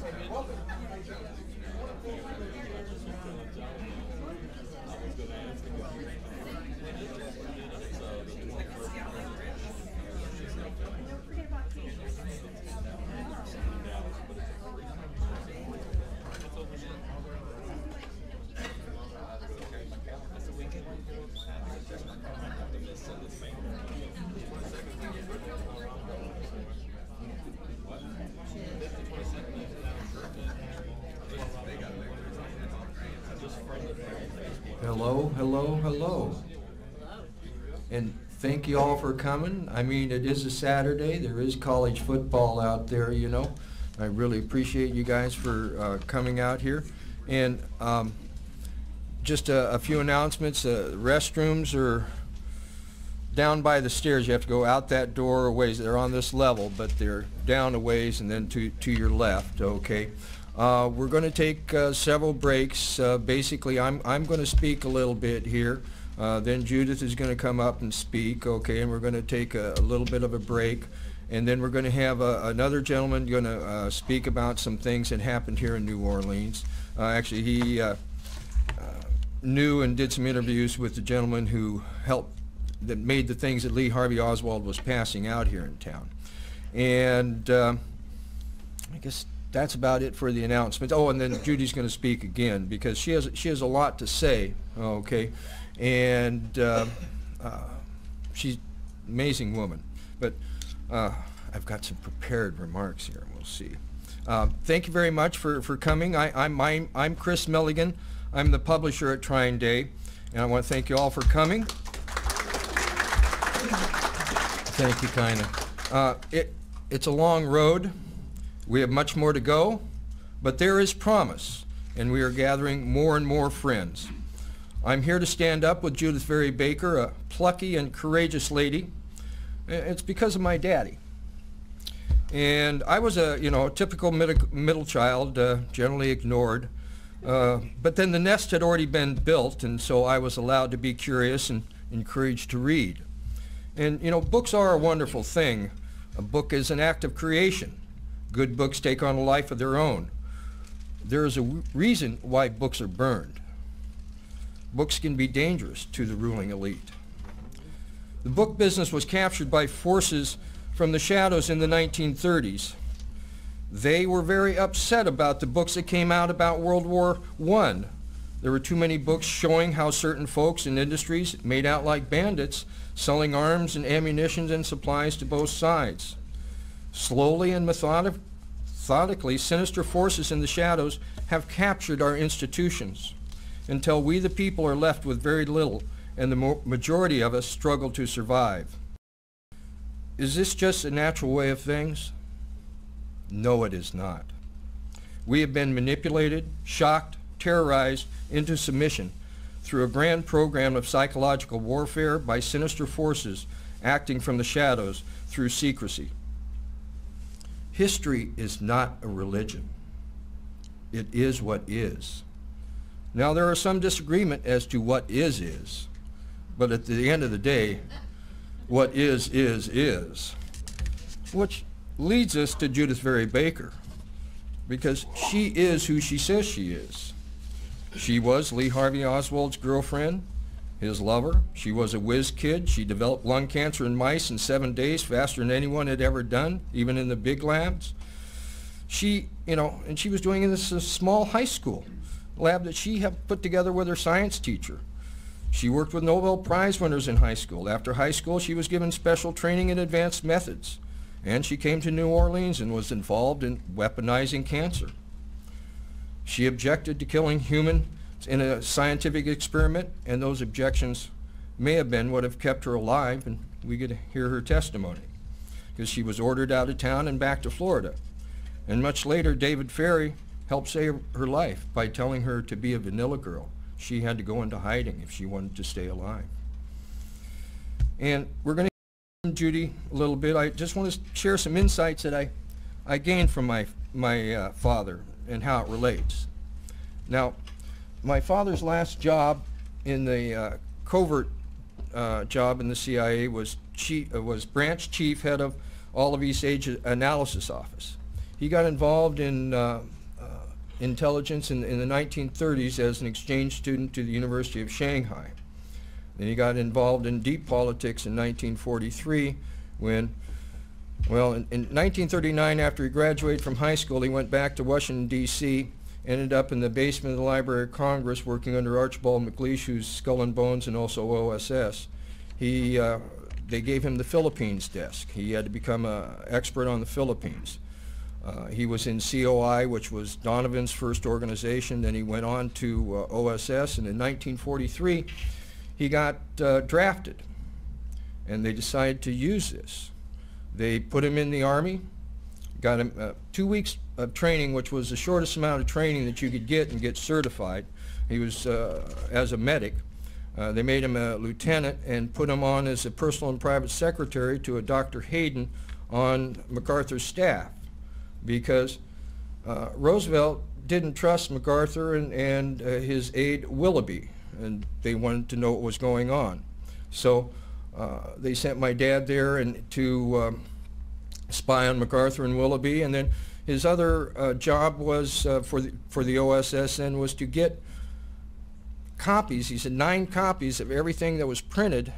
Hello, hello, hello. And thank you all for coming. I mean, it is a Saturday. There is college football out there, you know. I really appreciate you guys for coming out here. And just a few announcements. Restrooms are down by the stairs. You have to go out that door a ways. They're on this level, but they're down a ways and then to your left, okay? We're going to take several breaks. Basically, I'm going to speak a little bit here. Then Judith is going to come up and speak, okay, and we're going to take a little bit of a break. And then we're going to have another gentleman going to speak about some things that happened here in New Orleans. Actually, he knew and did some interviews with the gentleman who that made the things that Lee Harvey Oswald was passing out here in town. And I guess that's about it for the announcements. Oh, and then Judy's going to speak again because she has a lot to say, okay, and she's an amazing woman. But I've got some prepared remarks here. We'll see. Thank you very much for coming. I'm Chris Milligan. I'm the publisher at Trine Day, and I want to thank you all for coming. Thank you, kinda. It's a long road. We have much more to go, but there is promise, and we are gathering more and more friends. I'm here to stand up with Judith Very Baker, a plucky and courageous lady. It's because of my daddy. And I was a typical middle child, generally ignored. But then the nest had already been built, and so I was allowed to be curious and encouraged to read. And books are a wonderful thing. A book is an act of creation. Good books take on a life of their own. There is a reason why books are burned. Books can be dangerous to the ruling elite. The book business was captured by forces from the shadows in the 1930s. They were very upset about the books that came out about World War I. There were too many books showing how certain folks and industries made out like bandits, selling arms and ammunition and supplies to both sides. Slowly and methodically, sinister forces in the shadows have captured our institutions until we the people are left with very little, and the majority of us struggle to survive. Is this just a natural way of things? No, it is not. We have been manipulated, shocked, terrorized into submission through a grand program of psychological warfare by sinister forces acting from the shadows through secrecy. History is not a religion. It is what is. Now, there are some disagreement as to what is. But at the end of the day, what is. Which leads us to Judith Very Baker, because she is who she says she is. She was Lee Harvey Oswald's girlfriend, his lover. She was a whiz kid. She developed lung cancer in mice in 7 days, faster than anyone had ever done, even in the big labs. She, and she was doing in this small high school lab that she had put together with her science teacher. She worked with Nobel Prize winners in high school. After high school, she was given special training in advanced methods. And she came to New Orleans and was involved in weaponizing cancer. She objected to killing humans in a scientific experiment, and those objections may have been what have kept her alive, and we get to hear her testimony, because she was ordered out of town and back to Florida. And much later, David Ferrie helped save her life by telling her to be a vanilla girl. She had to go into hiding if she wanted to stay alive. And we're going to hear from Judy a little bit. I just want to share some insights that I gained from my father and how it relates. Now, my father's last job in the covert job in the CIA was branch chief head of all of East Asia Analysis Office. He got involved in intelligence in the 1930s as an exchange student to the University of Shanghai. Then he got involved in deep politics in 1943 when, well, in 1939, after he graduated from high school, he went back to Washington, D.C., ended up in the basement of the Library of Congress working under Archibald MacLeish, who's Skull and Bones and also OSS. They gave him the Philippines desk. He had to become an expert on the Philippines. He was in COI, which was Donovan's first organization. Then he went on to OSS, and in 1943, he got drafted, and they decided to use this. They put him in the Army, got him 2 weeks of training, which was the shortest amount of training that you could get and get certified. He was as a medic. They made him a lieutenant and put him on as a personal and private secretary to a Dr. Hayden on MacArthur's staff, because Roosevelt didn't trust MacArthur and his aide Willoughby, and they wanted to know what was going on. So they sent my dad there and to spy on MacArthur and Willoughby, and then his other job was for the OSS then was to get copies. He said 9 copies of everything that was printed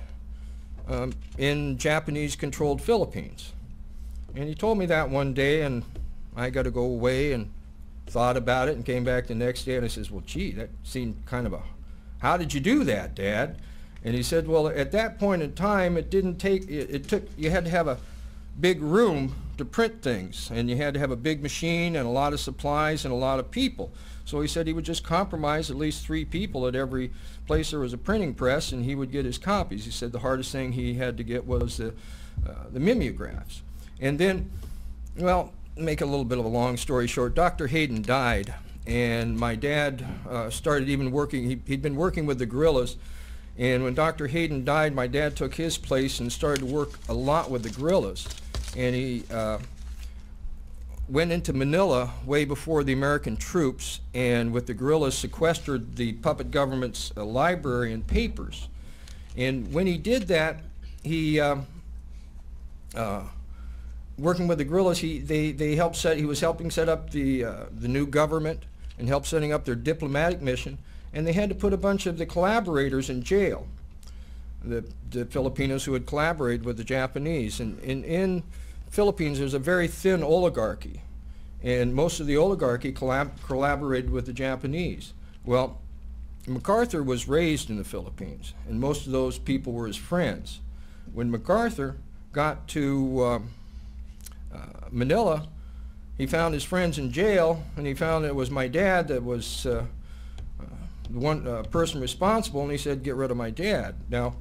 in Japanese-controlled Philippines. And he told me that one day, and I got to go away and thought about it and came back the next day, and I says, well, gee, that seemed kind of a, how did you do that, Dad? And he said, well, at that point in time, it didn't take, it took, you had to have a big room to print things, and you had to have a big machine and a lot of supplies and a lot of people. So he said he would just compromise at least 3 people at every place there was a printing press, and he would get his copies. He said the hardest thing he had to get was the mimeographs. And then, well, make a little bit of a long story short, Dr. Hayden died, and my dad started even working, he'd been working with the guerrillas, and when Dr. Hayden died, my dad took his place and started to work a lot with the guerrillas. And he went into Manila way before the American troops, and with the guerrillas sequestered the puppet government's library and papers. And when he did that, he working with the guerrillas, they helped set, he was helping set up the new government and helped setting up their diplomatic mission, and they had to put a bunch of the collaborators in jail, the Filipinos who had collaborated with the Japanese. And in Philippines, there's a very thin oligarchy, and most of the oligarchy collaborated with the Japanese. Well, MacArthur was raised in the Philippines, and most of those people were his friends. When MacArthur got to Manila, he found his friends in jail, and he found it was my dad that was the one person responsible, and he said, get rid of my dad. Now,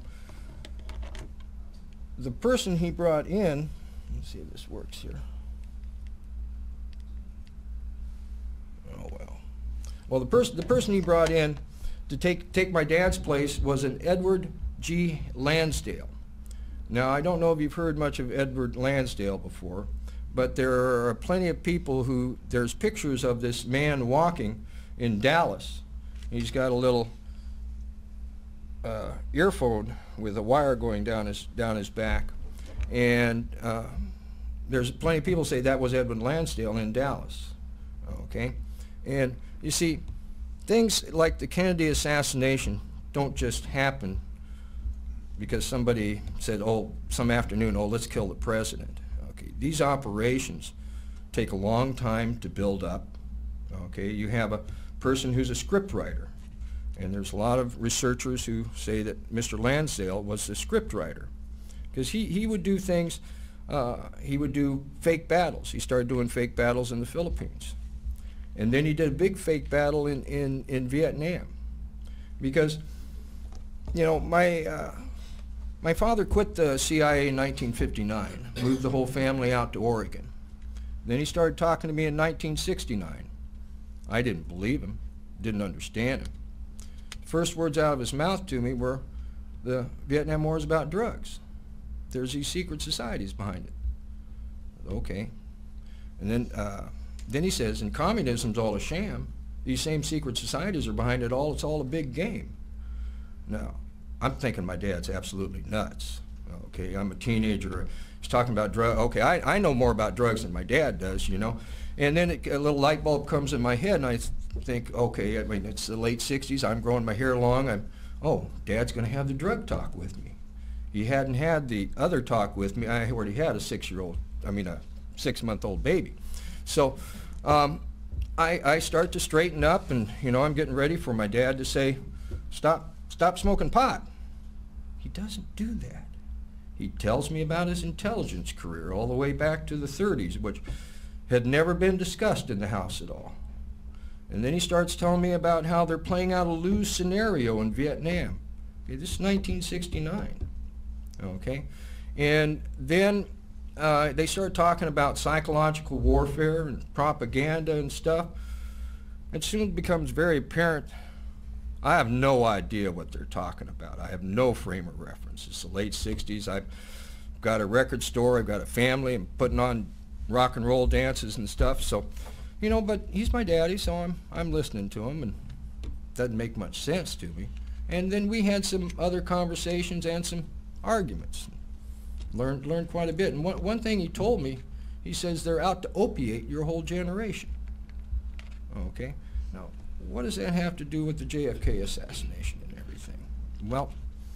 the person he brought in, let's see if this works here. Oh, well. Well, the person he brought in to take my dad's place was an Edward G. Lansdale. Now, I don't know if you've heard much of Edward Lansdale before, but there are plenty of people who, there's pictures of this man walking in Dallas. He's got a little earphone with a wire going down his back, and there's plenty of people say that was Edward Lansdale in Dallas. Okay, and you see, things like the Kennedy assassination don't just happen because somebody said, oh, some afternoon, oh, let's kill the president. Okay, these operations take a long time to build up. Okay, you have a person who's a script writer, and there's a lot of researchers who say that Mr. Lansdale was the script writer, because he would do things, he would do fake battles. He started doing fake battles in the Philippines, and then he did a big fake battle in Vietnam, because, you know, my father quit the CIA in 1959, moved the whole family out to Oregon. Then he started talking to me in 1969. I didn't believe him, didn't understand him. First words out of his mouth to me were, the Vietnam War is about drugs. There's these secret societies behind it. Okay. And then he says, and communism's all a sham. These same secret societies are behind it all. It's all a big game. Now, I'm thinking my dad's absolutely nuts. Okay, I'm a teenager. He's talking about drugs. Okay, I know more about drugs than my dad does, you know. And then a little light bulb comes in my head, and I think, okay, I mean, it's the late 60s. I'm growing my hair long. Oh, Dad's going to have the drug talk with me. He hadn't had the other talk with me. I already had a 6-month-old baby. So I start to straighten up, and, you know, I'm getting ready for my dad to say, stop smoking pot. He doesn't do that. He tells me about his intelligence career all the way back to the 30s, which had never been discussed in the house at all. And then he starts telling me about how they're playing out a lose scenario in Vietnam. Okay, this is 1969. Okay, and then they start talking about psychological warfare and propaganda and stuff. It soon becomes very apparent I have no idea what they're talking about. I have no frame of reference. It's the late 60s. I've got a record store. I've got a family. I'm putting on rock and roll dances and stuff. So, you know, but he's my daddy, so I'm listening to him, and it doesn't make much sense to me. And then we had some other conversations and some arguments. Learned quite a bit. And one thing he told me, he says they're out to opiate your whole generation. Okay? Now, what does that have to do with the JFK assassination and everything? Well,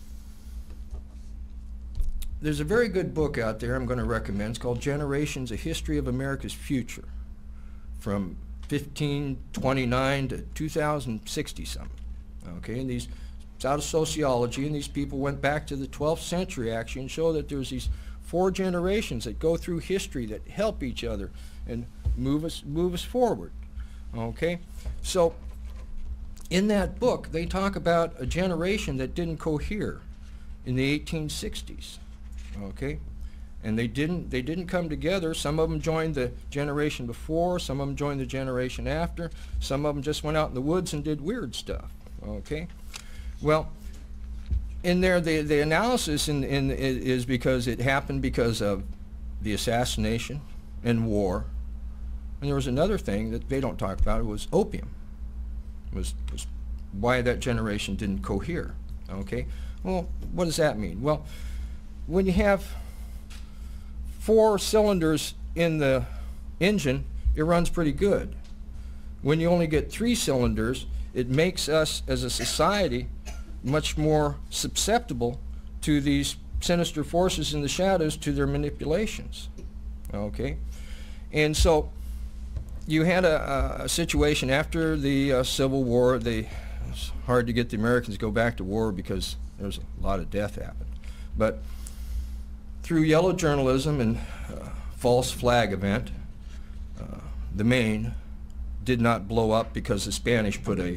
there's a very good book out there I'm going to recommend. It's called Generations, A History of America's Future, from 1529 to 2060-something. Okay, and it's out of sociology, and these people went back to the 12th century actually and show that there's these 4 generations that go through history that help each other and move us forward. Okay, so in that book they talk about a generation that didn't cohere in the 1860s. Okay, and they didn't come together. Some of them joined the generation before, some of them joined the generation after, some of them just went out in the woods and did weird stuff. Okay, well, in there the analysis is because it happened because of the assassination and war, and there was another thing that they don't talk about. It was opium. Was why that generation didn't cohere. Okay, well, what does that mean? Well, when you have 4 cylinders in the engine, it runs pretty good. When you only get 3 cylinders, it makes us as a society much more susceptible to these sinister forces in the shadows, to their manipulations. Okay, and so you had a situation after the Civil War. It was hard to get the Americans to go back to war because there was a lot of death happened. But through yellow journalism and false flag event, the Maine did not blow up because the Spanish put a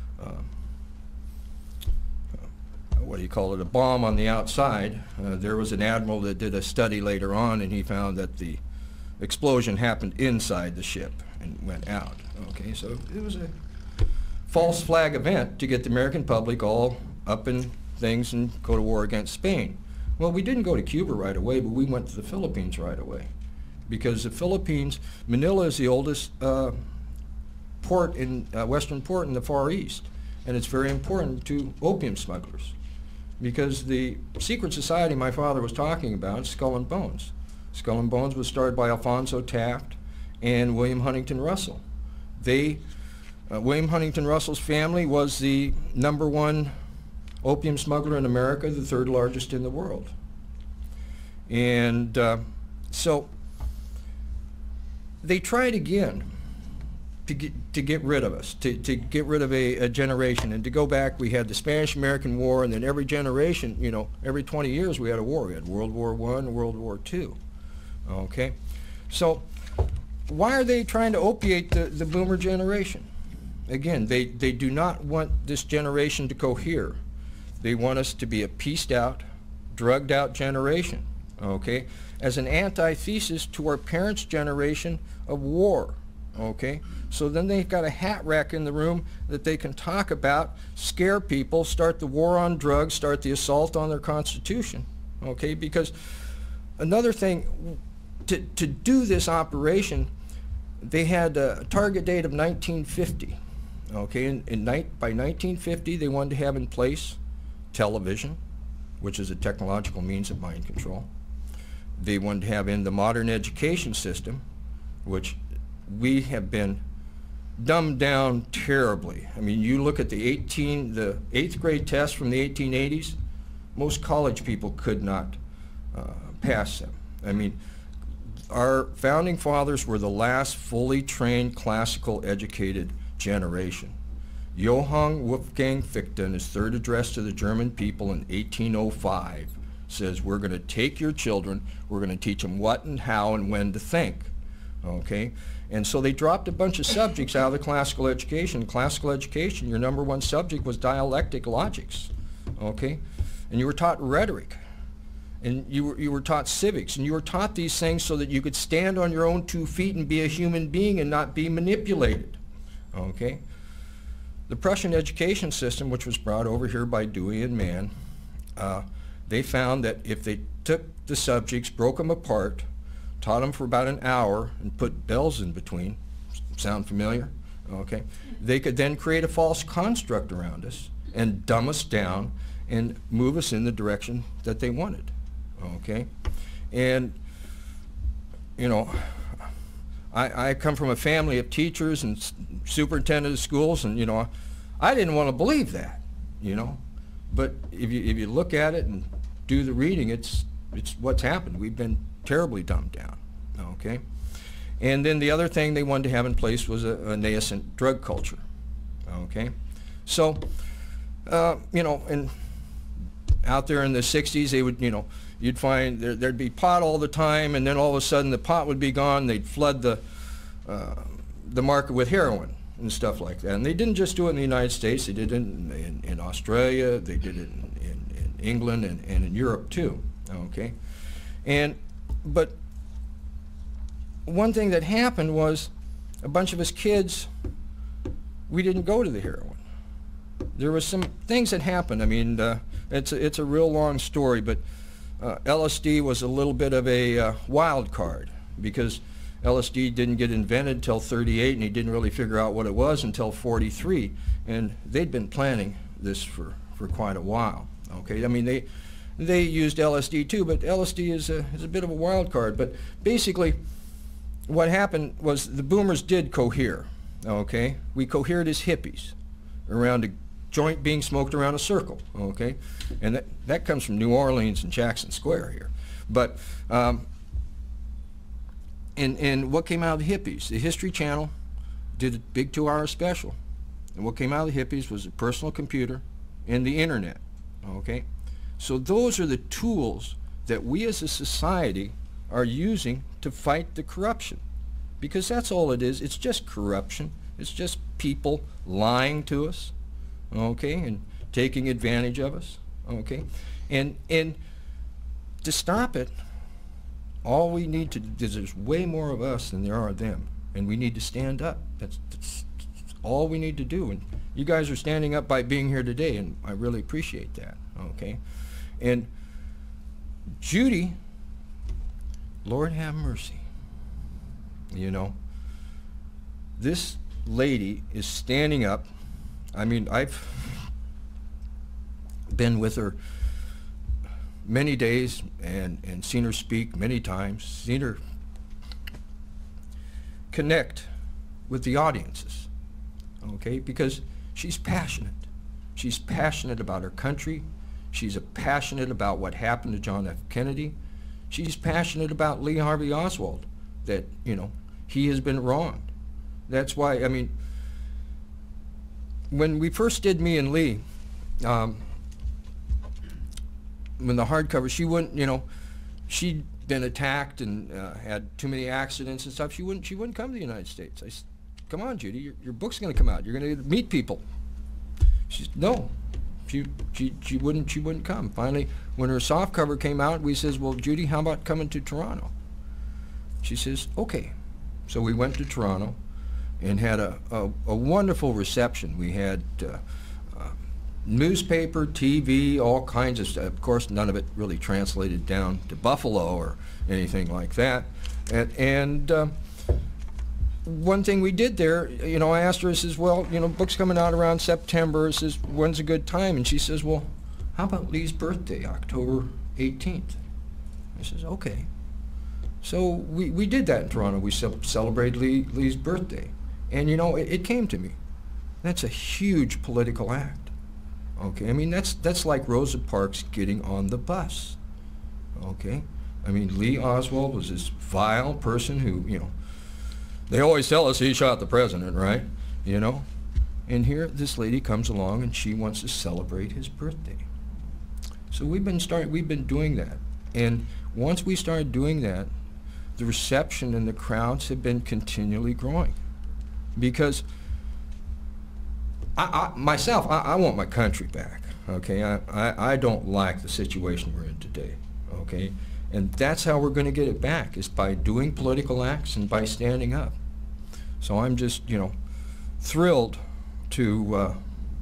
a bomb on the outside. There was an admiral that did a study later on, and he found that the explosion happened inside the ship and went out. Okay, so it was a false flag event to get the American public all up in things and go to war against Spain. Well, we didn't go to Cuba right away, but we went to the Philippines right away, because the Philippines, Manila is the oldest port in western port in the Far East, and it's very important to opium smugglers, because the secret society my father was talking about, Skull and Bones. Skull and Bones was started by Alphonso Taft and William Huntington Russell. William Huntington Russell's family was the #1 opium smuggler in America, the 3rd largest in the world. And so they tried again to get rid of us, to get rid of a generation. And to go back, we had the Spanish-American War, and then every generation, you know, every 20 years we had a war. We had World War I and World War II. Okay? So why are they trying to opiate the boomer generation? Again, they do not want this generation to cohere. They want us to be a pieced out, drugged out generation, okay, as an antithesis to our parents' generation of war, okay? So then they've got a hat rack in the room that they can talk about, scare people, start the war on drugs, start the assault on their Constitution, okay? Because another thing, to do this operation, they had a target date of 1950, okay? By 1950, they wanted to have in place television, which is a technological means of mind control. They wanted to have in the modern education system, which we have been dumbed down terribly. I mean, you look at the 8th grade test from the 1880s, most college people could not pass them. I mean, our founding fathers were the last fully trained, classical educated generation. Johann Wolfgang Fichte, in his third address to the German people in 1805, says, we're going to take your children, we're going to teach them what and how and when to think. Okay? And so they dropped a bunch of subjects out of the classical education. Classical education, your number one subject was dialectic logics. Okay? And you were taught rhetoric. And you were taught civics. And you were taught these things so that you could stand on your own 2 feet and be a human being and not be manipulated. Okay? The Prussian education system, which was brought over here by Dewey and Mann, they found that if they took the subjects, broke them apart, taught them for about an hour, and put bells in between, sound familiar? Okay. They could then create a false construct around us and dumb us down and move us in the direction that they wanted. Okay. And, you know, I come from a family of teachers and superintendents of schools, and, you know, I didn't want to believe that, you know. But if you look at it and do the reading, it's what's happened. We've been terribly dumbed down, okay? And then the other thing they wanted to have in place was a nascent drug culture, okay? So, you know, and out there in the 60s, they would, you know, you'd find there'd be pot all the time, and then all of a sudden the pot would be gone. They'd flood the market with heroin and stuff like that. And they didn't just do it in the United States. They did it in Australia. They did it in England and in Europe too. Okay, but one thing that happened was a bunch of us kids, we didn't go to the heroin. There was some things that happened. I mean, it's a real long story, but LSD was a little bit of a wild card, because LSD didn't get invented until 38, and he didn't really figure out what it was until 43, and they'd been planning this for quite a while. Okay, I mean, they used LSD too, but LSD is a bit of a wild card. But basically, what happened was the boomers did cohere. Okay, we cohered as hippies around a joint being smoked around a circle. Okay, and that comes from New Orleans and Jackson Square here. But and what came out of the hippies? The History Channel did a big 2-hour special, and what came out of the hippies was a personal computer and the internet. Okay, so those are the tools that we as a society are using to fight the corruption, because that's all it is. It's just corruption. It's just people lying to us, okay, and taking advantage of us, okay, and to stop it, all we need to do is, there's way more of us than there are of them, and we need to stand up. That's all we need to do, and you guys are standing up by being here today, and I really appreciate that, okay. And Judy, Lord have mercy, you know, this lady is standing up. I mean, I've been with her many days and seen her speak many times, seen her connect with the audiences, okay, because she's passionate. She's passionate about her country. She's passionate about what happened to John F. Kennedy. She's passionate about Lee Harvey Oswald, that, you know, he has been wronged. That's why, I mean, when we first did Me and Lee, when the hardcover, she wouldn't, you know, she'd been attacked and had too many accidents and stuff. She wouldn't come to the United States. I said, come on, Judy, your book's going to come out. You're going to meet people. She said, no. She wouldn't come. Finally, when her softcover came out, we says, well, Judy, how about coming to Toronto? She says, okay. So we went to Toronto and had a wonderful reception. We had newspaper, TV, all kinds of stuff. Of course, none of it really translated down to Buffalo or anything like that. And one thing we did there, you know, I asked her, I says, well, you know, book's coming out around September. I says, when's a good time? And she says, well, how about Lee's birthday, October 18th? I says, okay. So we did that in Toronto. We celebrated Lee's birthday. And you know, it came to me. That's a huge political act. Okay, I mean, that's like Rosa Parks getting on the bus. Okay, I mean, Lee Oswald was this vile person who, you know, they always tell us he shot the president, right? You know? And here this lady comes along and she wants to celebrate his birthday. So we've been doing that. And once we started doing that, the reception and the crowds have been continually growing. Because I want my country back, okay? I don't like the situation we're in today, okay? And that's how we're going to get it back, is by doing political acts and by standing up. So I'm just, you know, thrilled to,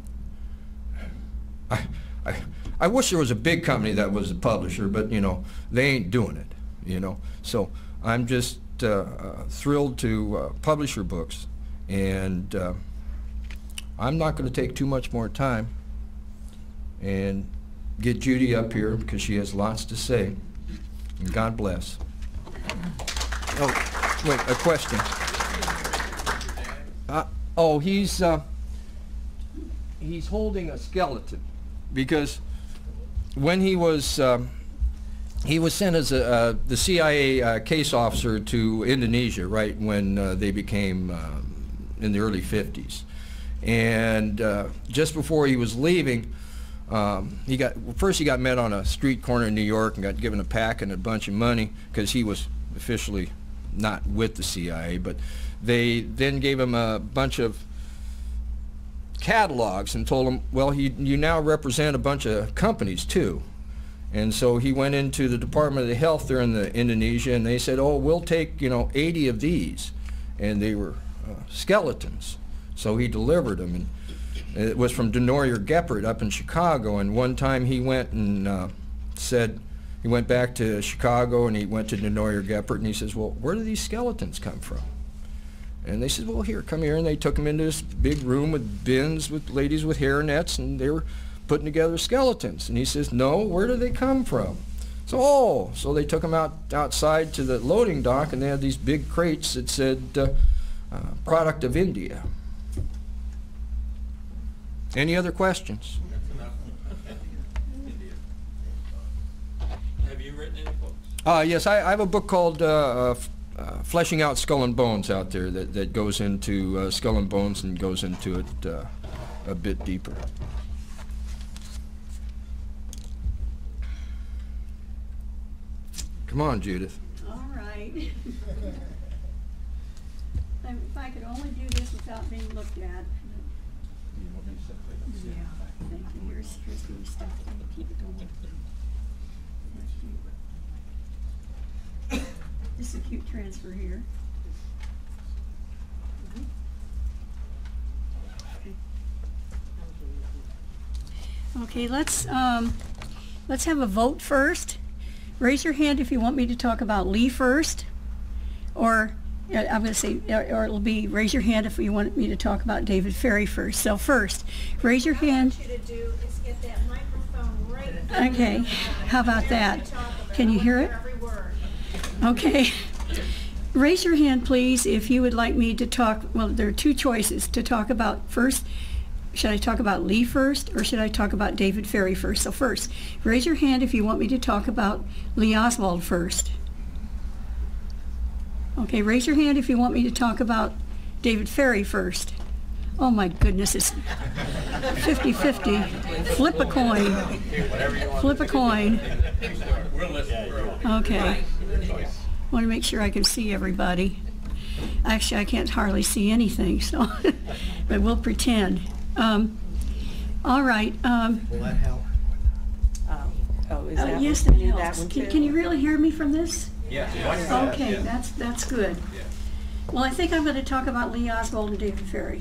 I wish there was a big company that was a publisher, but, you know, they ain't doing it, you know? So I'm just thrilled to publish your books, and I'm not going to take too much more time and get Judy up here because she has lots to say. And God bless. Oh, wait, a question. Oh, he's holding a skeleton because when he was sent as the CIA case officer to Indonesia, right when they became in the early 50s. And just before he was leaving, he got met on a street corner in New York and got given a pack and a bunch of money because he was officially not with the CIA, but they then gave him a bunch of catalogs and told him, well, you now represent a bunch of companies too. And so he went into the Department of Health there in Indonesia, and they said, oh, we'll take, you know, 80 of these. And they were skeletons. So he delivered them, and it was from Denoyer Geppert up in Chicago. And one time he went and said, he went back to Chicago and he went to Denoyer Geppert and he says, well, where do these skeletons come from? And they said, well, here, come here. And they took him into this big room with bins with ladies with hair nets, and they were putting together skeletons. And he says, no, where do they come from? So they took him outside to the loading dock, and they had these big crates that said, product of India. Any other questions? Have you written any books? Yes, I have a book called Fleshing Out Skull and Bones out there that goes into Skull and Bones and goes into it a bit deeper. Come on, Judith. All right. If I could only do this without being looked at. Yeah, thank you. Here's the stuff. Keep it going. This is a cute transfer here. Okay, let's have a vote first. Raise your hand if you want me to talk about Lee first, or I'm going to say, or it'll be raise your hand if you want me to talk about David Ferrie first. So first, raise your hand. What I want you to do is get that microphone right. Okay, how about that? Can you hear it? Every word. Okay. Raise your hand, please, if you would like me to talk. Well, there are two choices to talk about. First, should I talk about Lee first, or should I talk about David Ferrie first? So first, raise your hand if you want me to talk about Lee Oswald first. Okay, raise your hand if you want me to talk about David Ferrie first. Oh my goodness, it's 50-50. Flip a coin. Flip a coin. Okay. I want to make sure I can see everybody. Actually, I can't hardly see anything, so but we'll pretend. All right. Will that help? Is that Yes, what that you need helps. one too? Can you really hear me from this? Yeah. Okay, that's good. Well, I think I'm going to talk about Lee Oswald and David Ferrie.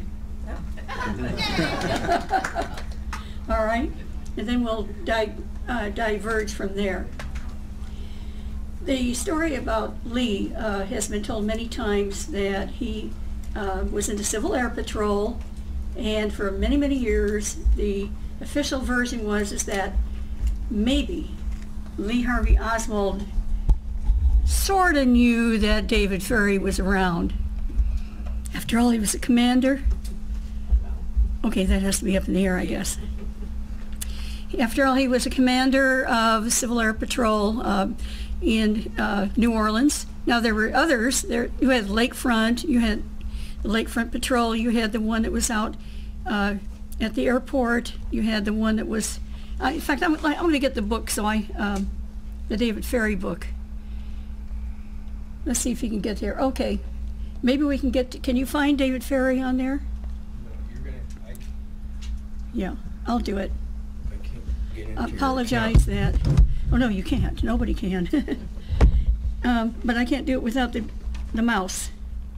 All right, and then we'll diverge from there. The story about Lee has been told many times that he was in the Civil Air Patrol, and for many, many years, the official version was that maybe Lee Harvey Oswald sort of knew that David Ferrie was around. After all, he was a commander. Okay, that has to be up in the air, I guess. After all, he was a commander of the Civil Air Patrol in New Orleans. Now, there were others. You had Lakefront, you had the Lakefront Patrol, you had the one that was out at the airport, you had the one that was, in fact, I'm going to get the book, the David Ferrie book. Let's see if you can get there. Okay, maybe we can get, can you find David Ferrie on there? No, you're gonna, Yeah, I'll do it. I can't get into your Apologize account. that. Oh, no, you can't. Nobody can. But I can't do it without the mouse.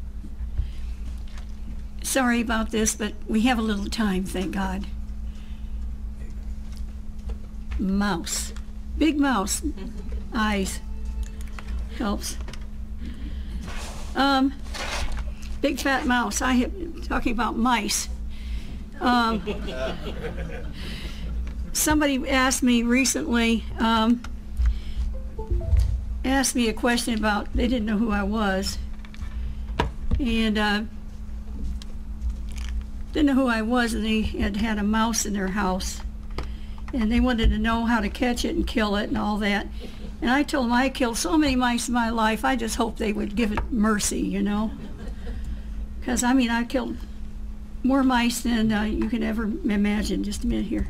Sorry about this, but we have a little time, thank God. Mouse. Big mouse. Eyes. Helps. Big fat mouse. I have talking about mice. Somebody asked me recently, asked me a question about, they didn't know who I was, and didn't know who I was, and they had a mouse in their house, and they wanted to know how to catch it and kill it and all that. And I told them I killed so many mice in my life, I just hoped they would give it mercy, you know. Because, I mean, I killed more mice than you can ever imagine. Just a minute here.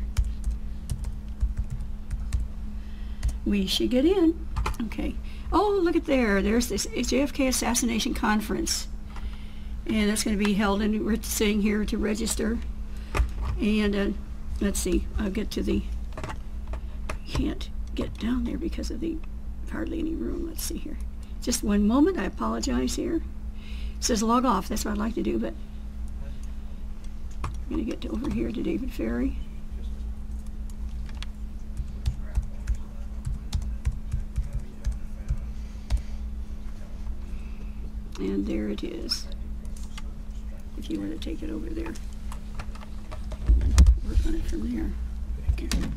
We should get in. Okay. Oh, look at there. There's this JFK Assassination Conference. And that's going to be held, and we're sitting here to register. And let's see. I'll get to the... Can't get down there because of the hardly any room. Let's see here. Just one moment. I apologize here. It says log off. That's what I'd like to do, but I'm going to get over here to David Ferrie. And there it is. If you want to take it over there. Work on it from there. Thank you.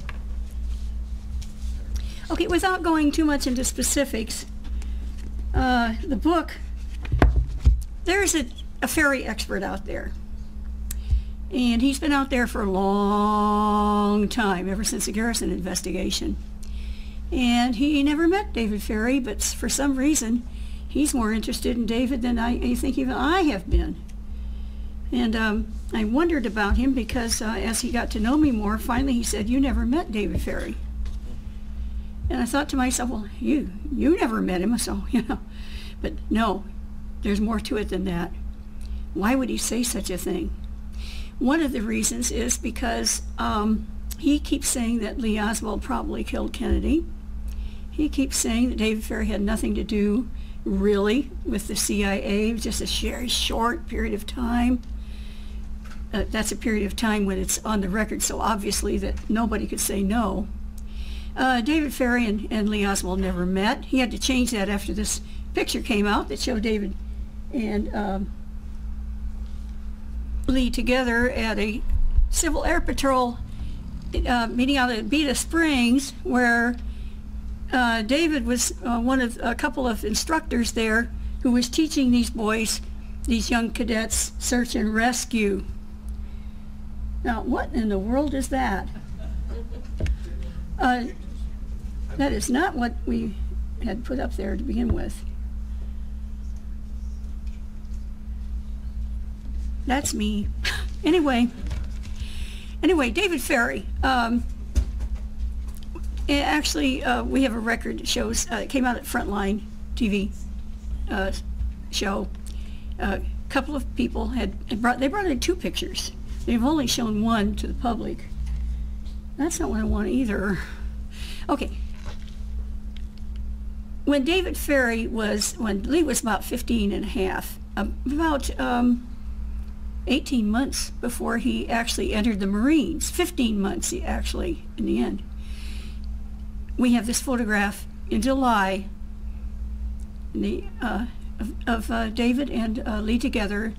Okay, without going too much into specifics, the book, there's a Ferrie expert out there. And he's been out there for a long time, ever since the Garrison investigation. And he never met David Ferrie, but for some reason, he's more interested in David than I think even I have been. And I wondered about him because as he got to know me more, finally he said, "You never met David Ferrie." And I thought to myself, well, you never met him, so, you know. But no, there's more to it than that. Why would he say such a thing? One of the reasons is because he keeps saying that Lee Oswald probably killed Kennedy. He keeps saying that David Ferrie had nothing to do, really, with the CIA. It was just a very short period of time. That's a period of time when it's on the record so obviously that nobody could say no. David Ferrie and Lee Oswald never met. He had to change that after this picture came out that showed David and Lee together at a Civil Air Patrol meeting out at Beta Springs, where David was one of a couple of instructors there who was teaching these boys, these young cadets, search and rescue. Now, what in the world is that? That is not what we had put up there to begin with. That's me. Anyway, David Ferrie. Actually, we have a record that shows, it came out at Frontline TV show. A couple of people they brought in 2 pictures. They've only shown one to the public. That's not what I want either. Okay. When David Ferrie when Lee was about 15 and a half, about 18 months before he actually entered the Marines, 15 months actually in the end. We have this photograph in July of David and Lee together.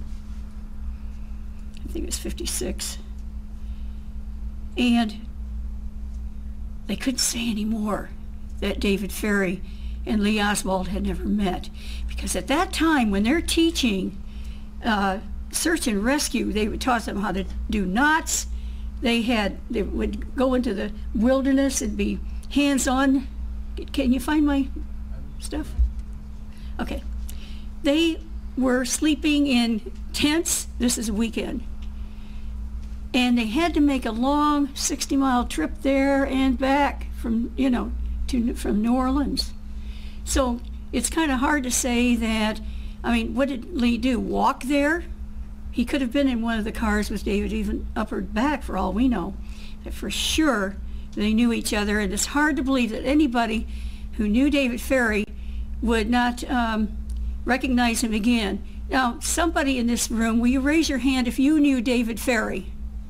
I think it was 56. And they couldn't say anymore that David Ferry and Lee Oswald had never met. Because at that time, when they're teaching search and rescue, they would taught them how to do knots. They would go into the wilderness and be hands-on. Can you find my stuff? Okay. They were sleeping in tents. This is a weekend. And they had to make a long 60-mile trip there and back from, from New Orleans. So it's kind of hard to say that, what did Lee do? Walk there? He could have been in one of the cars with David even up or back for all we know. But for sure, they knew each other, and it's hard to believe that anybody who knew David Ferry would not recognize him again. Now, somebody in this room, will you raise your hand if you knew David Ferry?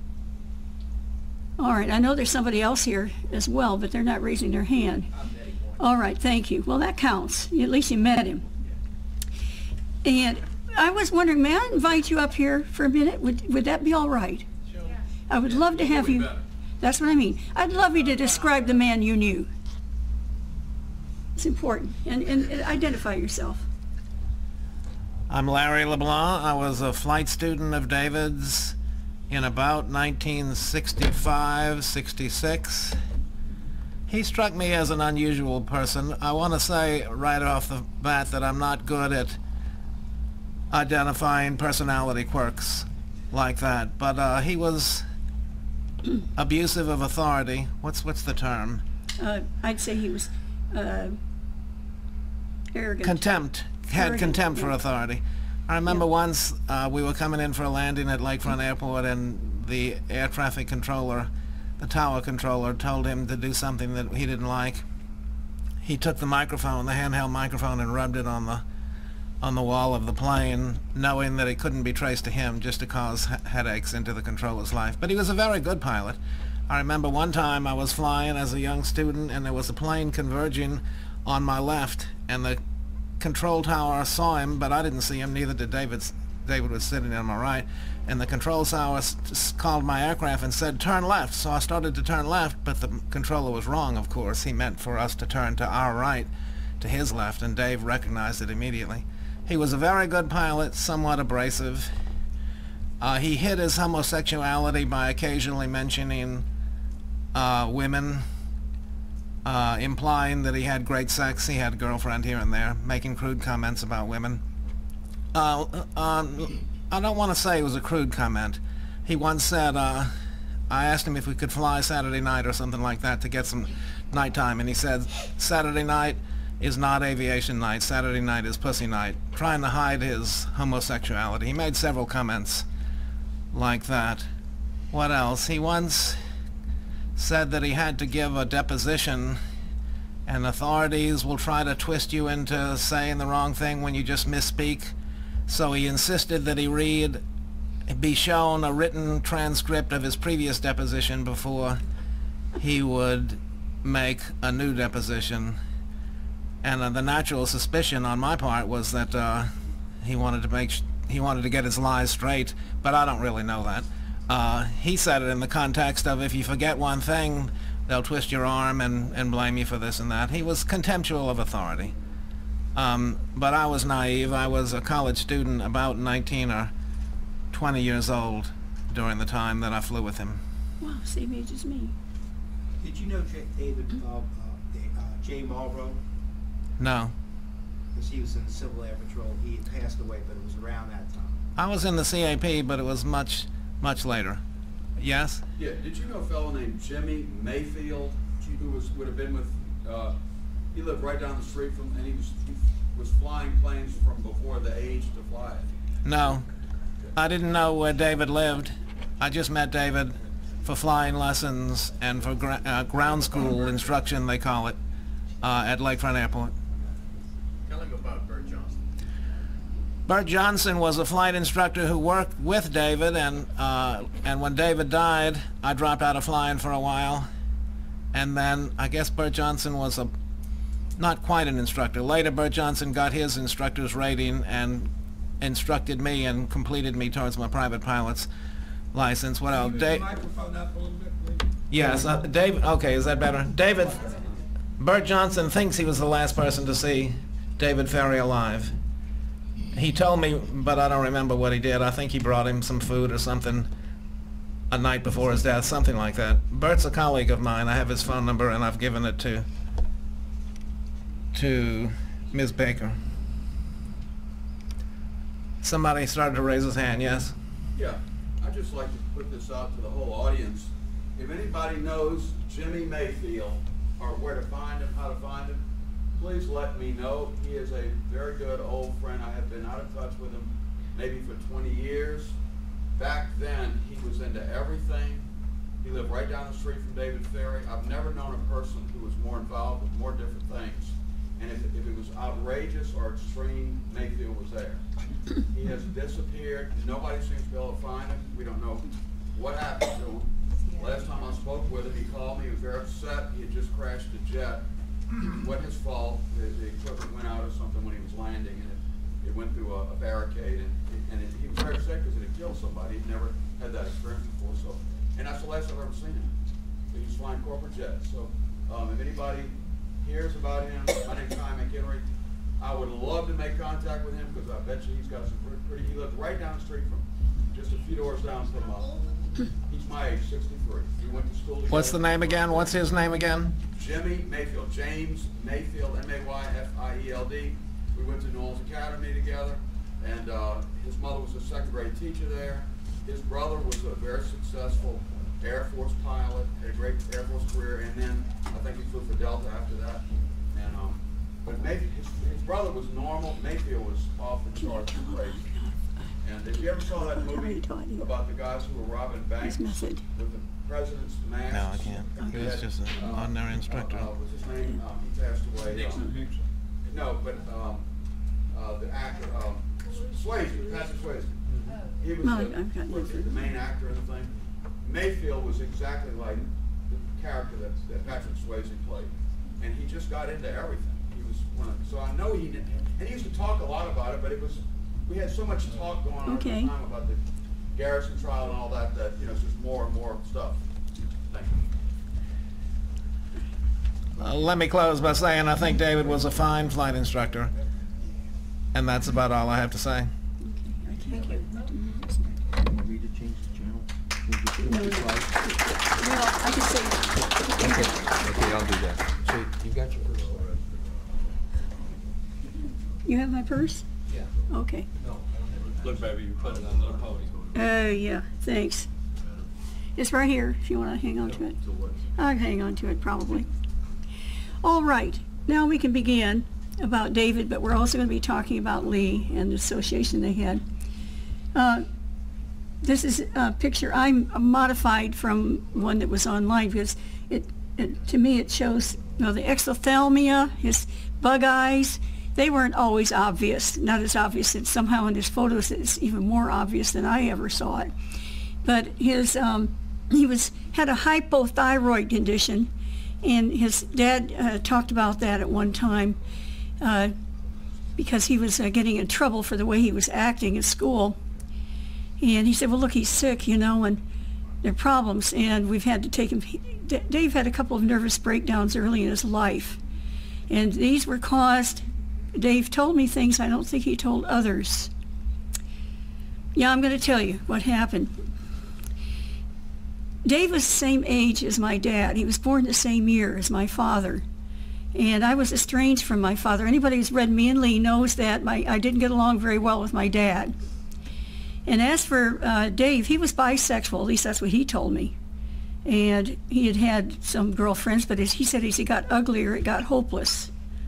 All right, I know there's somebody else here as well, but they're not raising their hand. All right, thank you. Well, that counts. At least you met him. And I was wondering, may I invite you up here for a minute? Would that be all right? Sure. I would love to have you. That's what I mean. I'd love you to describe the man you knew. It's important. And identify yourself. I'm Larry LeBlanc. I was a flight student of David's in about 1965, 66. He struck me as an unusual person. I want to say right off the bat that I'm not good at identifying personality quirks like that, but he was abusive of authority. What's the term? I'd say he was arrogant. Contempt. Had contempt for authority. I remember once we were coming in for a landing at Lakefront Airport, and the air traffic controller, the tower controller, told him to do something that he didn't like. He took the microphone, the handheld microphone, and rubbed it on the wall of the plane, knowing that it couldn't be traced to him, just to cause headaches into the controller's life. But he was a very good pilot. I remember one time I was flying as a young student, and there was a plane converging on my left, and the control tower saw him, but I didn't see him, neither did David. David was sitting on my right, and the control tower called my aircraft and said, "Turn left." So I started to turn left, but the controller was wrong, of course. He meant for us to turn to our right, to his left, and Dave recognized it immediately. He was a very good pilot, somewhat abrasive. He hid his homosexuality by occasionally mentioning women, implying that he had great sex. He had a girlfriend here and there, making crude comments about women. I don't want to say it was a crude comment. He once said, I asked him if we could fly Saturday night or something like that to get some nighttime, and he said, "Saturday night is not aviation night. Saturday night is pussy night," trying to hide his homosexuality. He made several comments like that. What else? He once said that he had to give a deposition, and authorities will try to twist you into saying the wrong thing when you just misspeak. So he insisted that he be shown a written transcript of his previous deposition before he would make a new deposition. And the natural suspicion on my part was that he wanted to get his lies straight, but I don't really know that. He said it in the context of, if you forget one thing, they'll twist your arm and blame you for this and that. He was contemptuous of authority. But I was naive. I was a college student, about 19 or 20 years old during the time that I flew with him. Wow, same age as me. Did you know Jay Marlboro? No. Because he was in the Civil Air Patrol. He had passed away, but it was around that time. I was in the CAP, but it was much later. Yes? Yeah, did you know a fellow named Jimmy Mayfield, who would have been with, he lived right down the street from, and he was flying planes from before the age to fly it? No. I didn't know where David lived. I just met David for flying lessons and for ground school instruction, they call it, at Lakefront Airport. Tell him about Bert Johnson. Bert Johnson was a flight instructor who worked with David, and when David died, I dropped out of flying for a while. And then I guess Bert Johnson was not quite an instructor. Later, Bert Johnson got his instructor's rating and instructed me and completed me towards my private pilot's license. What else? Move the microphone up a little bit, please. Yes, David, okay, is that better? David, Bert Johnson thinks he was the last person to see David Ferry alive. He told me, but I don't remember what he did. I think he brought him some food or something a night before his death, something like that. Bert's a colleague of mine. I have his phone number, and I've given it to Ms. Baker. Somebody started to raise his hand, yes? Yeah, I'd just like to put this out to the whole audience. If anybody knows Jimmy Mayfield, or where to find him, how to find him, please let me know. He is a very good old friend. I have been out of touch with him maybe for 20 years. Back then, he was into everything. He lived right down the street from David Ferry. I've never known a person who was more involved with more different things. And if it was outrageous or extreme, Mayfield was there. He has disappeared. Nobody seems to be able to find him. We don't know what happened to him. Last time I spoke with him, he called me. He was very upset. He had just crashed a jet. It wasn't his fault. The equipment went out or something when he was landing, and it went through a barricade. He was very sick because it had killed somebody. He'd never had that experience before. So, and that's the last I've ever seen him. So he was flying corporate jets. So if anybody hears about him, my name's Ty McHenry. I would love to make contact with him because I bet you he's got some pretty. He lived right down the street from, just a few doors down from. He's my age, 63. We went to school together. What's the name again? What's his name again? Jimmy Mayfield. James Mayfield, M-A-Y-F-I-E-L-D. We went to New Orleans Academy together, and his mother was a second-grade teacher there. His brother was a very successful Air Force pilot, had a great Air Force career, and then I think he flew for Delta after that. And but his brother was normal. Mayfield was off the charts, crazy. And if you ever saw that movie about the guys who were robbing banks with the president's mask? No, I can't. He was just an ordinary instructor. What's his name? He passed away. No, but the actor, Swayze, Patrick Swayze. He was the main actor in the thing. Mayfield was exactly like the character that Patrick Swayze played, and he just got into everything. He was so I know he did, and he used to talk a lot about it, but we had so much talk going on at the time about the Garrison trial and all that it's just more and more stuff. Thank you. Let me close by saying I think David was a fine flight instructor, and that's about all I have to say. Thank you. No, well, I can say. Okay, I'll do that. So you got your purse already? You have my purse? Yeah. Okay. Look, baby, you put it under the podium. Oh, yeah, thanks. It's right here, if you want to hang on to it. I'll hang on to it, probably. All right, now we can begin about David, but we're also going to be talking about Lee and the association they had. This is a picture I modified from one that was online because to me it shows the exophthalmia, his bug eyes. They weren't always obvious, not as obvious, and somehow in his photos it's even more obvious than I ever saw it. But his he had a hypothyroid condition, and his dad talked about that at one time because he was getting in trouble for the way he was acting at school. And he said, well, look, he's sick, and there are problems, and we've had to take him. Dave had a couple of nervous breakdowns early in his life, and these were caused, Dave told me things I don't think he told others. Yeah, I'm going to tell you what happened. Dave was the same age as my dad. He was born the same year as my father. And I was estranged from my father. Anybody who's read Me and Lee knows that I didn't get along very well with my dad. And as for Dave, he was bisexual, at least that's what he told me. And he had had some girlfriends, but he said as he got uglier, it got hopeless.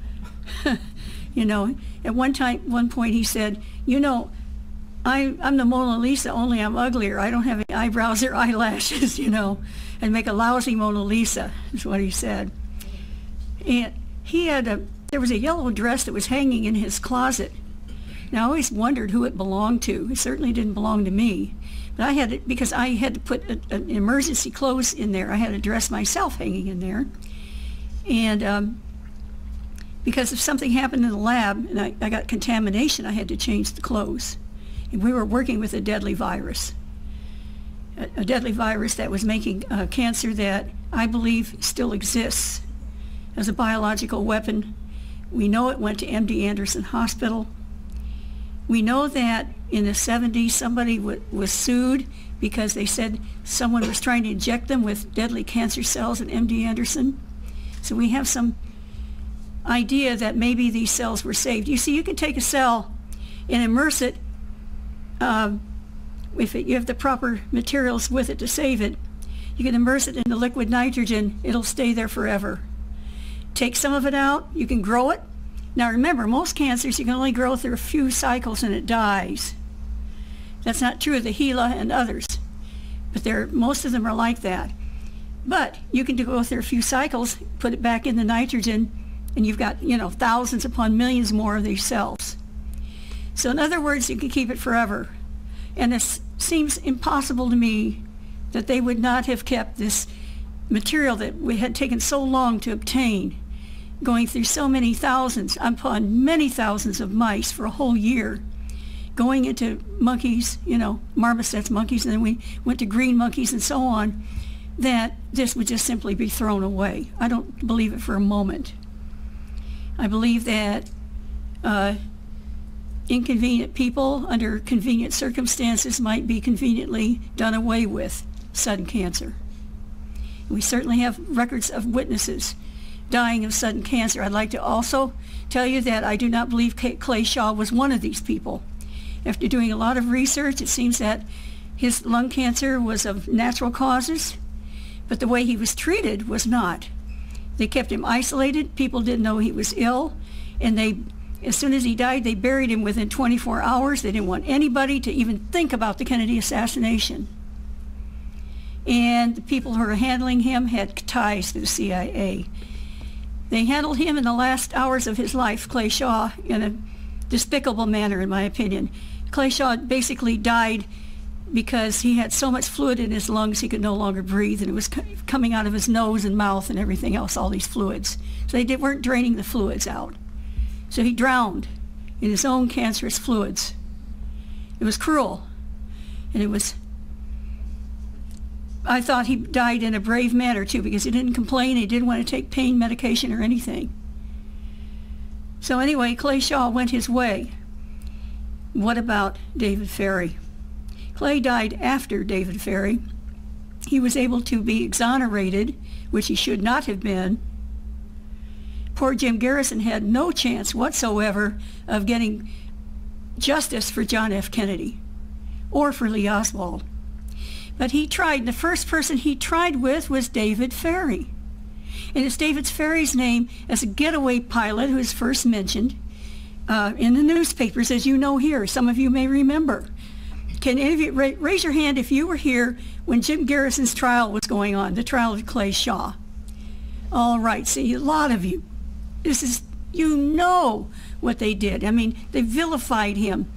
At one point he said, I'm the Mona Lisa, only I'm uglier. I don't have any eyebrows or eyelashes, and make a lousy Mona Lisa, is what he said. And there was a yellow dress that was hanging in his closet. Now, I always wondered who it belonged to. It certainly didn't belong to me. But I had it because I had to put an emergency clothes in there. I had a dress myself hanging in there. And because if something happened in the lab and I got contamination, I had to change the clothes. And we were working with a deadly virus. a deadly virus that was making cancer that I believe still exists as a biological weapon. We know it went to MD Anderson Hospital. We know that in the 70s somebody was sued because they said someone was trying to inject them with deadly cancer cells at MD Anderson. So we have some idea that maybe these cells were saved. You see, you can take a cell and immerse it, you have the proper materials with it to save it. You can immerse it in the liquid nitrogen, it'll stay there forever. Take some of it out, you can grow it. Now remember, most cancers you can only grow through a few cycles and it dies. That's not true of the HeLa and others, but most of them are like that. But you can go through a few cycles, put it back in the nitrogen, and you've got, thousands upon millions more of these cells. So in other words, you can keep it forever. And it seems impossible to me that they would not have kept this material that we had taken so long to obtain, going through so many thousands upon many thousands of mice for a whole year, going into monkeys, marmosets, monkeys, and then we went to green monkeys and so on, that this would just simply be thrown away. I don't believe it for a moment. I believe that inconvenient people under convenient circumstances might be conveniently done away with sudden cancer. We certainly have records of witnesses dying of sudden cancer. I'd like to also tell you that I do not believe Clay Shaw was one of these people. After doing a lot of research, it seems that his lung cancer was of natural causes, but the way he was treated was not. They kept him isolated. People didn't know he was ill, and as soon as he died, they buried him within 24 hours. They didn't want anybody to even think about the Kennedy assassination. And the people who were handling him had ties to the CIA. They handled him in the last hours of his life, Clay Shaw, in a despicable manner, in my opinion. Clay Shaw basically died because he had so much fluid in his lungs he could no longer breathe, and it was coming out of his nose and mouth and everything else, all these fluids. So they weren't draining the fluids out. So he drowned in his own cancerous fluids. It was cruel, and I thought he died in a brave manner too, because he didn't complain, he didn't want to take pain medication or anything. So anyway, Clay Shaw went his way. What about David Ferrie? Clay died after David Ferrie. He was able to be exonerated, which he should not have been. Poor Jim Garrison had no chance whatsoever of getting justice for John F. Kennedy or for Lee Oswald. But he tried. The first person he tried with was David Ferrie. And it's David Ferrie's name as a getaway pilot who is first mentioned in the newspapers, as you know here. Some of you may remember. Can any of you raise your hand if you were here when Jim Garrison's trial was going on, the trial of Clay Shaw? All right, see, a lot of you. You know what they did. I mean, they vilified him.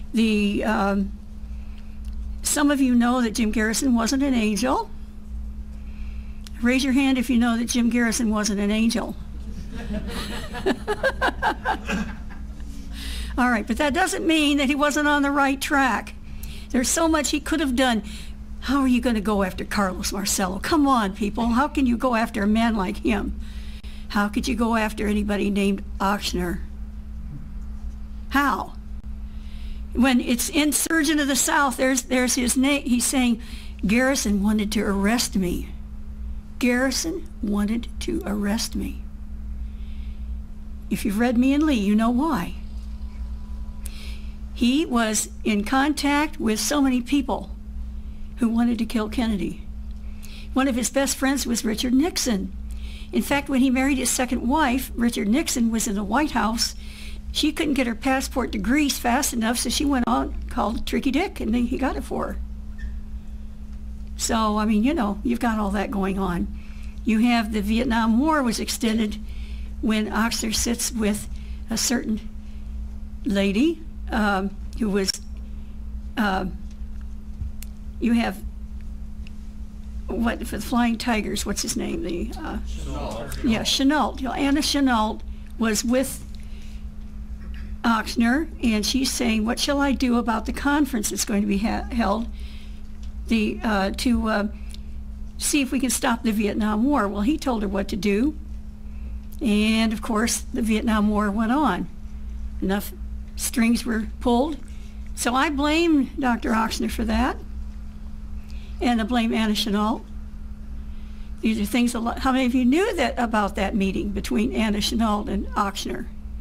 Some of you know that Jim Garrison wasn't an angel. Raise your hand if you know that Jim Garrison wasn't an angel. All right, but that doesn't mean that he wasn't on the right track. There's so much he could have done. How are you going to go after Carlos Marcello? Come on, people. How can you go after a man like him? How could you go after anybody named Ochsner? How? When it's Insurgent of the South, there's his name. He's saying, Garrison wanted to arrest me. Garrison wanted to arrest me. If you've read Me and Lee, you know why. He was in contact with so many people who wanted to kill Kennedy. One of his best friends was Richard Nixon. In fact, when he married his second wife, Richard Nixon was in the White House. She couldn't get her passport to Greece fast enough, so she went on, called Tricky Dick, and he got it for her. So, I mean, you've got all that going on. You have the Vietnam War was extended when Ochsner sits with a certain lady who was, you have, for the Flying Tigers, what's his name? Yeah, Chenault. Anna Chenault was with Ochsner, and she's saying, what shall I do about the conference that's going to be held to see if we can stop the Vietnam War. Well, he told her what to do, and of course the Vietnam War went on. Enough strings were pulled. So I blame Dr. Ochsner for that, and I blame Anna Chennault. These are things a lot. How many of you knew that about that meeting between Anna Chennault and Ochsner?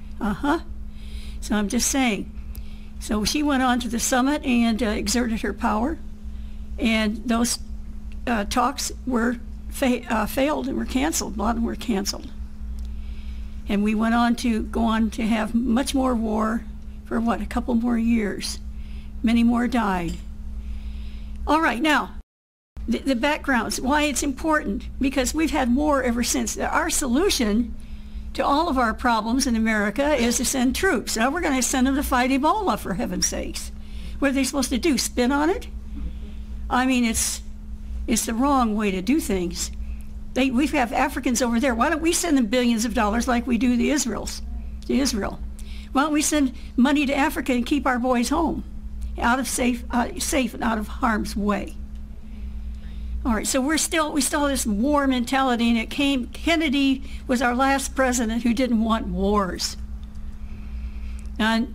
So I'm just saying. So she went on to the summit and exerted her power, and those talks were failed and were canceled. A lot of them were canceled. And we went on to have much more war for what, a couple more years. Many more died. All right, now, the backgrounds, why it's important, because we've had war ever since. Our solution to all of our problems in America is to send troops. Now we're going to send them to fight Ebola, for heaven's sakes. What are they supposed to do, spin on it? I mean, it's the wrong way to do things. We have Africans over there. Why don't we send them billions of dollars like we do to Israel? Why don't we send money to Africa and keep our boys home, safe and out of harm's way? All right, so we still have this war mentality, and Kennedy was our last president who didn't want wars. And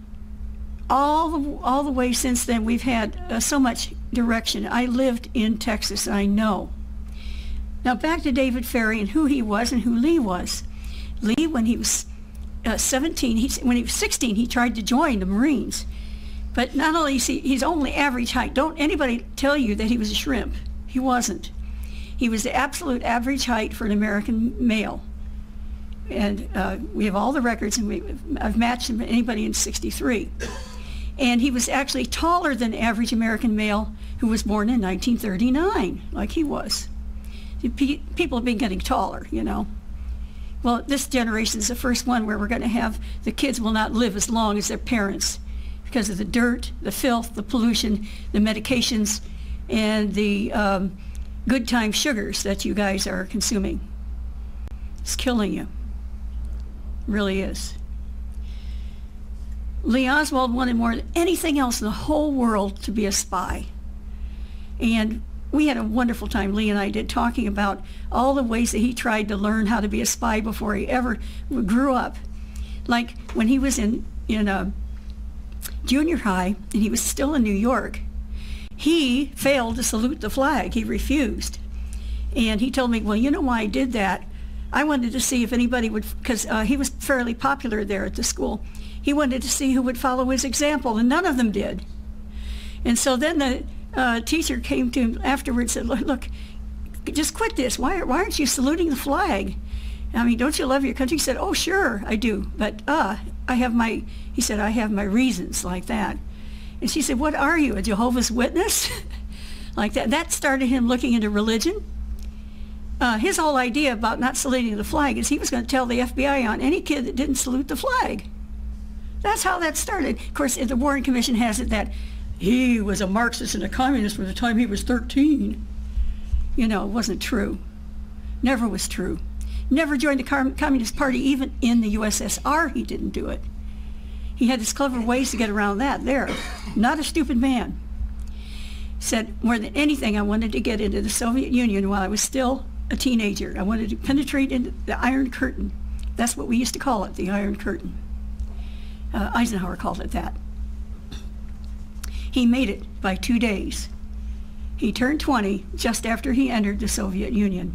all the way since then, we've had so much direction. I lived in Texas, I know. Now back to David Ferrie and who he was and who Lee was. Lee, when he was 17, when he was 16, he tried to join the Marines. But not only is he's only average height. Don't anybody tell you that he was a shrimp. He wasn't. He was the absolute average height for an American male. And we have all the records, and I've matched him to anybody in '63. And he was actually taller than the average American male who was born in 1939, like he was. People have been getting taller, you know. Well, this generation is the first one where we're going to have, the kids will not live as long as their parents because of the dirt, the filth, the pollution, the medications, and the good time sugars that you guys are consuming. It's killing you. It really is. Lee Oswald wanted more than anything else in the whole world to be a spy. And we had a wonderful time, Lee and I did, talking about all the ways that he tried to learn how to be a spy before he ever grew up. Like when he was in junior high and he was still in New York, he failed to salute the flag. He refused. And he told me, well, you know why I did that? I wanted to see if anybody would, because he was fairly popular there at the school. He wanted to see who would follow his example, and none of them did. And so then the teacher came to him afterwards and said, look, just quit this. Why aren't you saluting the flag? I mean, don't you love your country? He said, oh, sure, I do. But I have my reasons like that. And she said, what are you, a Jehovah's Witness? Like that. That started him looking into religion. His whole idea about not saluting the flag is he was going to tell the FBI on any kid that didn't salute the flag. That's how that started. Of course, the Warren Commission has it that he was a Marxist and a communist from the time he was 13. You know, it wasn't true. Never was true. Never joined the Communist Party, even in the USSR he didn't do it. He had his clever ways to get around that there. Not a stupid man. Said, more than anything, I wanted to get into the Soviet Union while I was still a teenager. I wanted to penetrate into the Iron Curtain. That's what we used to call it, the Iron Curtain. Eisenhower called it that. He made it by 2 days. He turned 20 just after he entered the Soviet Union.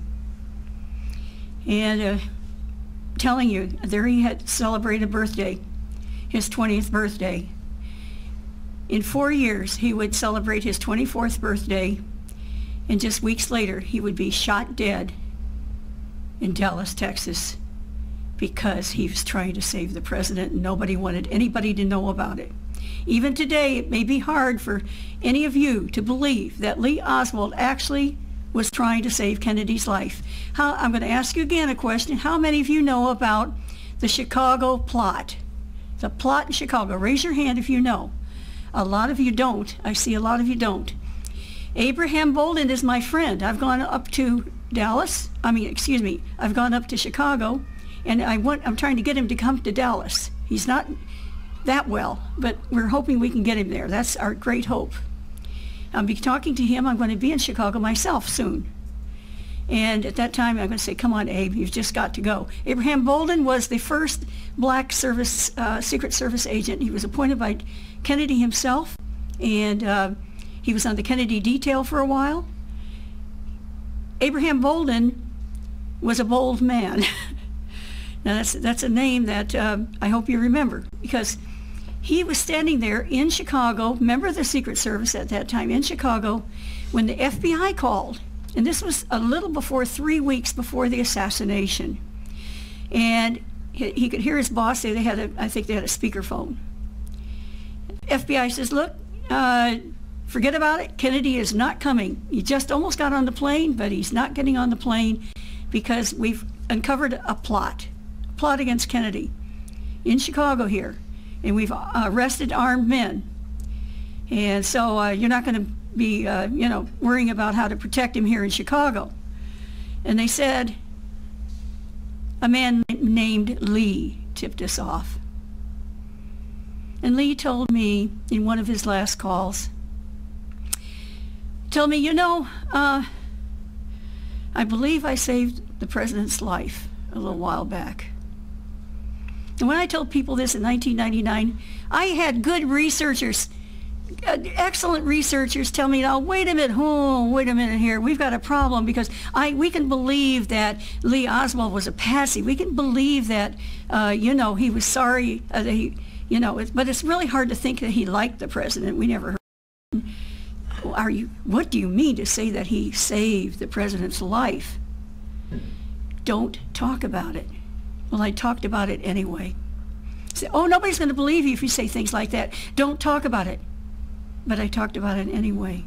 And telling you, there he had celebrated a birthday, his 20th birthday. In 4 years, he would celebrate his 24th birthday, and just weeks later, he would be shot dead in Dallas, Texas, because he was trying to save the president and nobody wanted anybody to know about it. Even today, it may be hard for any of you to believe that Lee Oswald actually was trying to save Kennedy's life. I'm going to ask you again a question. How many of you know about the Chicago plot? The plot in Chicago. Raise your hand if you know. A lot of you don't. I see a lot of you don't. Abraham Bolden is my friend. I've gone up to I've gone up to Chicago, and I'm trying to get him to come to Dallas. He's not that well, but we're hoping we can get him there. That's our great hope. I'll be talking to him. I'm going to be in Chicago myself soon. And at that time, I'm going to say, come on, Abe, you've just got to go. Abraham Bolden was the first black Secret Service agent. He was appointed by Kennedy himself, and he was on the Kennedy detail for a while. Abraham Bolden was a bold man. Now, that's a name that I hope you remember, because he was standing there in Chicago, member of the Secret Service at that time in Chicago, when the FBI called. And this was a little before 3 weeks before the assassination. And he could hear his boss say I think they had a speakerphone. FBI says, look, forget about it. Kennedy is not coming. He just almost got on the plane, but he's not getting on the plane because we've uncovered a plot against Kennedy in Chicago here. And we've arrested armed men. And so you're not going to be, worrying about how to protect him here in Chicago. And they said, a man named Lee tipped us off. And Lee told me in one of his last calls, I believe I saved the president's life a little while back. And when I told people this in 1999, I had good researchers, excellent researchers tell me, now wait a minute here, we've got a problem, because we can believe that Lee Oswald was a patsy. We can believe that, he was sorry, but it's really hard to think that he liked the president. We never heard. What do you mean to say that he saved the president's life? Don't talk about it. Well, I talked about it anyway. Say, oh, nobody's going to believe you if you say things like that. Don't talk about it. But I talked about it anyway.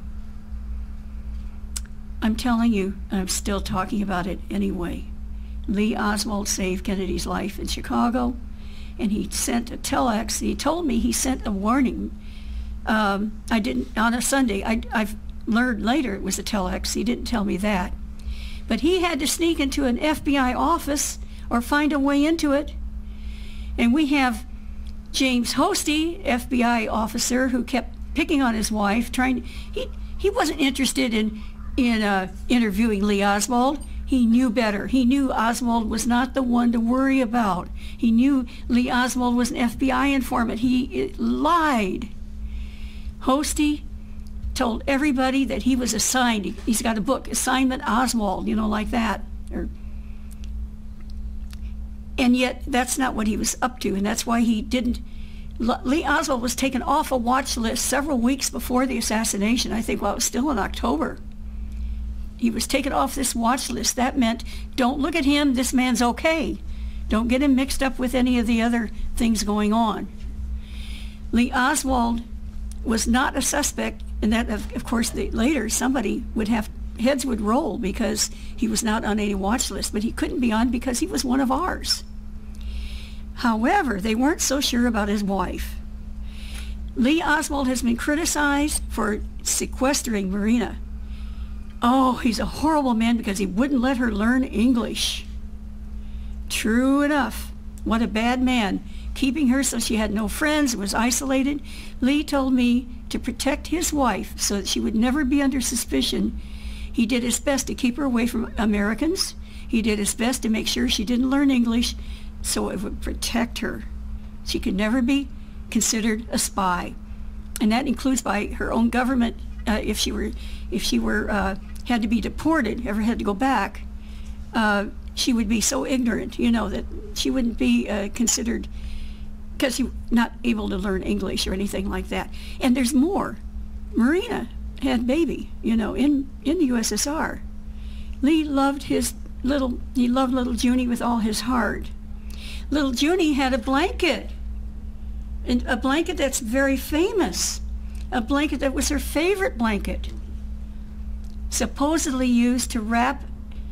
I'm telling you, and I'm still talking about it anyway. Lee Oswald saved Kennedy's life in Chicago, and he sent a telex. He told me he sent a warning. I didn't, on a Sunday. I've learned later it was a telex. He didn't tell me that. But he had to sneak into an FBI office or find a way into it. And we have James Hosty, FBI officer, who kept picking on his wife, he wasn't interested in interviewing Lee Oswald. He knew better. He knew Oswald was not the one to worry about. He knew Lee Oswald was an FBI informant. He lied. Hosty told everybody that he was assigned. He's got a book, Assignment Oswald, like that. And yet, that's not what he was up to, and that's why he didn't. Lee Oswald was taken off a watch list several weeks before the assassination. I think, it was still in October. He was taken off this watch list. That meant, don't look at him, this man's okay. Don't get him mixed up with any of the other things going on. Lee Oswald was not a suspect, and that, of course, later somebody heads would roll because he was not on any watch list, but he couldn't be on because he was one of ours. However, they weren't so sure about his wife. Lee Oswald has been criticized for sequestering Marina. Oh, he's a horrible man because he wouldn't let her learn English. True enough. What a bad man. Keeping her so she had no friends, was isolated. Lee told me to protect his wife so that she would never be under suspicion. He did his best to keep her away from Americans. He did his best to make sure she didn't learn English so it would protect her. She could never be considered a spy. And that includes by her own government. If she had to be deported, ever had to go back, she would be so ignorant, that she wouldn't be considered, because she not able to learn English or anything like that. And there's more. Marina had baby, in the USSR. Lee loved little Junie with all his heart. Little Junie had a blanket, and a blanket that's very famous, a blanket that was her favorite blanket, supposedly used to wrap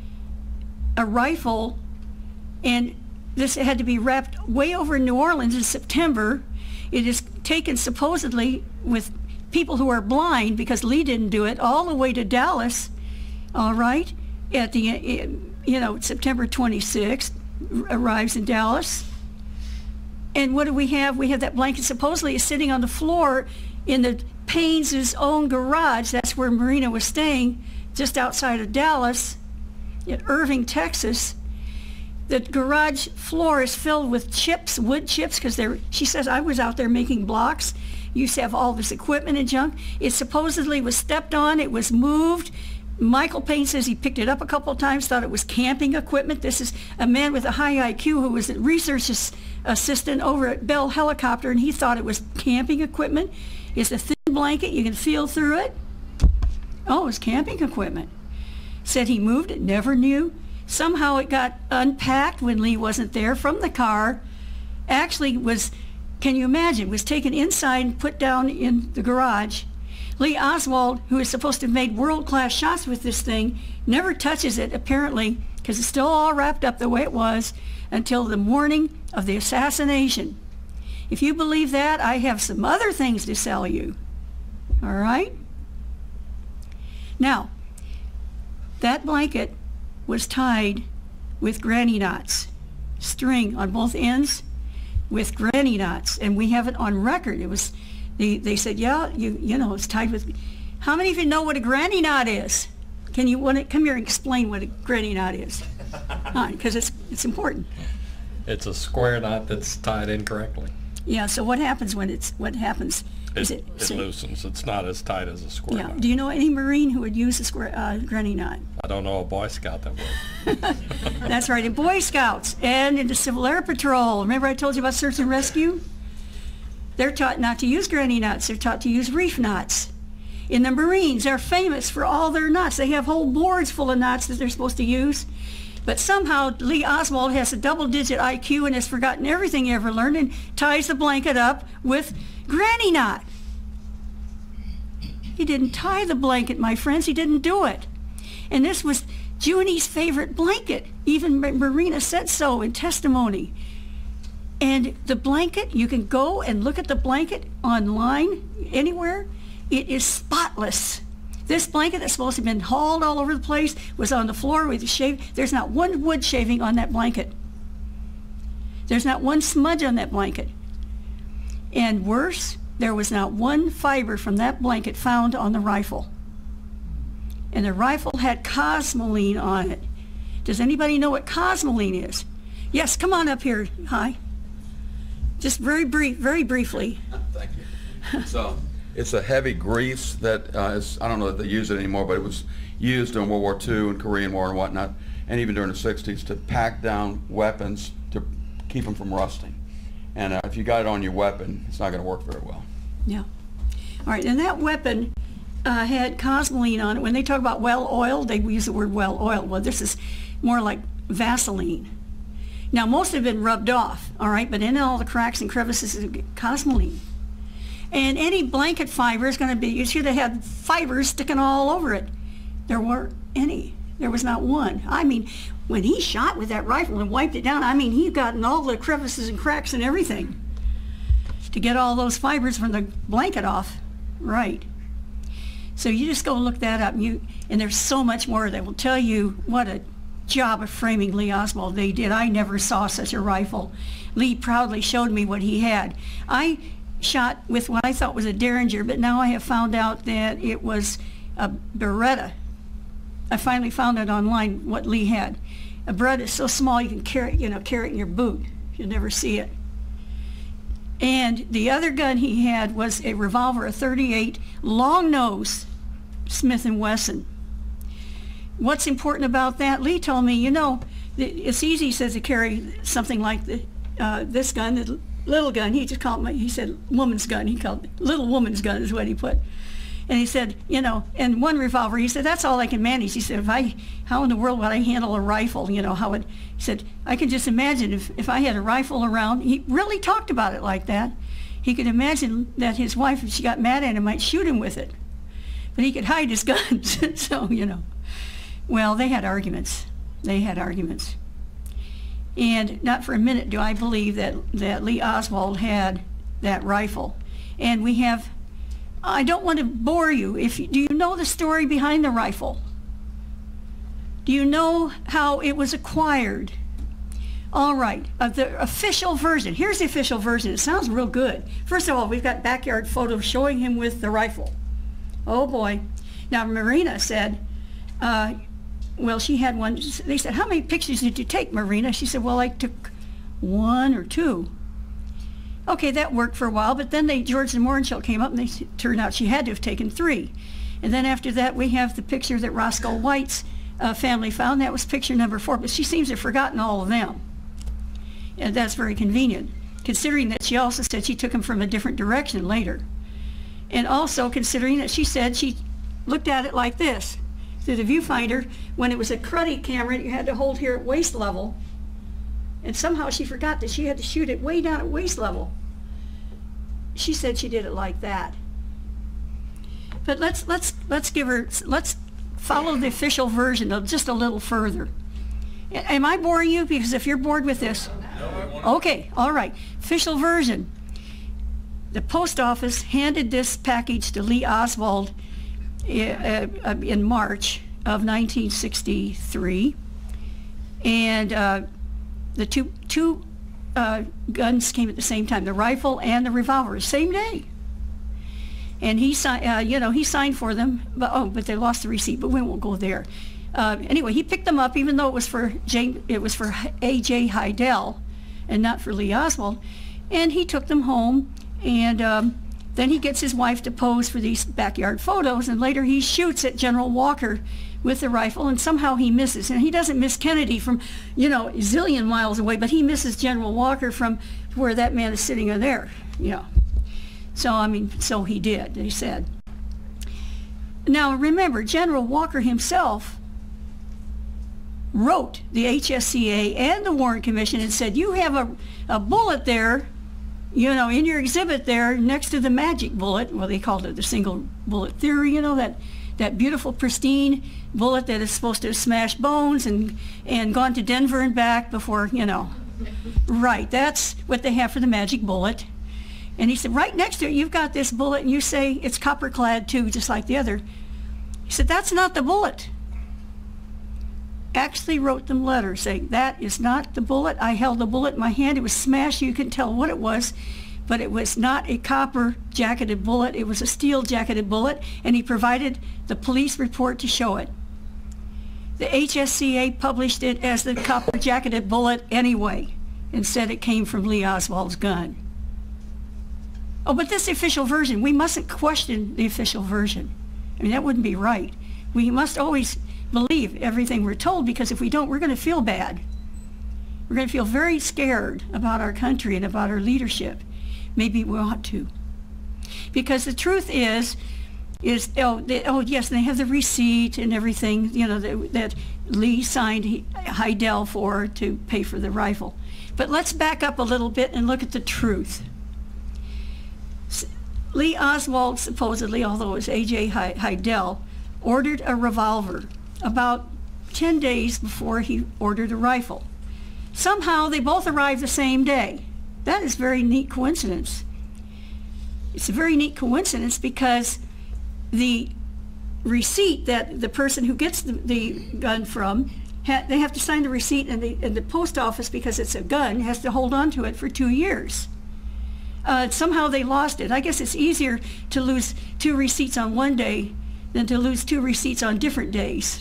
a rifle, and this had to be wrapped way over in New Orleans in September. It is taken supposedly with people who are blind, because Lee didn't do it, all the way to Dallas, all right, at the, September 26th, arrives in Dallas. And what do we have? We have that blanket supposedly is sitting on the floor in the Payne's own garage, that's where Marina was staying, just outside of Dallas, in Irving, Texas. The garage floor is filled with chips, wood chips, because she says, I was out there making blocks. You used to have all this equipment and junk. It supposedly was stepped on, it was moved. Michael Payne says he picked it up a couple of times, thought it was camping equipment. This is a man with a high IQ who was a research assistant over at Bell Helicopter, and he thought it was camping equipment. It's a thin blanket, you can feel through it. Oh, it was camping equipment. Said he moved it, never knew. Somehow it got unpacked when Lee wasn't there from the car. Actually was, can you imagine, was taken inside and put down in the garage. Lee Oswald, who is supposed to have made world-class shots with this thing, never touches it, apparently, because it's still all wrapped up the way it was, until the morning of the assassination. If you believe that, I have some other things to sell you. All right? Now, that blanket was tied with granny knots, string on both ends with granny knots, and we have it on record. It was, they said, yeah, you know, it's tied with. How many of you know what a granny knot is? Can you want to come here and explain what a granny knot is? Because it's important. It's a square knot that's tied incorrectly. Yeah. So what happens when what happens? It loosens. It's not as tight as a square knot. Do you know any Marine who would use a square granny knot? I don't know a Boy Scout that would. That's right, in Boy Scouts and in the Civil Air Patrol. Remember I told you about search and rescue? They're taught not to use granny knots. They're taught to use reef knots. In the Marines, they're famous for all their knots. They have whole boards full of knots that they're supposed to use. But somehow Lee Oswald has a double-digit IQ and has forgotten everything he ever learned and ties the blanket up with granny knot. He didn't tie the blanket, my friends. He didn't do it. And this was Junie's favorite blanket. Even Marina said so in testimony. And the blanket, you can go and look at the blanket online, anywhere. It is spotless. This blanket that's supposed to have been hauled all over the place was on the floor with the shave. There's not one wood shaving on that blanket. There's not one smudge on that blanket. And worse, there was not one fiber from that blanket found on the rifle. And the rifle had cosmoline on it. Does anybody know what cosmoline is? Yes, come on up here. Hi. Just very briefly. Thank you. So it's a heavy grease that is, I don't know if they use it anymore, but it was used during World War II and Korean War and whatnot, and even during the 60s to pack down weapons to keep them from rusting. And if you got it on your weapon, it's not going to work very well. Yeah. All right, and that weapon had cosmoline on it. When they talk about well oiled, they use the word well oiled. Well, this is more like Vaseline. Now, most have been rubbed off, all right, but in all the cracks and crevices is cosmoline. And any blanket fiber is going to be, you should have had fibers sticking all over it. There weren't any. There was not one. I mean, when he shot with that rifle and wiped it down, I mean, he got in all the crevices and cracks and everything to get all those fibers from the blanket off. Right. So you just go look that up, and there's so much more that will tell you what a job of framing Lee Oswald they did. I never saw such a rifle. Lee proudly showed me what he had. I shot with what I thought was a Derringer, but now I have found out that it was a Beretta. I finally found it online what Lee had. A Beretta is so small you can carry it in your boot. You'll never see it. And the other gun he had was a revolver, a .38 long nose Smith & Wesson. What's important about that? Lee told me, it's easy, he says, to carry something like this gun, the little gun. He just called he said woman's gun. He called it little woman's gun is what he put. And he said, and one revolver, he said, that's all I can manage. He said, how in the world would I handle a rifle? He said, I can just imagine if I had a rifle around. He really talked about it like that. He could imagine that his wife, if she got mad at him, might shoot him with it. But he could hide his guns, so, Well, they had arguments. And not for a minute do I believe that Lee Oswald had that rifle. And we have, I don't want to bore you. Do you know the story behind the rifle? Do you know how it was acquired? All right, the official version. Here's the official version. It sounds real good. First of all, we've got backyard photos showing him with the rifle. Oh boy. Now Marina said, well, she had one. They said, how many pictures did you take, Marina? She said, well, I took 1 or 2. Okay, that worked for a while, but then George and Mohrenschildt came up and they turned out she had to have taken 3. And then after that, we have the picture that Roscoe White's family found. That was picture number 4, but she seems to have forgotten all of them. And that's very convenient, considering that she also said she took them from a different direction later. And also considering that she said she looked at it like this, through the viewfinder, when it was a cruddy camera you had to hold here at waist level. And somehow she forgot that she had to shoot it way down at waist level. She said she did it like that. But let's follow the official version just a little further. Am I boring you? Because if you're bored with this, okay, all right. Official version. The post office handed this package to Lee Oswald in March of 1963, and the two guns came at the same time, the rifle and the revolver, same day. And he signed, he signed for them, but they lost the receipt. But we won't go there. Anyway, he picked them up, even though it was for A.J. Heidel, and not for Lee Oswald. And he took them home, and then he gets his wife to pose for these backyard photos, and later he shoots at General Walker with the rifle, and somehow he misses. And he doesn't miss Kennedy from, a zillion miles away, but he misses General Walker from where that man is sitting in there, So, so he did, they said. Now, remember, General Walker himself wrote the HSCA and the Warren Commission and said, you have a bullet there, in your exhibit there next to the magic bullet. Well, they called it the single bullet theory, that beautiful, pristine bullet that is supposed to smash bones and gone to Denver and back before, Right, that's what they have for the magic bullet. And he said, right next to it, you've got this bullet, and you say it's copper-clad too, just like the other. He said, that's not the bullet. Actually wrote them letters saying, that is not the bullet. I held the bullet in my hand. It was smashed. You couldn't tell what it was, but it was not a copper-jacketed bullet. It was a steel-jacketed bullet, and he provided the police report to show it. The HSCA published it as the copper-jacketed bullet anyway, and said it came from Lee Oswald's gun. Oh, but this official version, we mustn't question the official version. That wouldn't be right. We must always believe everything we're told, because if we don't, we're going to feel bad. We're going to feel very scared about our country and about our leadership. Maybe we ought to. Because the truth is yes, they have the receipt and everything, that Lee signed Heidel for to pay for the rifle. But let's back up a little bit and look at the truth. Lee Oswald supposedly, although it was A.J. Heidel, ordered a revolver about 10 days before he ordered a rifle. Somehow they both arrived the same day. That is a very neat coincidence. It's a very neat coincidence because the receipt that the person who gets the gun from, they have to sign the receipt, and the post office, because it's a gun, has to hold on to it for 2 years. Somehow they lost it. I guess it's easier to lose 2 receipts on one day than to lose 2 receipts on different days.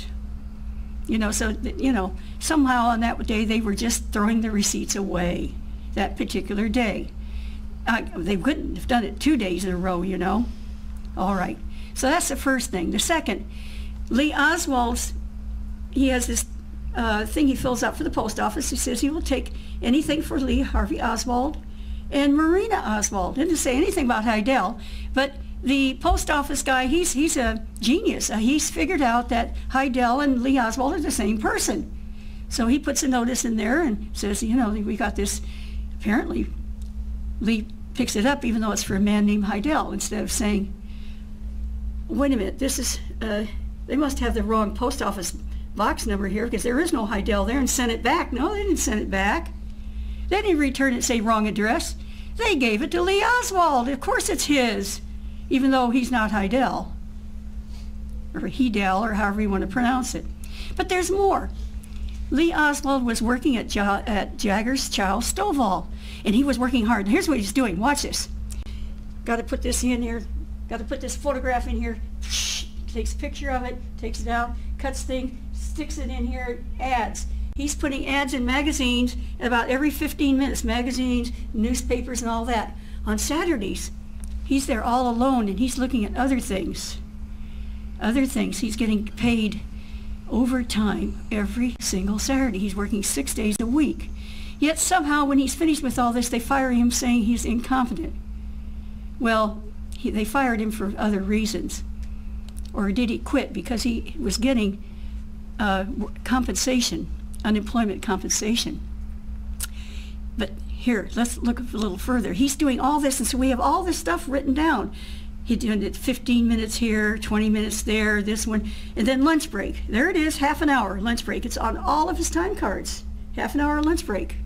Somehow on that day they were just throwing the receipts away that particular day. They couldn't have done it 2 days in a row, All right. So that's the first thing. The second, Lee Oswald's, he has this thing he fills out for the post office. He says he will take anything for Lee Harvey Oswald and Marina Oswald. Didn't say anything about Heidel, but the post office guy, he's a genius. He's figured out that Heidel and Lee Oswald are the same person. So he puts a notice in there and says, we got this. Apparently, Lee picks it up, even though it's for a man named Heidel, instead of saying, wait a minute, this is, they must have the wrong post office box number here, because there is no Heidel there, and sent it back. No, they didn't send it back. They didn't return it and say wrong address. They gave it to Lee Oswald. Of course it's his, even though he's not Heidel, or Heidel, or however you want to pronounce it. But there's more. Lee Oswald was working at Jaggers Charles Stovall, and he was working hard. Here's what he's doing. Watch this. Got to put this in here. Got to put this photograph in here. Takes a picture of it, takes it out, cuts thing, sticks it in here, ads. He's putting ads in magazines about every 15 minutes, magazines, newspapers, and all that. On Saturdays, he's there all alone, and he's looking at other things. Other things. He's getting paid overtime every single Saturday. He's working 6 days a week. Yet somehow when he's finished with all this, they fire him saying he's incompetent. Well, they fired him for other reasons. Or did he quit because he was getting compensation, unemployment compensation? But here, let's look a little further. He's doing all this, and so we have all this stuff written down. He did it 15 minutes here, 20 minutes there, this one, and then lunch break. There it is, half an hour lunch break. It's on all of his time cards. Half an hour lunch break.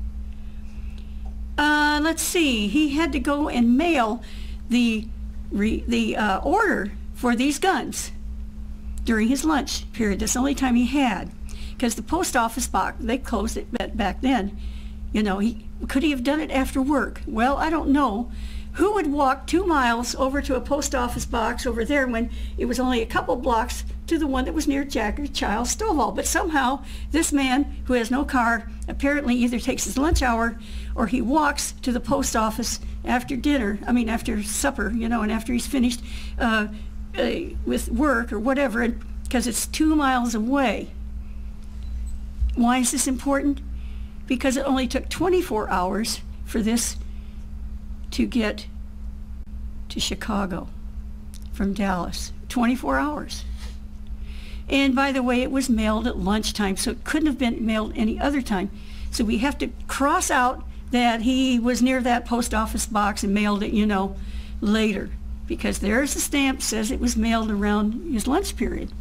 Let's see. He had to go and mail the order for these guns during his lunch period. That's the only time he had, because the post office box, they closed it back then. You know, could he have done it after work? Well, I don't know. Who would walk 2 miles over to a post office box over there when it was only a couple blocks to the one that was near Jaggers Charles Stovall? But somehow this man who has no car apparently either takes his lunch hour or he walks to the post office after dinner, after supper, and after he's finished with work or whatever, because it's 2 miles away. Why is this important? Because it only took 24 hours for this to get to Chicago from Dallas. 24 hours. And by the way, it was mailed at lunchtime, so it couldn't have been mailed any other time. So we have to cross out that he was near that post office box and mailed it, later. Because there's the stamp, says it was mailed around his lunch period.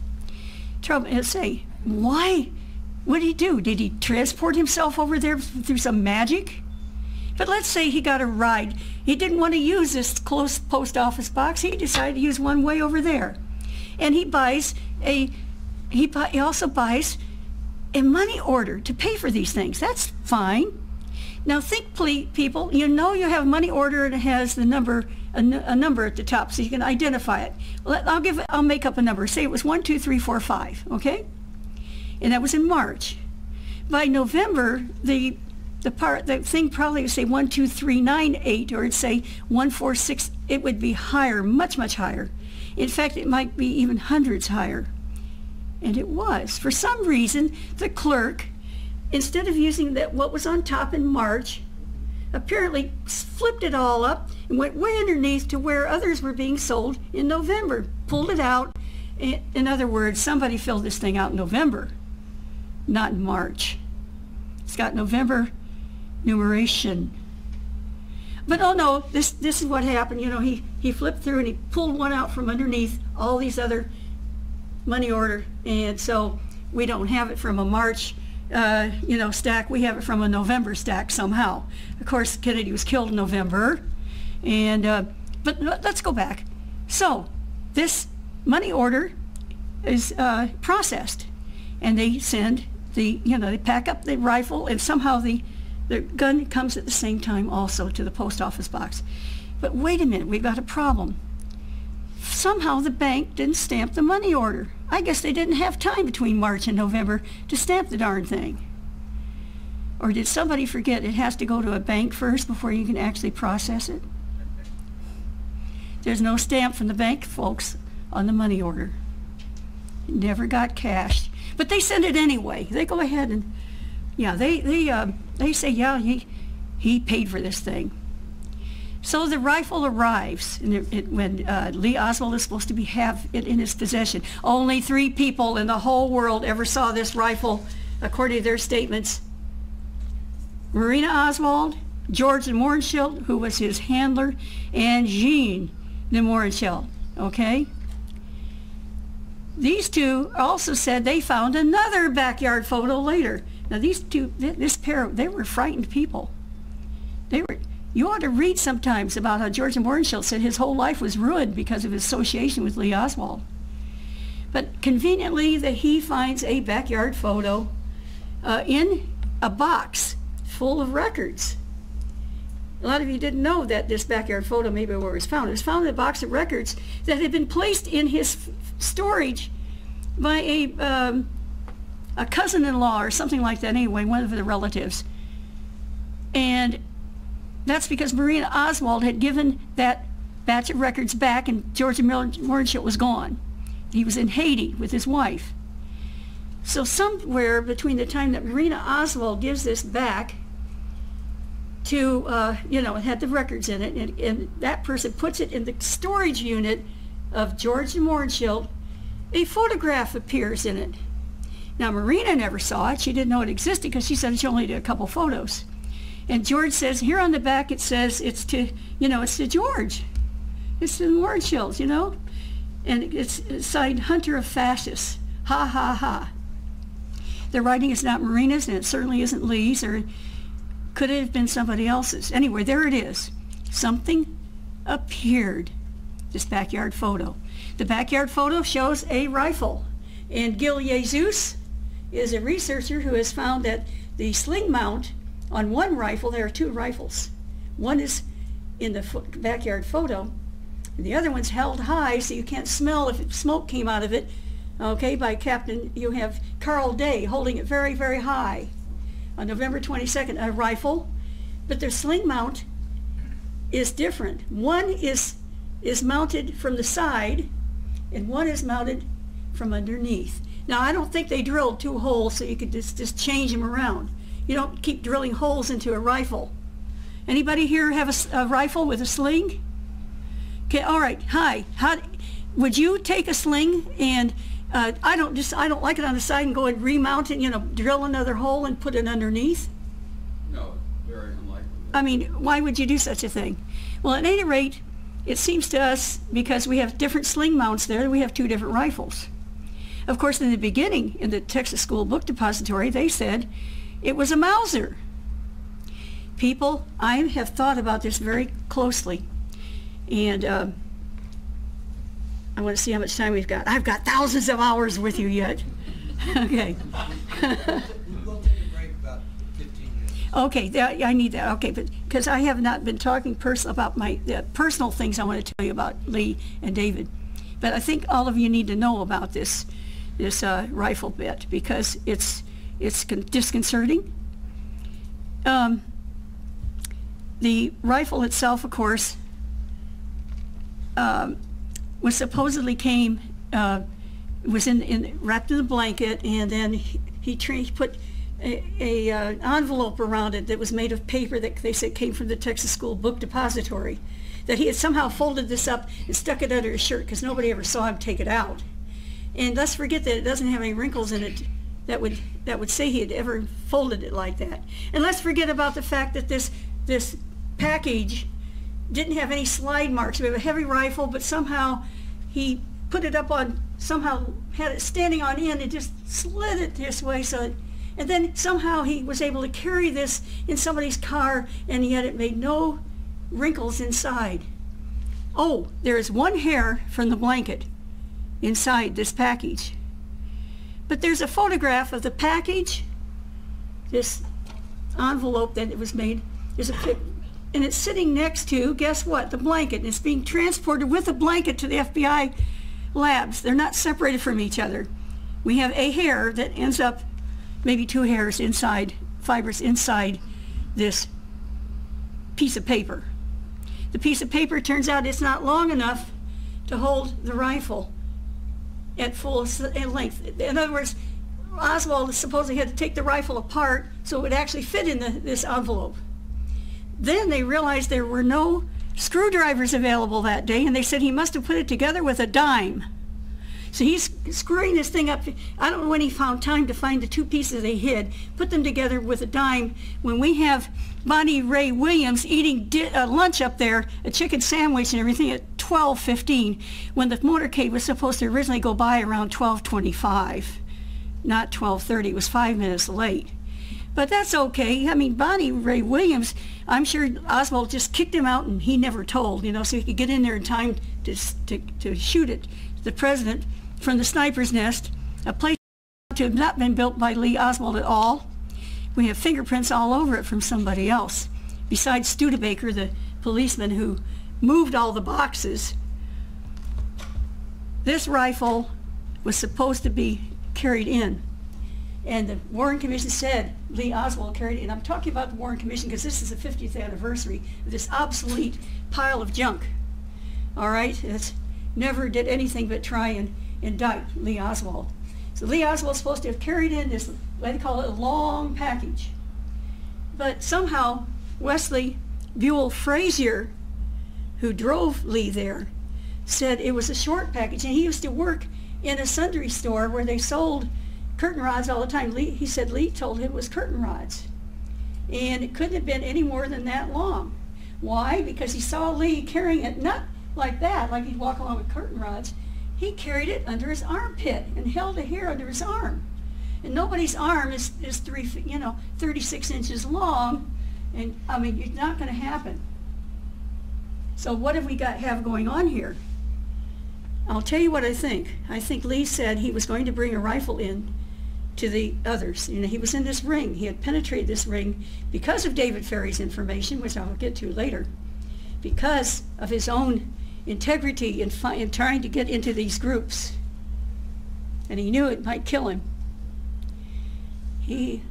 Why? What did he do? Did he transport himself over there through some magic? But let's say he got a ride. He didn't want to use this close post office box. He decided to use one way over there. And he also buys a money order to pay for these things. That's fine. Now think, people, you have a money order and it has the number, a number at the top so you can identify it. I'll make up a number. Say it was 12345, okay? And that was in March. By November, the thing probably would say 12398, or it'd say 146. It would be higher, much, much higher. In fact, it might be even hundreds higher. And it was. For some reason, the clerk, instead of using what was on top in March, apparently flipped it all up and went way underneath to where others were being sold in November. Pulled it out. In other words, somebody filled this thing out in November, not in March. It's got November numeration. But oh no, this is what happened. He flipped through and he pulled one out from underneath all these other money order, and so we don't have it from a March stack. We have it from a November stack somehow. Of course, Kennedy was killed in November, and but let's go back. So this money order is processed, and they send they pack up the rifle, and somehow the gun comes at the same time also to the post office box. But wait a minute, we've got a problem. Somehow the bank didn't stamp the money order. I guess they didn't have time between March and November to stamp the darn thing. Or did somebody forget it has to go to a bank first before you can actually process it? There's no stamp from the bank, folks, on the money order. It never got cashed. But they send it anyway. They go ahead and, they say, he paid for this thing. So the rifle arrives, and when Lee Oswald is supposed to have it in his possession. Only 3 people in the whole world ever saw this rifle, according to their statements. Marina Oswald, George de Mohrenschildt, who was his handler, and Jean de Mohrenschildt, okay? These two also said they found another backyard photo later. Now these two, this pair, they were frightened people. You ought to read sometimes about how George de Mohrenschildt said his whole life was ruined because of his association with Lee Oswald. But conveniently, he finds a backyard photo in a box full of records. A lot of you didn't know that this backyard photo maybe where it was found. It was found in a box of records that had been placed in his storage by a cousin-in-law or something like that anyway, one of the relatives. And that's because Marina Oswald had given that batch of records back and George Mohrenschildt was gone. He was in Haiti with his wife. So somewhere between the time that Marina Oswald gives this back to, it had the records in it, and that person puts it in the storage unit of George Mohrenschildt, a photograph appears in it. Now Marina never saw it. She didn't know it existed because she said she only did a couple photos. And George says, here on the back it says it's to George. It's to the Mohrenschildts, And it's signed Hunter of Fascists. Ha ha ha. The writing is not Marina's and it certainly isn't Lee's, or could it have been somebody else's? Anyway, there it is. Something appeared. This backyard photo. The backyard photo shows a rifle. And Gil Jesus is a researcher who has found that the sling mount on one rifle, there are two rifles. One is in the backyard photo, and the other one's held high so you can't smell if smoke came out of it. Okay, by Captain, you have Carl Day holding it very, very high. On November 22nd, a rifle, but their sling mount is different. One is mounted from the side, and one is mounted from underneath. Now, I don't think they drilled two holes so you could just change them around. You don't keep drilling holes into a rifle. Anybody here have a rifle with a sling? Okay, all right. Hi. Would you take a sling and I don't like it on the side and go and remount it, drill another hole and put it underneath? No, very unlikely. I mean, why would you do such a thing? Well, at any rate, it seems to us, because we have different sling mounts there, we have two different rifles. Of course, in the beginning, in the Texas School Book Depository, they said it was a Mauser. People, I have thought about this very closely, and I want to see how much time we've got. I've got thousands of hours with you yet. Okay. We'll take a break about 15 minutes. Okay, I need that. Okay, but because I have not been talking about my personal things I want to tell you about Lee and David. But I think all of you need to know about this rifle bit because it's disconcerting. The rifle itself, of course, was supposedly was wrapped in a blanket, and then he put a envelope around it that was made of paper that they said came from the Texas School Book Depository. That he had somehow folded this up and stuck it under his shirt because nobody ever saw him take it out. And let's forget that it doesn't have any wrinkles in it that would say he had ever folded it like that. And let's forget about the fact that this package didn't have any slide marks. We have a heavy rifle, but somehow he put it up on, somehow had it standing on end and just slid it this way. And then somehow he was able to carry this in somebody's car, and yet it made no wrinkles inside. Oh, there's one hair from the blanket inside this package. But there's a photograph of the package, this envelope that it was made, and it's sitting next to, guess what, the blanket, and it's being transported with the blanket to the FBI labs. They're not separated from each other. We have a hair that ends up, maybe two hairs inside, fibers inside this piece of paper. The piece of paper, turns out it's not long enough to hold the rifle at full length. In other words, Oswald supposedly had to take the rifle apart so it would actually fit in this envelope. Then they realized there were no screwdrivers available that day, and they said he must have put it together with a dime. So he's screwing this thing up. I don't know when he found time to find the two pieces they hid, put them together with a dime. When we have Bonnie Ray Williams eating lunch up there, a chicken sandwich and everything at 12:15, when the motorcade was supposed to originally go by around 12:25, not 12:30. It was 5 minutes late. But that's okay. I mean, Bonnie Ray Williams, I'm sure Oswald just kicked him out and he never told, so he could get in there in time to shoot it, the president, from the sniper's nest, a place to have not been built by Lee Oswald at all. We have fingerprints all over it from somebody else, besides Studebaker, the policeman who moved all the boxes. This rifle was supposed to be carried in, and the Warren Commission said Lee Oswald carried it in. I'm talking about the Warren Commission because this is the 50th anniversary of this obsolete pile of junk. All right, it never did anything but try and indict Lee Oswald. So Lee Oswald's supposed to have carried in this, what they call it, a long package. But somehow Wesley Buell Frazier, who drove Lee there, said it was a short package, and he used to work in a sundry store where they sold curtain rods all the time. He said Lee told him it was curtain rods, and it couldn't have been any more than that long. Why? Because he saw Lee carrying it not like that, like he'd walk along with curtain rods. He carried it under his armpit and held a hair under his arm. And nobody's arm is 36 inches long, and I mean, it's not going to happen. So what have we have going on here? I'll tell you what I think. I think Lee said he was going to bring a rifle in to the others. You know, he was in this ring. He had penetrated this ring because of David Ferry's information, which I'll get to later, because of his own integrity in trying to get into these groups. And he knew it might kill him. We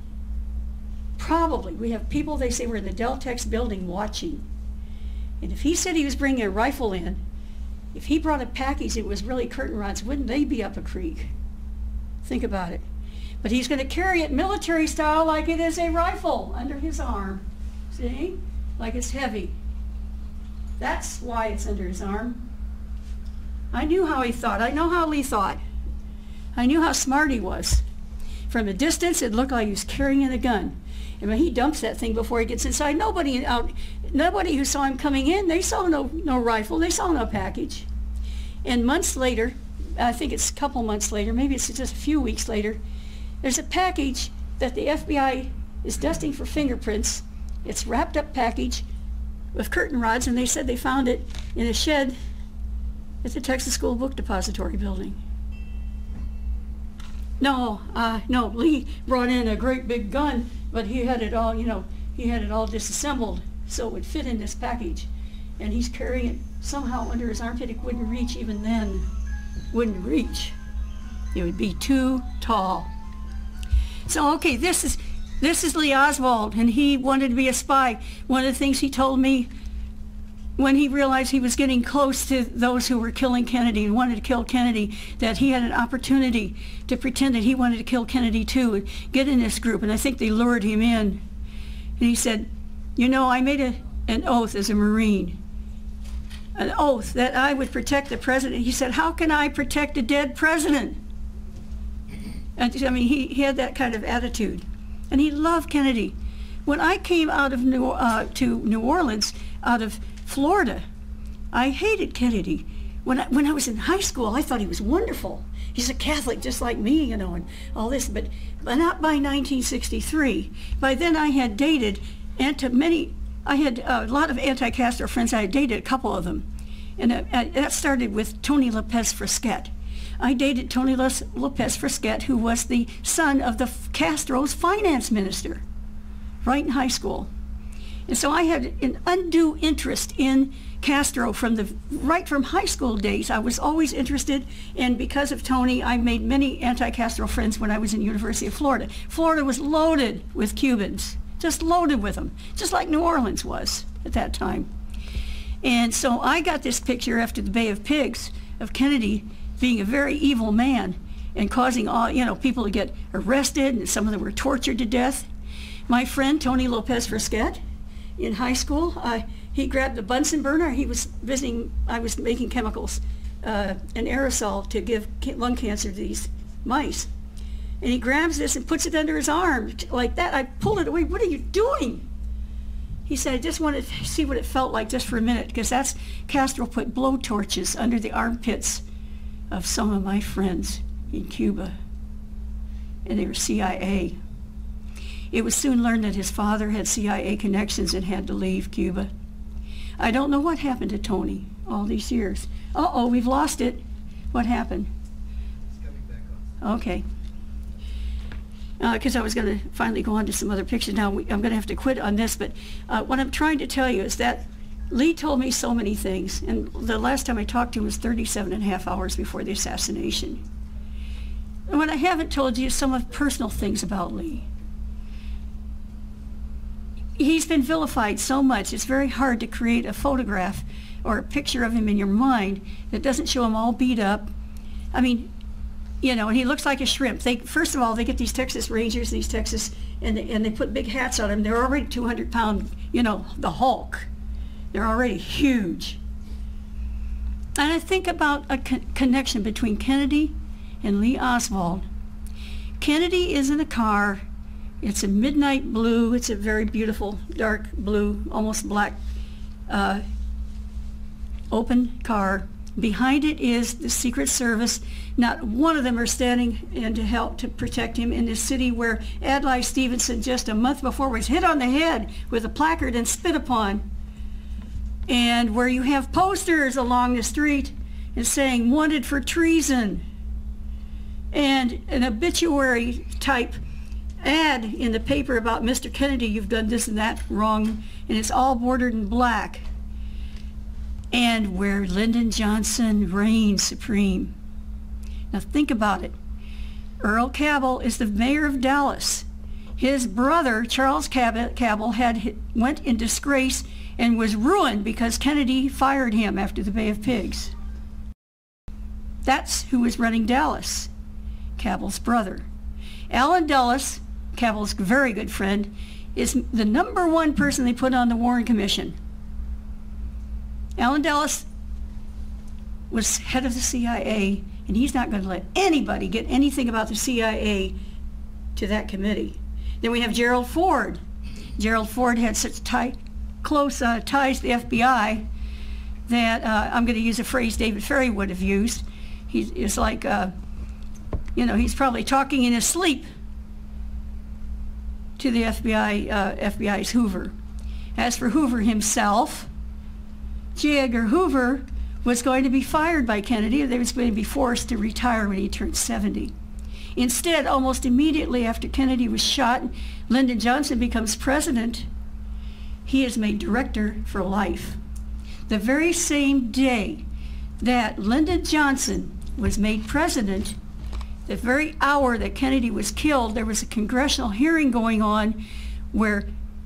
have people, they say, were in the Deltex building watching. And if he said he was bringing a rifle in, if he brought a package that was really curtain rods, wouldn't they be up a creek? Think about it. But he's going to carry it military style like it is a rifle under his arm. See? Like it's heavy. That's why it's under his arm. I knew how he thought. I know how Lee thought. I knew how smart he was. From a distance, it looked like he was carrying in a gun. And when he dumps that thing before he gets inside, nobody who saw him coming in, they saw no rifle, they saw no package. And months later, I think it's a couple months later, maybe it's just a few weeks later, there's a package that the FBI is dusting for fingerprints. It's wrapped up package with curtain rods, and they said they found it in a shed at the Texas School Book Depository building. No, Lee brought in a great big gun, but he had it all, he had it all disassembled so it would fit in this package. And he's carrying it somehow under his armpit. It wouldn't reach even then. Wouldn't reach. It would be too tall. So, okay, this is Lee Oswald, and he wanted to be a spy. One of the things he told me when he realized he was getting close to those who were killing Kennedy and wanted to kill Kennedy, that he had an opportunity to pretend that he wanted to kill Kennedy too and get in this group. And I think they lured him in. And he said, I made an oath as a Marine, an oath that I would protect the president. He said, how can I protect a dead president? And I mean, he had that kind of attitude. And he loved Kennedy. When I came out of to New Orleans, out of Florida, I hated Kennedy. When I was in high school, I thought he was wonderful. He's a Catholic just like me, and all this, but not by 1963. By then I had dated I had a lot of anti-Castro friends. I had dated a couple of them. And that started with Tony Lopez Fresquet. I dated Tony Lopez Fresquet, who was the son of the Castro's finance minister, right in high school. And so I had an undue interest in Castro right from high school days. I was always interested, and because of Tony, I made many anti-Castro friends when I was in University of Florida. Florida was loaded with Cubans, just loaded with them, just like New Orleans was at that time. And so I got this picture after the Bay of Pigs of Kennedy being a very evil man and causing people to get arrested, and some of them were tortured to death. My friend Tony Lopez Fresquet, in high school, he grabbed a Bunsen burner. I was making chemicals, an aerosol to give lung cancer to these mice. And he grabs this and puts it under his arm like that. I pulled it away. What are you doing? He said, I just wanted to see what it felt like just for a minute, because Castro put blowtorches under the armpits of some of my friends in Cuba. And they were CIA. It was soon learned that his father had CIA connections and had to leave Cuba. I don't know what happened to Tony all these years. Uh-oh, we've lost it. What happened? It's coming back on. Okay. because I was going to finally go on to some other pictures. Now I'm going to have to quit on this, but what I'm trying to tell you is that Lee told me so many things, and the last time I talked to him was 37 and a half hours before the assassination. And what I haven't told you is some of personal things about Lee. He's been vilified so much, it's very hard to create a photograph or a picture of him in your mind that doesn't show him all beat up. I mean, you know, and he looks like a shrimp. First of all, they get these Texas Rangers, and they put big hats on him. They're already 200-pound, you know, the Hulk. They're already huge. And I think about a connection between Kennedy and Lee Oswald. Kennedy is in a car. It's a midnight blue. It's a very beautiful dark blue, almost black, open car. Behind it is the Secret Service. Not one of them are standing in to help to protect him in this city where Adlai Stevenson just a month before was hit on the head with a placard and spit upon. And where you have posters along the street and saying wanted for treason, and an obituary type ad in the paper about Mr. Kennedy, you've done this and that wrong, and it's all bordered in black. And where Lyndon Johnson reigns supreme. Now think about it. Earl Cabell is the mayor of Dallas. His brother, Charles Cabell, went in disgrace and was ruined because Kennedy fired him after the Bay of Pigs. That's who was running Dallas, Cabell's brother. Allen Dulles, Cabell's very good friend, is the #1 person they put on the Warren Commission. Allen Dulles was head of the CIA, and he's not going to let anybody get anything about the CIA to that committee. Then we have Gerald Ford. Gerald Ford had such close ties to the FBI that I'm going to use a phrase David Ferry would have used. It's like, you know, he's probably talking in his sleep to the FBI's Hoover. As for Hoover himself, J. Edgar Hoover was going to be fired by Kennedy, or they was going to be forced to retire when he turned 70. Instead, almost immediately after Kennedy was shot, Lyndon Johnson becomes president. He is made director for life. The very same day that Lyndon Johnson was made president, the very hour that Kennedy was killed, there was a congressional hearing going on where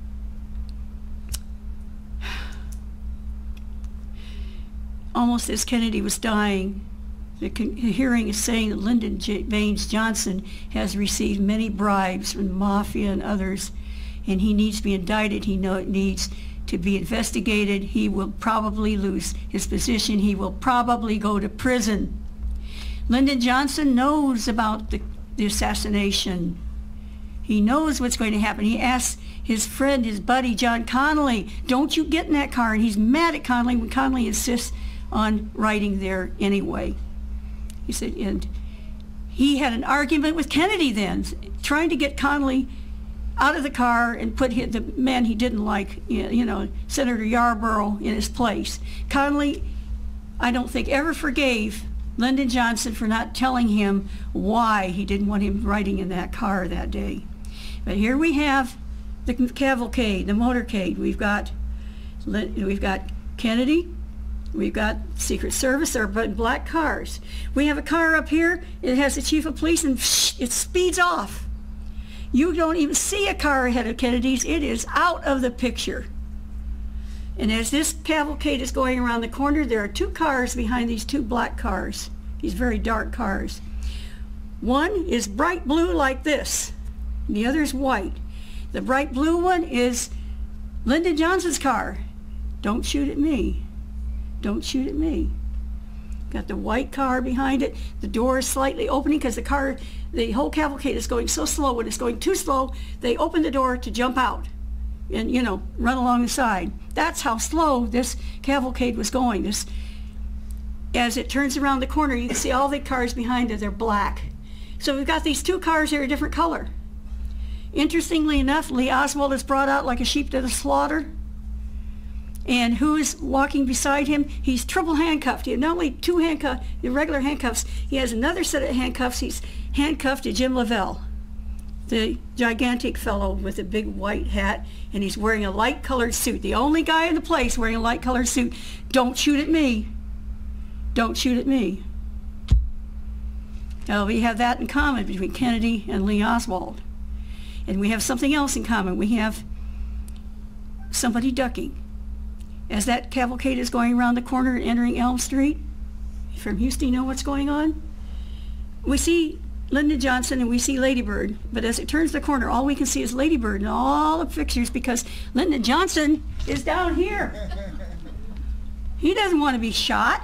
almost as Kennedy was dying, the hearing is saying that Lyndon Baines Johnson has received many bribes from the mafia and others, and he needs to be indicted. He needs to be investigated. He will probably lose his position. He will probably go to prison. Lyndon Johnson knows about the assassination. He knows what's going to happen. He asks his friend, his buddy, John Connally, don't you get in that car? And he's mad at Connally when Connally insists on riding there anyway. He said, and he had an argument with Kennedy then, trying to get Connally out of the car and put the man he didn't like, you know, Senator Yarborough, in his place. Connally, I don't think, ever forgave Lyndon Johnson for not telling him why he didn't want him riding in that car that day. But here we have the cavalcade, the motorcade. We've got Kennedy. We've got Secret Service. They're in black cars. We have a car up here. It has the chief of police, and it speeds off. You don't even see a car ahead of Kennedy's. It is out of the picture. And as this cavalcade is going around the corner, there are 2 cars behind these 2 black cars, these very dark cars. One is bright blue like this. The other is white. The bright blue one is Lyndon Johnson's car. Don't shoot at me. Don't shoot at me. Got the white car behind it. The door is slightly opening because the whole cavalcade is going so slow. When it's going too slow, they open the door to jump out and, you know, run along the side. That's how slow this cavalcade was going. As it turns around the corner, you can see all the cars behind it, they're black. So we've got these 2 cars here, a different color. Interestingly enough, Lee Oswald is brought out like a sheep to the slaughter. And who is walking beside him? He's triple handcuffed. He had not only 2 handcuffs, the regular handcuffs, he has another set of handcuffs. He's handcuffed to Jim Lavelle, the gigantic fellow with a big white hat, and he's wearing a light colored suit. The only guy in the place wearing a light colored suit. Don't shoot at me. Don't shoot at me. Now, we have that in common between Kennedy and Lee Oswald. And we have something else in common. We have somebody ducking. As that cavalcade is going around the corner and entering Elm Street, from Houston, you know what's going on? We see Lyndon Johnson and we see Lady Bird, but as it turns the corner, all we can see is Lady Bird in all the pictures because Lyndon Johnson is down here. He doesn't want to be shot.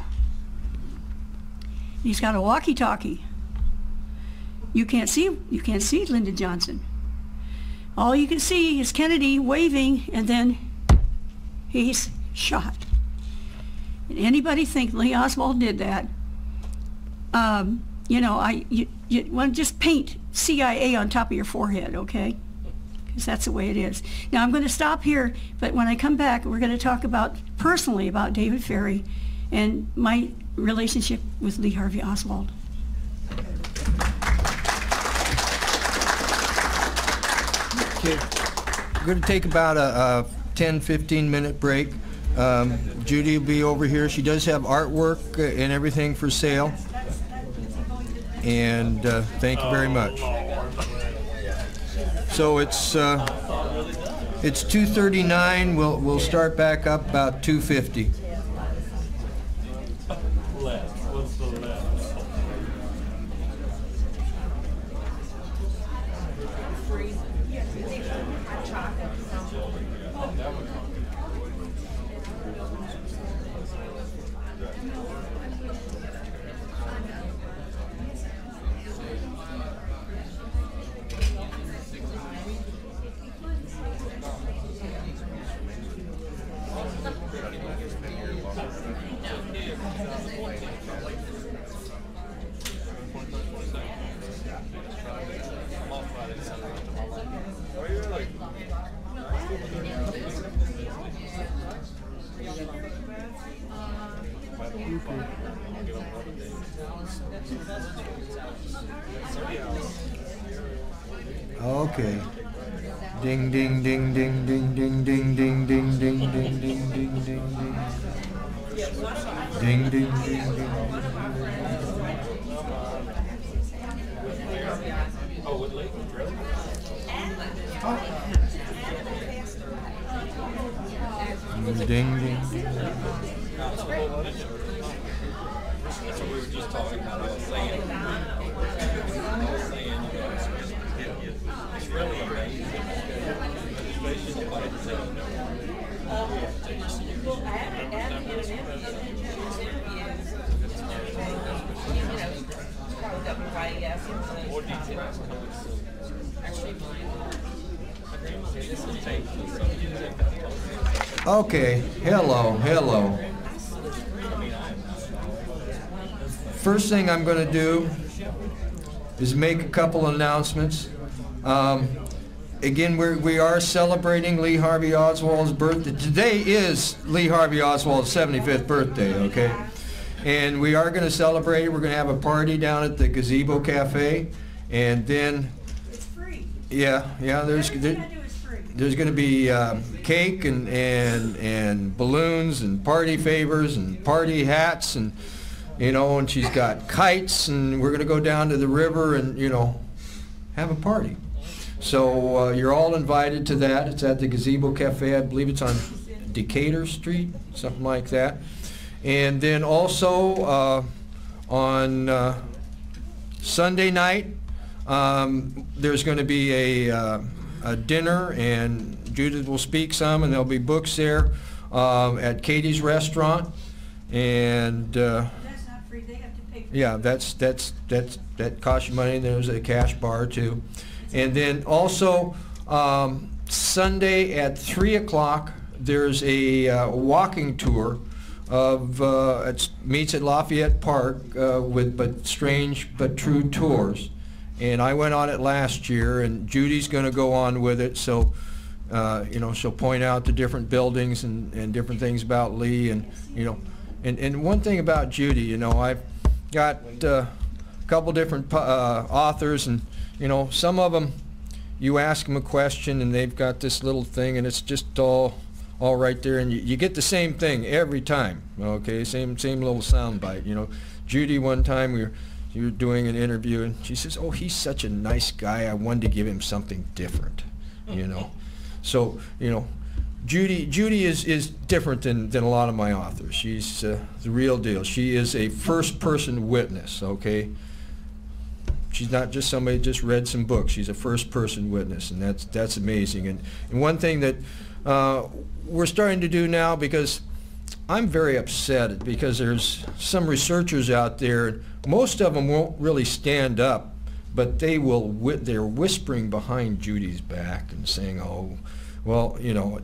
He's got a walkie-talkie. You can't see Lyndon Johnson. All you can see is Kennedy waving, and then he's shot. And anybody think Lee Oswald did that? You know, you want to just paint CIA on top of your forehead, okay? Because that's the way it is. Now I'm going to stop here, but when I come back, we're going to talk personally about David Ferrie and my relationship with Lee Harvey Oswald. Okay, we're going to take about a 10-15 minute break. Judy will be over here. She does have artwork and everything for sale. And thank you very much. So it's 2:39. We'll start back up about 2:50. What's the left? Okay. Ding ding ding ding ding ding ding ding ding ding ding ding ding ding ding. Ding ding ding ding. Oh, Woodley? Really? Ding ding ding. So we were just talking about, I was saying, it's really amazing. Especially somebody that doesn't know. More details coming soon. Okay. Hello. First thing I'm going to do is make a couple announcements. Again, we are celebrating Lee Harvey Oswald's birthday. Today is Lee Harvey Oswald's 75th birthday, okay? And we are going to celebrate it. We're going to have a party down at the Gazebo Cafe. And then... It's free. Yeah, there's going to be cake and balloons and party favors and party hats and, you know, and she's got kites, and we're going to go down to the river and, you know, have a party. So you're all invited to that. It's at the Gazebo Cafe. I believe it's on Decatur Street, something like that. And then also on Sunday night, there's going to be a dinner, and Judith will speak some, and there'll be books there at Katie's Restaurant. And That's not free. They have to pay for it. yeah, that costs you money. There's a cash bar too. And then also Sunday at 3 o'clock, there's a walking tour of it meets at Lafayette Park with but strange but true tours. And I went on it last year, and Judy's going to go on with it. So you know, she'll point out the different buildings and different things about Lee, and you know, and one thing about Judy, you know, I've got a couple different authors, and you know, some of them, you ask them a question and they've got this little thing and it's just all right there, and you get the same thing every time. Okay, same little sound bite. You know, Judy, one time you were doing an interview and she says, "Oh, he's such a nice guy. I wanted to give him something different." You know, so you know, Judy is different than a lot of my authors. She's the real deal. She is a first-person witness. Okay. She's not just somebody who just read some books. She's a first-person witness, and that's amazing. And one thing that we're starting to do now, because I'm very upset because there's some researchers out there, most of them won't really stand up, but they're whispering behind Judy's back and saying, "Oh, well, you know,"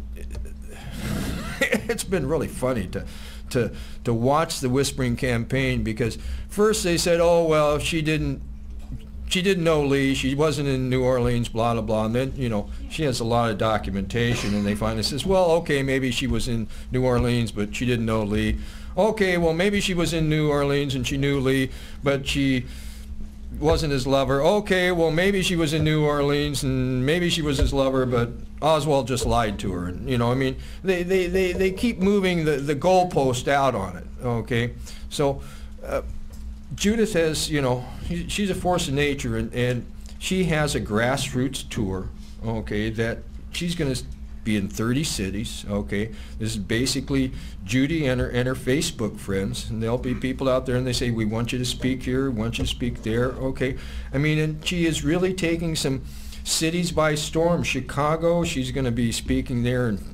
it's been really funny to watch the whispering campaign, because first they said, "Oh, well, she didn't know Lee, she wasn't in New Orleans, blah, blah, blah," and then, you know, she has a lot of documentation, and they finally says, "Well, okay, maybe she was in New Orleans, but she didn't know Lee." Okay, well, maybe she was in New Orleans and she knew Lee, but she wasn't his lover. Okay, well, maybe she was in New Orleans and maybe she was his lover, but Oswald just lied to her. And, you know, I mean, they keep moving the goalpost out on it, okay? So Judith has, you know, she's a force of nature, and she has a grassroots tour, okay, that she's going to be in 30 cities, okay? This is basically Judy and her Facebook friends, and there'll be people out there and they say, "We want you to speak here, we want you to speak there," okay? I mean, and she is really taking some cities by storm. Chicago, she's going to be speaking there in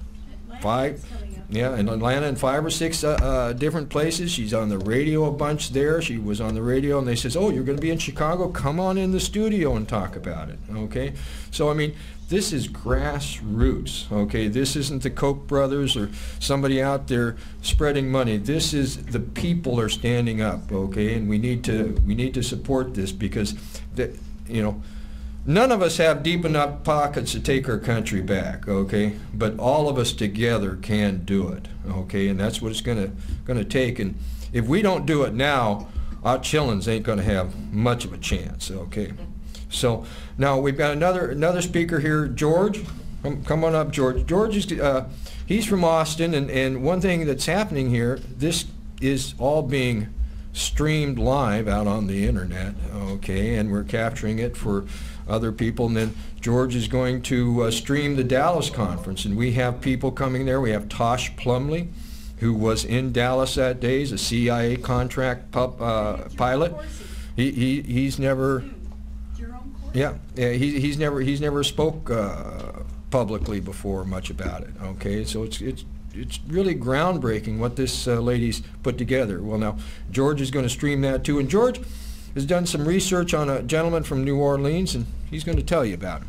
in Atlanta and 5 or 6 different places. She's on the radio a bunch there. She was on the radio, and they says, "Oh, you're going to be in Chicago? Come on in the studio and talk about it." Okay? So, I mean, this is grassroots. Okay? This isn't the Koch brothers or somebody out there spreading money. This is the people are standing up. Okay? And we need to support this, because you know, none of us have deep enough pockets to take our country back, okay? But all of us together can do it, okay? And that's what it's gonna take. And if we don't do it now, our chillins ain't gonna have much of a chance, okay? So now we've got another speaker here, George. Come on up, George. George is he's from Austin, and one thing that's happening here, this is all being streamed live out on the internet, okay? And we're capturing it for other people, and then George is going to stream the Dallas conference, and we have people coming there. We have Tosh Plumley, who was in Dallas that day. He's a CIA contract pilot. He's never, he's never spoke publicly before much about it. Okay, so it's really groundbreaking what this lady's put together. Well, now George is going to stream that too, and George has done some research on a gentleman from New Orleans, and he's going to tell you about him.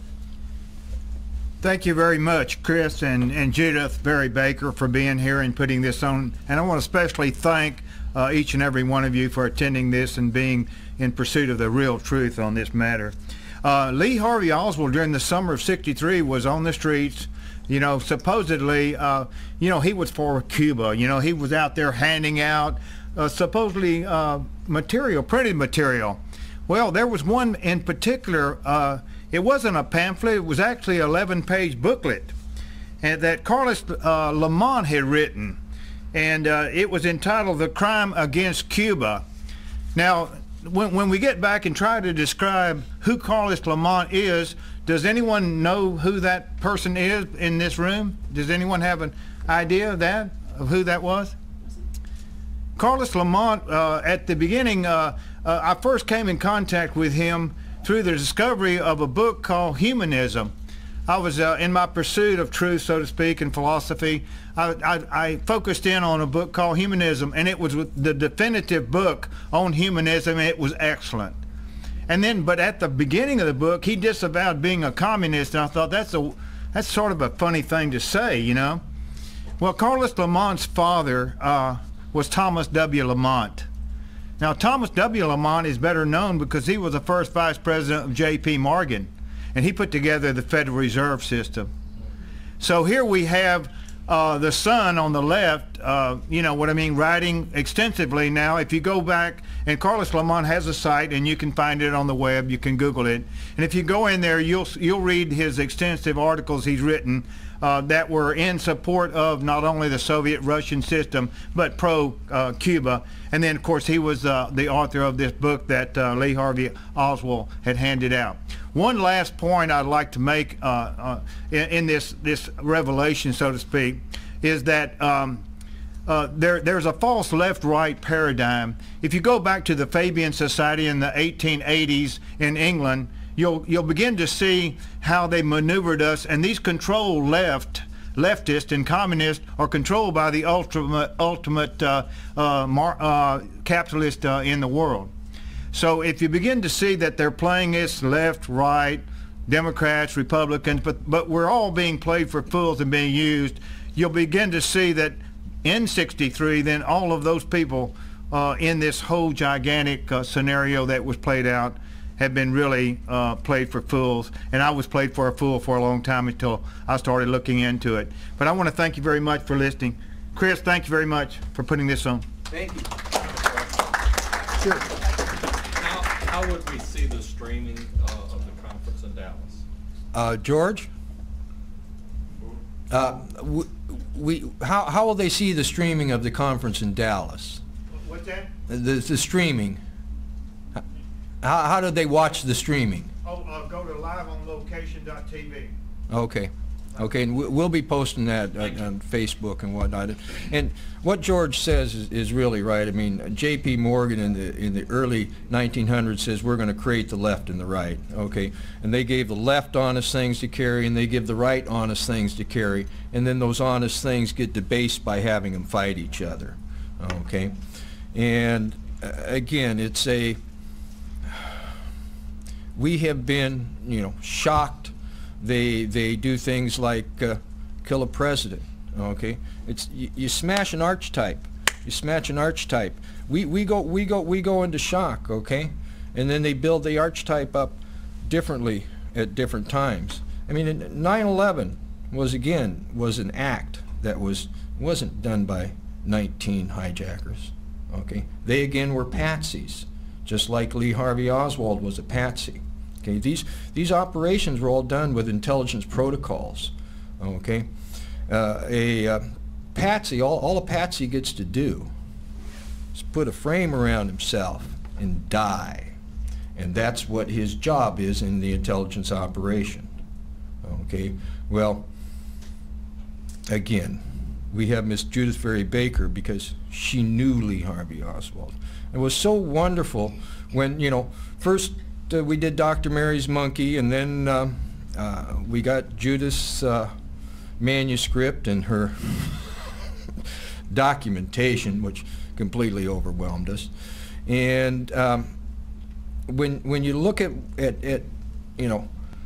Thank you very much, Chris and Judith Barry Baker, for being here and putting this on. And I want to especially thank each and every one of you for attending this and being in pursuit of the real truth on this matter. Lee Harvey Oswald, during the summer of '63, was on the streets. You know, supposedly, you know, he was for Cuba. You know, he was out there handing out supposedly material, printed material. Well, there was one in particular, it wasn't a pamphlet, it was actually an 11-page booklet, and that Carlos Lamont had written, and it was entitled "The Crime Against Cuba." Now, when we get back and try to describe who Carlos Lamont is, does anyone know who that person is in this room? Does anyone have an idea of who that was? Carlos Lamont, at the beginning, I first came in contact with him through the discovery of a book called Humanism. I was in my pursuit of truth, so to speak, and philosophy. I focused in on a book called Humanism, and it was the definitive book on humanism, and it was excellent. And then, but at the beginning of the book, he disavowed being a communist, and I thought that's sort of a funny thing to say, you know. Well, Carlos Lamont's father was Thomas W. Lamont. Now, Thomas W. Lamont is better known because he was the first vice president of J.P. Morgan, and he put together the Federal Reserve System. So here we have the son on the left, you know what I mean, writing extensively. Now, if you go back, and Carlos Lamont has a site, and you can find it on the web. You can Google it, and if you go in there, you'll read his extensive articles he's written that were in support of not only the Soviet-Russian system, but pro-Cuba. And then, of course, he was the author of this book that Lee Harvey Oswald had handed out. One last point I'd like to make in this revelation, so to speak, is that there's a false left-right paradigm. If you go back to the Fabian Society in the 1880s in England, you'll begin to see how they maneuvered us, and these control leftists and communists are controlled by the ultimate capitalist in the world. So if you begin to see that they're playing this left, right, Democrats, Republicans, but we're all being played for fools and being used, you'll begin to see that in '63, then all of those people in this whole gigantic scenario that was played out have been really played for fools. And I was played for a fool for a long time until I started looking into it. But I want to thank you very much for listening. Chris, thank you very much for putting this on. Thank you. Sure. How would we see the streaming of the conference in Dallas? George? How will they see the streaming of the conference in Dallas? What's that? The streaming. How do they watch the streaming? Oh, go to liveonlocation.tv. Okay. Okay, and we'll be posting that on Facebook and whatnot. And what George says is really right. I mean, J.P. Morgan in the early 1900s says we're going to create the left and the right. Okay, and they gave the left honest things to carry, and they give the right honest things to carry, and then those honest things get debased by having them fight each other. Okay, and again, it's a we have been, you know, shocked. They do things like kill a president. Okay, it's you smash an archetype. You smash an archetype. We go into shock. Okay, and then they build the archetype up differently at different times. I mean, 9/11 was an act that wasn't done by 19 hijackers. Okay, they again were patsies, just like Lee Harvey Oswald was a patsy. Okay, these operations were all done with intelligence protocols. Okay, a patsy, all a patsy gets to do is put a frame around himself and die, and that's what his job is in the intelligence operation. Okay, well, again, we have Miss Judith Ferry Baker because she knew Lee Harvey Oswald. It was so wonderful when, you know, first we did Dr. Mary's Monkey, and then we got Judith's manuscript and her documentation, which completely overwhelmed us. And when you look at you know,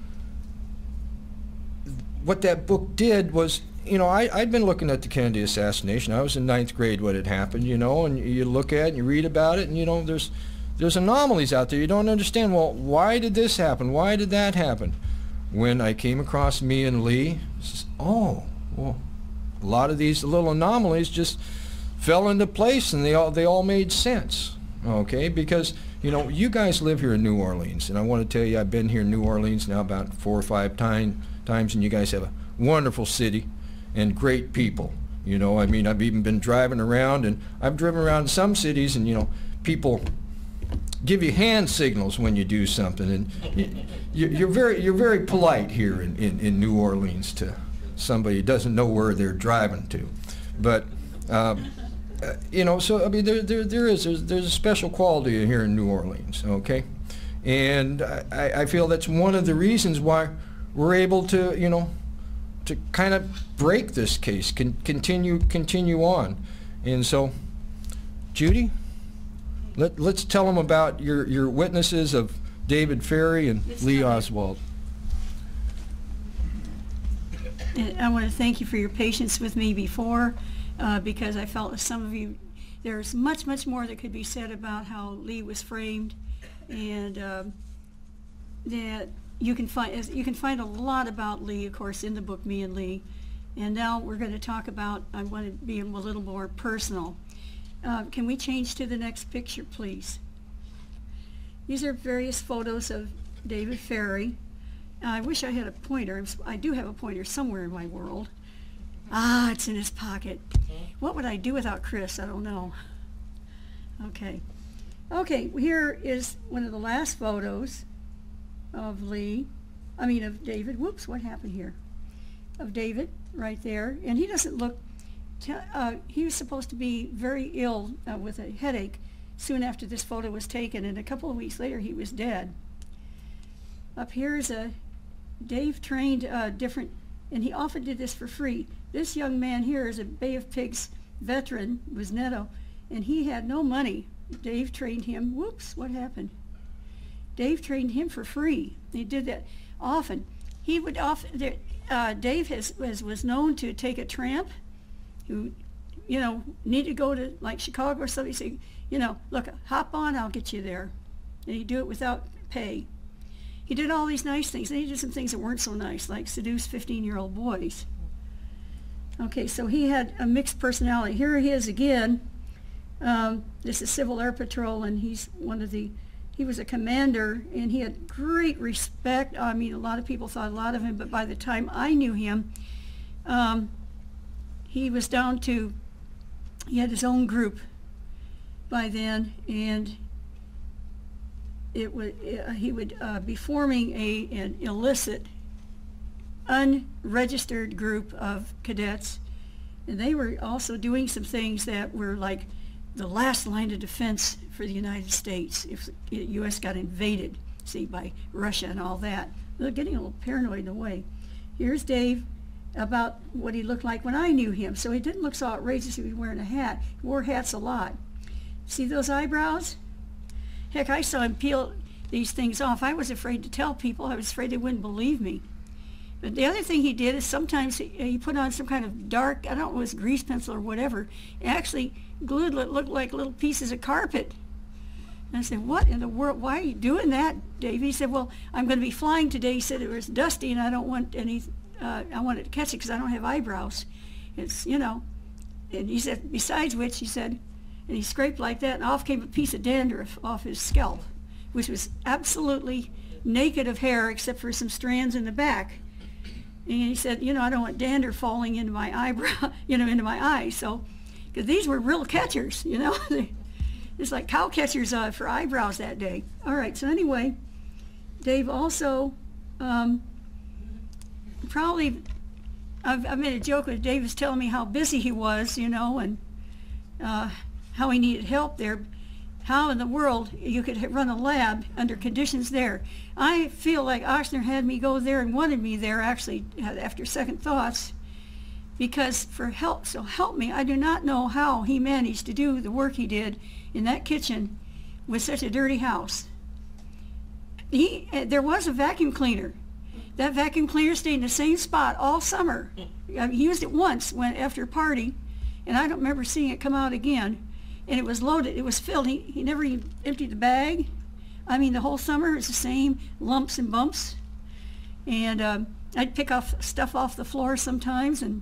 what that book did was, you know, I'd been looking at the Kennedy assassination. I was in 9th grade when it happened, you know, and you look at it and you read about it, and, you know, there's anomalies out there. You don't understand, well, why did this happen? Why did that happen? When I came across me and Lee, oh, well, a lot of these little anomalies just fell into place, and they all made sense. Okay, because, you know, you guys live here in New Orleans, and I want to tell you, I've been here in New Orleans now about 4 or 5 times, and you guys have a wonderful city and great people. You know, I mean, I've even been driving around, and I've driven around some cities, and, you know, people give you hand signals when you do something, and you're very polite here in New Orleans to somebody who doesn't know where they're driving to. But you know, so I mean, there's a special quality here in New Orleans. Okay, and I feel that's one of the reasons why we're able to, you know, to kind of break this case, continue on. And so, Judy, let's tell them about your witnesses of David Ferry and Lee Oswald. I want to thank you for your patience with me before, because I felt some of you, there's much more that could be said about how Lee was framed, and that you can find a lot about Lee, of course, in the book Me and Lee, And now we're going to talk about, I want to be a little more personal. Can we change to the next picture, please? These are various photos of David Ferrie. I wish I had a pointer. I do have a pointer somewhere in my world. Ah, it's in his pocket. What would I do without Chris? I don't know. Okay. Okay, here is one of the last photos of David. Whoops, what happened here? Of David, right there. And he doesn't look, he was supposed to be very ill with a headache soon after this photo was taken, and a couple of weeks later he was dead. Up here is Dave trained different, and he often did this for free. This young man here is a Bay of Pigs veteran, was Netto, and he had no money. Dave trained him. Whoops, what happened? Dave trained him for free. He did that often. He would often, Dave was known to take a tramp who, needed to go to like Chicago or something. Say, look, hop on, I'll get you there. And he'd do it without pay. He did all these nice things, and he did some things that weren't so nice, like seduce 15-year-old boys. Okay, so he had a mixed personality. Here he is again. This is Civil Air Patrol, and he's he was a commander, and he had great respect. I mean, a lot of people thought a lot of him, but by the time I knew him, he was down to, he had his own group by then, and he would be forming an illicit, unregistered group of cadets, and they were also doing some things that were like the last line of defense for the United States if the U.S. got invaded, see, by Russia and all that. They're getting a little paranoid in a way. Here's Dave about what he looked like when I knew him. So he didn't look so outrageous. He was wearing a hat. He wore hats a lot. See those eyebrows? Heck, I saw him peel these things off. I was afraid to tell people. I was afraid they wouldn't believe me. But the other thing he did is sometimes he put on some kind of dark, I don't know, it was grease pencil or whatever, and actually glued what looked like little pieces of carpet. And I said, what in the world, why are you doing that, Dave? He said, well, I'm going to be flying today. He said it was dusty and I don't want any, I wanted to catch it because I don't have eyebrows. It's, and he said, besides which, he said, and he scraped like that, and off came a piece of dandruff off his scalp, which was absolutely naked of hair except for some strands in the back. And he said, I don't want dander falling into my eyebrow, into my eye. So, because these were real catchers, It's like cow catchers for eyebrows that day. All right, so anyway, Dave also probably, I've made a joke with Dave was telling me how busy he was, and how he needed help there. How in the world you could run a lab under conditions there. I feel like Ochsner had me go there and wanted me there actually after second thoughts, because for help, so help me, I do not know how he managed to do the work he did in that kitchen with such a dirty house. There was a vacuum cleaner. That vacuum cleaner stayed in the same spot all summer. He used it once after a party, and I don't remember seeing it come out again. And it was loaded, it was filled. He never even emptied the bag. I mean, the whole summer it's the same lumps and bumps. And I'd pick stuff off the floor sometimes. And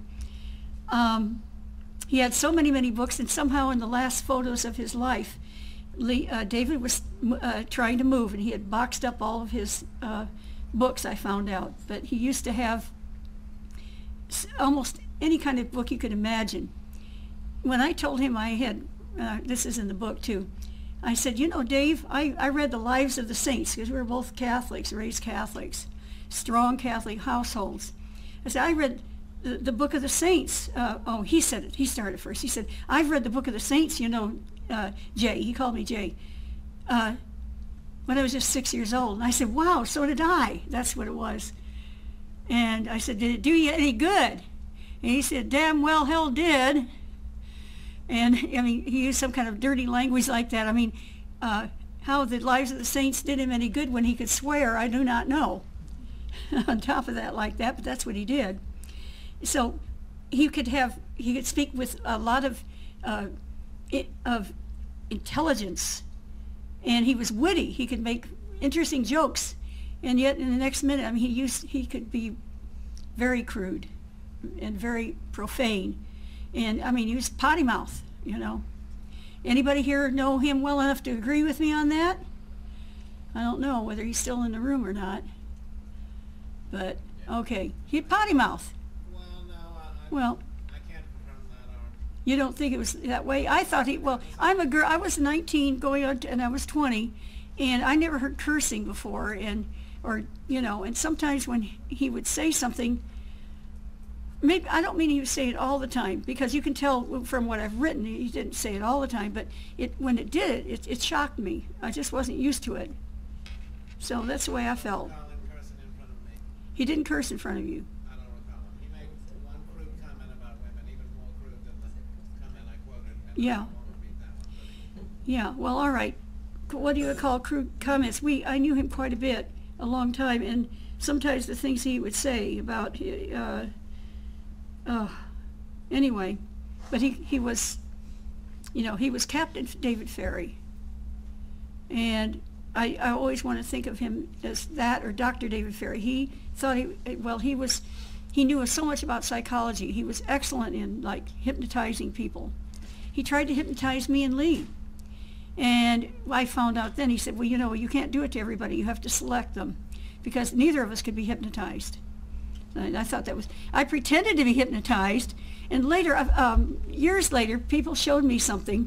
he had so many books, and somehow in the last photos of his life, David was trying to move, and he had boxed up all of his books, I found out. But he used to have almost any kind of book you could imagine. When I told him I had, this is in the book too, I said, Dave, I read the Lives of the Saints, because we were both Catholics, raised Catholics, strong Catholic households. I said, I read the Book of the Saints. He said it. He started first. He said, I've read the Book of the Saints, Jay. He called me Jay. When I was just 6 years old. And I said, wow, so did I. That's what it was. And I said, did it do you any good? And he said, damn well hell did. And, he used some kind of dirty language like that. How the Lives of the Saints did him any good when he could swear, I do not know. On top of that like that, but that's what he did. So he could speak with a lot of intelligence, and he was witty. He could make interesting jokes, and yet in the next minute, he could be very crude. and very profane. And I mean, he was potty mouth, you know. Anybody here know him well enough to agree with me on that? I don't know whether he's still in the room or not. But, okay, he had potty mouth. Well, no, Well, I can't confirm that, or... you don't think it was that way? I thought well, I'm a girl, I was 19 going on, and I was 20, and I never heard cursing before, or, you know, and sometimes when he would say something, maybe, I don't mean he would say it all the time, because you can tell from what I've written, he didn't say it all the time, but when it did it shocked me. I just wasn't used to it. So that's the way I felt. Recall him cursing in front of me. He didn't curse in front of you. I don't recall him. He made one crude comment about women, even more crude than the comment I quoted. And Yeah. I won't repeat that one, but Yeah, well, all right. What do you call crude comments? I knew him quite a bit, a long time, and sometimes the things he would say about, anyway, but he was, you know, he was Captain David Ferry, and I always want to think of him as that, or Dr. David Ferry. He thought he knew so much about psychology. He was excellent in, like, hypnotizing people. He tried to hypnotize me and Lee. And I found out then, he said, well, you know, you can't do it to everybody. You have to select them, because neither of us could be hypnotized. And I thought that was, I pretended to be hypnotized, and later, years later, people showed me something.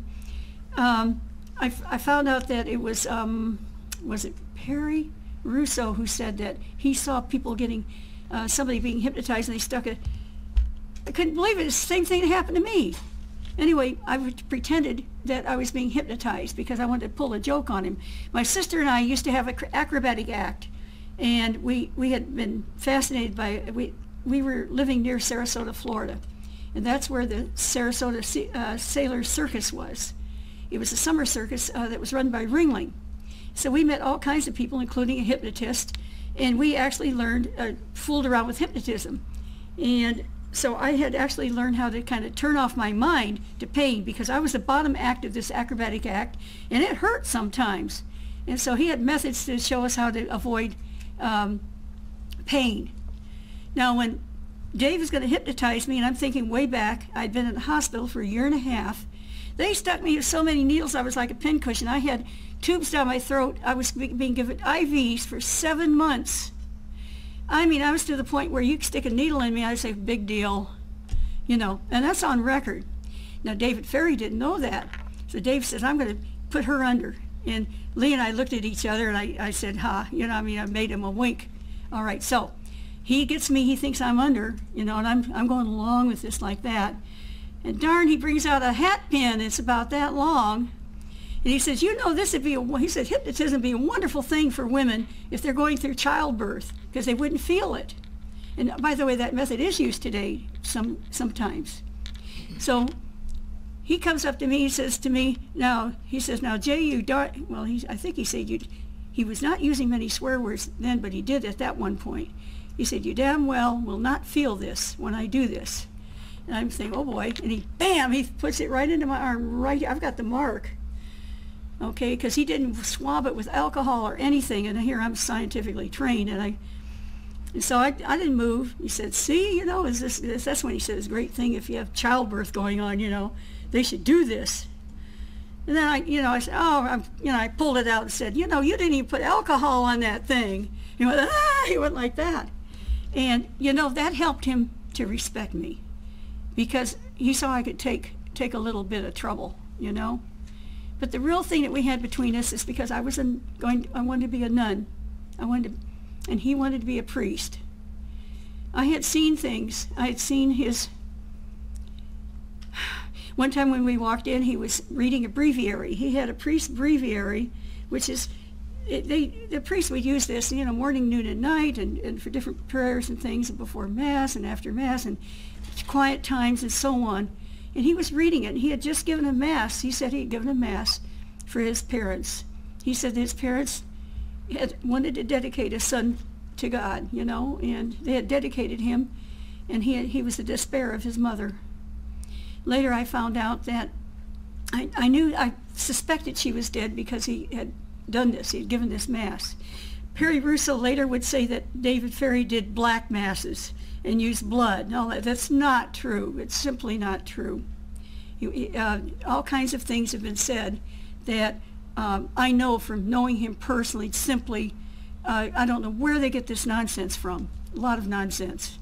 I found out that it was it Perry Russo who said that he saw people getting, somebody being hypnotized, and they stuck I couldn't believe it. It's the same thing that happened to me. Anyway, I pretended that I was being hypnotized because I wanted to pull a joke on him. My sister and I used to have an acrobatic act, and we had been fascinated by it. We were living near Sarasota, Florida, and that's where the Sarasota Sailors Circus was. It was a summer circus that was run by Ringling. So we met all kinds of people, including a hypnotist, and we actually learned, fooled around with hypnotism. And so I had actually learned how to kind of turn off my mind to pain, because I was the bottom act of this acrobatic act, and it hurt sometimes. And so he had methods to show us how to avoid pain. Now, when Dave was going to hypnotize me, and I'm thinking way back, I'd been in the hospital for a year and a half. They stuck me with so many needles, I was like a pincushion. I had tubes down my throat. I was being given IVs for 7 months. I mean, I was to the point where you could stick a needle in me, I'd say, big deal, you know, and that's on record. Now, David Ferry didn't know that. So Dave says, I'm going to put her under. And Lee and I looked at each other, and I said, ha, you know, I mean, I made him a wink. All right, so he gets me, he thinks I'm under, you know, and I'm going along with this like that. And darn, he brings out a hat pin. It's about that long. And he says, you know, this would be he said, hypnotism would be a wonderful thing for women if they're going through childbirth, because they wouldn't feel it. And by the way, that method is used today sometimes. So he comes up to me, he says to me, now Jay, you darn, well, I think he said he was not using many swear words then, but he did at that one point. He said, you damn well will not feel this when I do this. And I'm thinking, oh boy, and he puts it right into my arm, right here. I've got the mark, okay, because he didn't swab it with alcohol or anything, and here I'm scientifically trained, and so I didn't move. He said, see, you know, that's when he said, it's a great thing if you have childbirth going on, you know, they should do this. And then I said, oh, I pulled it out and said, you know, you didn't even put alcohol on that thing. He went, he went like that. And, you know, that helped him to respect me, because he saw I could take a little bit of trouble, you know. But the real thing that we had between us is because I wanted to be a nun. And he wanted to be a priest. I had seen things. I had seen one time when we walked in, he was reading a breviary. He had a priest breviary, which is, the priests would use this, you know, morning, noon, and night, and for different prayers and things, and before Mass and after Mass, and quiet times and so on. And he was reading it, and he had just given a Mass. He said he had given a Mass for his parents. He said his parents had wanted to dedicate a son to God, you know, and they had dedicated him, and he was the despair of his mother. Later I found out that I suspected she was dead because he had done this, he had given this Mass. Perry Russo later would say that David Ferry did black masses and used blood. No, that's not true. It's simply not true. All kinds of things have been said that I know from knowing him personally. Simply, I don't know where they get this nonsense from. A lot of nonsense.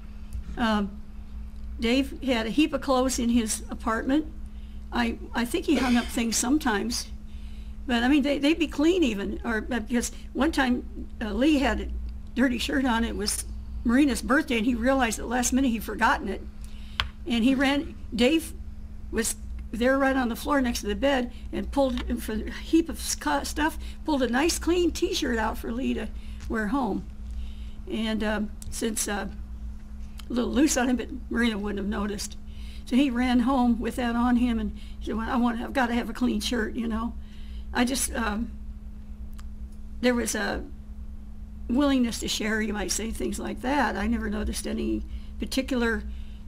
Dave had a heap of clothes in his apartment. I think he hung up things sometimes. But I mean, they'd be clean even, or because one time Lee had a dirty shirt on. It was Marina's birthday, and he realized at the last minute he'd forgotten it, and he ran. Dave was there right on the floor next to the bed and pulled for a heap of stuff. Pulled a nice clean T-shirt out for Lee to wear home, and since a little loose on him, but Marina wouldn't have noticed. So he ran home with that on him, and he said, well, I've got to have a clean shirt, you know. I just, there was a willingness to share, you might say, things like that. I never noticed any particular,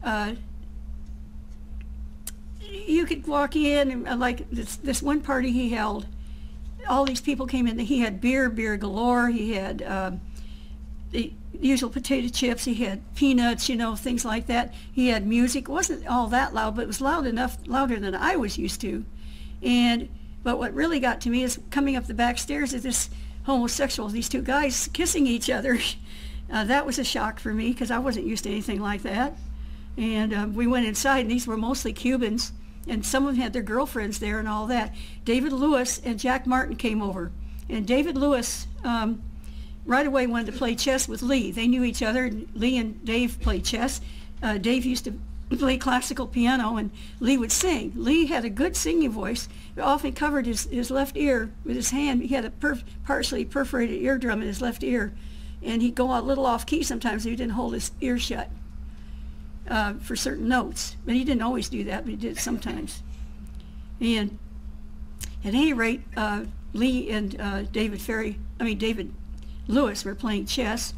you could walk in, and like this one party he held, all these people came in, he had beer galore, he had the usual potato chips, he had peanuts, you know, things like that. He had music. It wasn't all that loud, but it was loud enough, louder than I was used to. But what really got to me is coming up the back stairs of this homosexual, these two guys kissing each other. That was a shock for me because I wasn't used to anything like that. And we went inside, and these were mostly Cubans, and some of them had their girlfriends there and all that. David Lewis and Jack Martin came over, and David Lewis right away wanted to play chess with Lee. They knew each other. Lee and Dave played chess. Dave used to play classical piano, and Lee would sing. Lee had a good singing voice. He often covered his left ear with his hand. He had a partially perforated eardrum in his left ear, and he'd go a little off key sometimes if he didn't hold his ear shut for certain notes. But he didn't always do that, but he did sometimes. And at any rate, Lee and David Lewis were playing chess.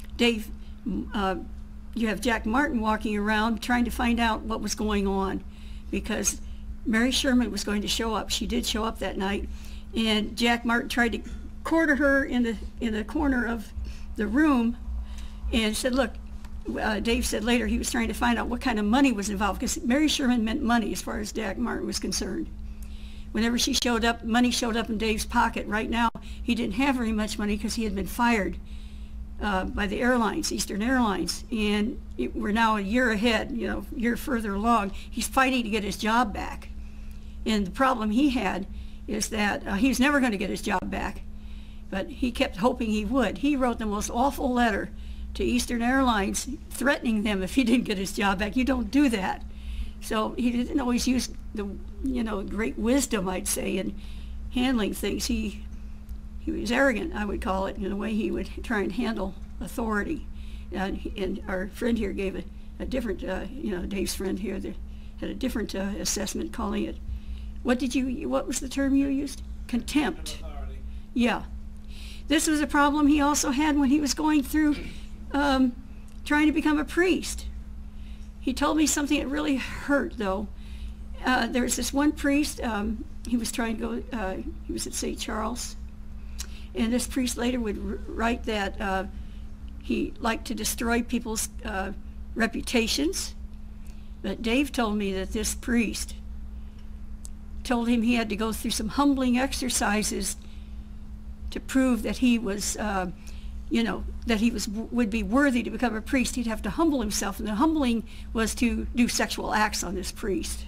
You have Jack Martin walking around trying to find out what was going on because Mary Sherman was going to show up. She did show up that night, and Jack Martin tried to corner her in the corner of the room and said, look, Dave said later he was trying to find out what kind of money was involved because Mary Sherman meant money as far as Jack Martin was concerned. Whenever she showed up, money showed up in Dave's pocket. Right now, he didn't have very much money because he had been fired by the airlines, Eastern Airlines, and we're now a year ahead, you know, a year further along. He's fighting to get his job back. And the problem he had is that he was never going to get his job back, but he kept hoping he would. He wrote the most awful letter to Eastern Airlines threatening them if he didn't get his job back. You don't do that. So he didn't always use the, you know, great wisdom, I'd say, in handling things. He was arrogant, I would call it, in the way he would try and handle authority. And our friend here gave a different, Dave's friend here had a different assessment, calling it, what was the term you used? Contempt. Yeah. This was a problem he also had when he was going through trying to become a priest. He told me something that really hurt, though. There was this one priest, he was trying to go, he was at St. Charles, and this priest later would write that he liked to destroy people's reputations. But Dave told me that this priest told him he had to go through some humbling exercises to prove that he was, that he would be worthy to become a priest. He'd have to humble himself, and the humbling was to do sexual acts on this priest.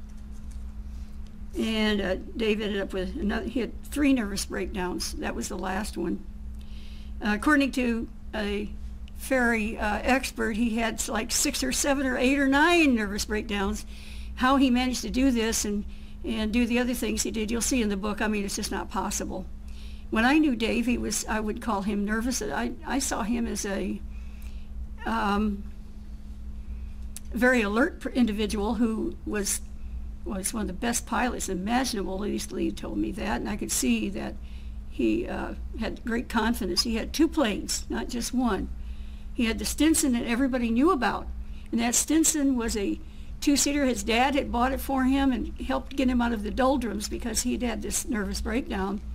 And Dave ended up with he had 3 nervous breakdowns. That was the last one. According to a Ferry expert, he had like 6 or 7 or 8 or 9 nervous breakdowns. How he managed to do this and do the other things he did, you'll see in the book. I mean, it's just not possible. When I knew Dave, I would call him nervous. I saw him as a very alert individual who was one of the best pilots imaginable. At least Lee told me that, and I could see that he had great confidence. He had 2 planes, not just one. He had the Stinson that everybody knew about, and that Stinson was a 2-seater. His dad had bought it for him and helped get him out of the doldrums because he'd had this nervous breakdown.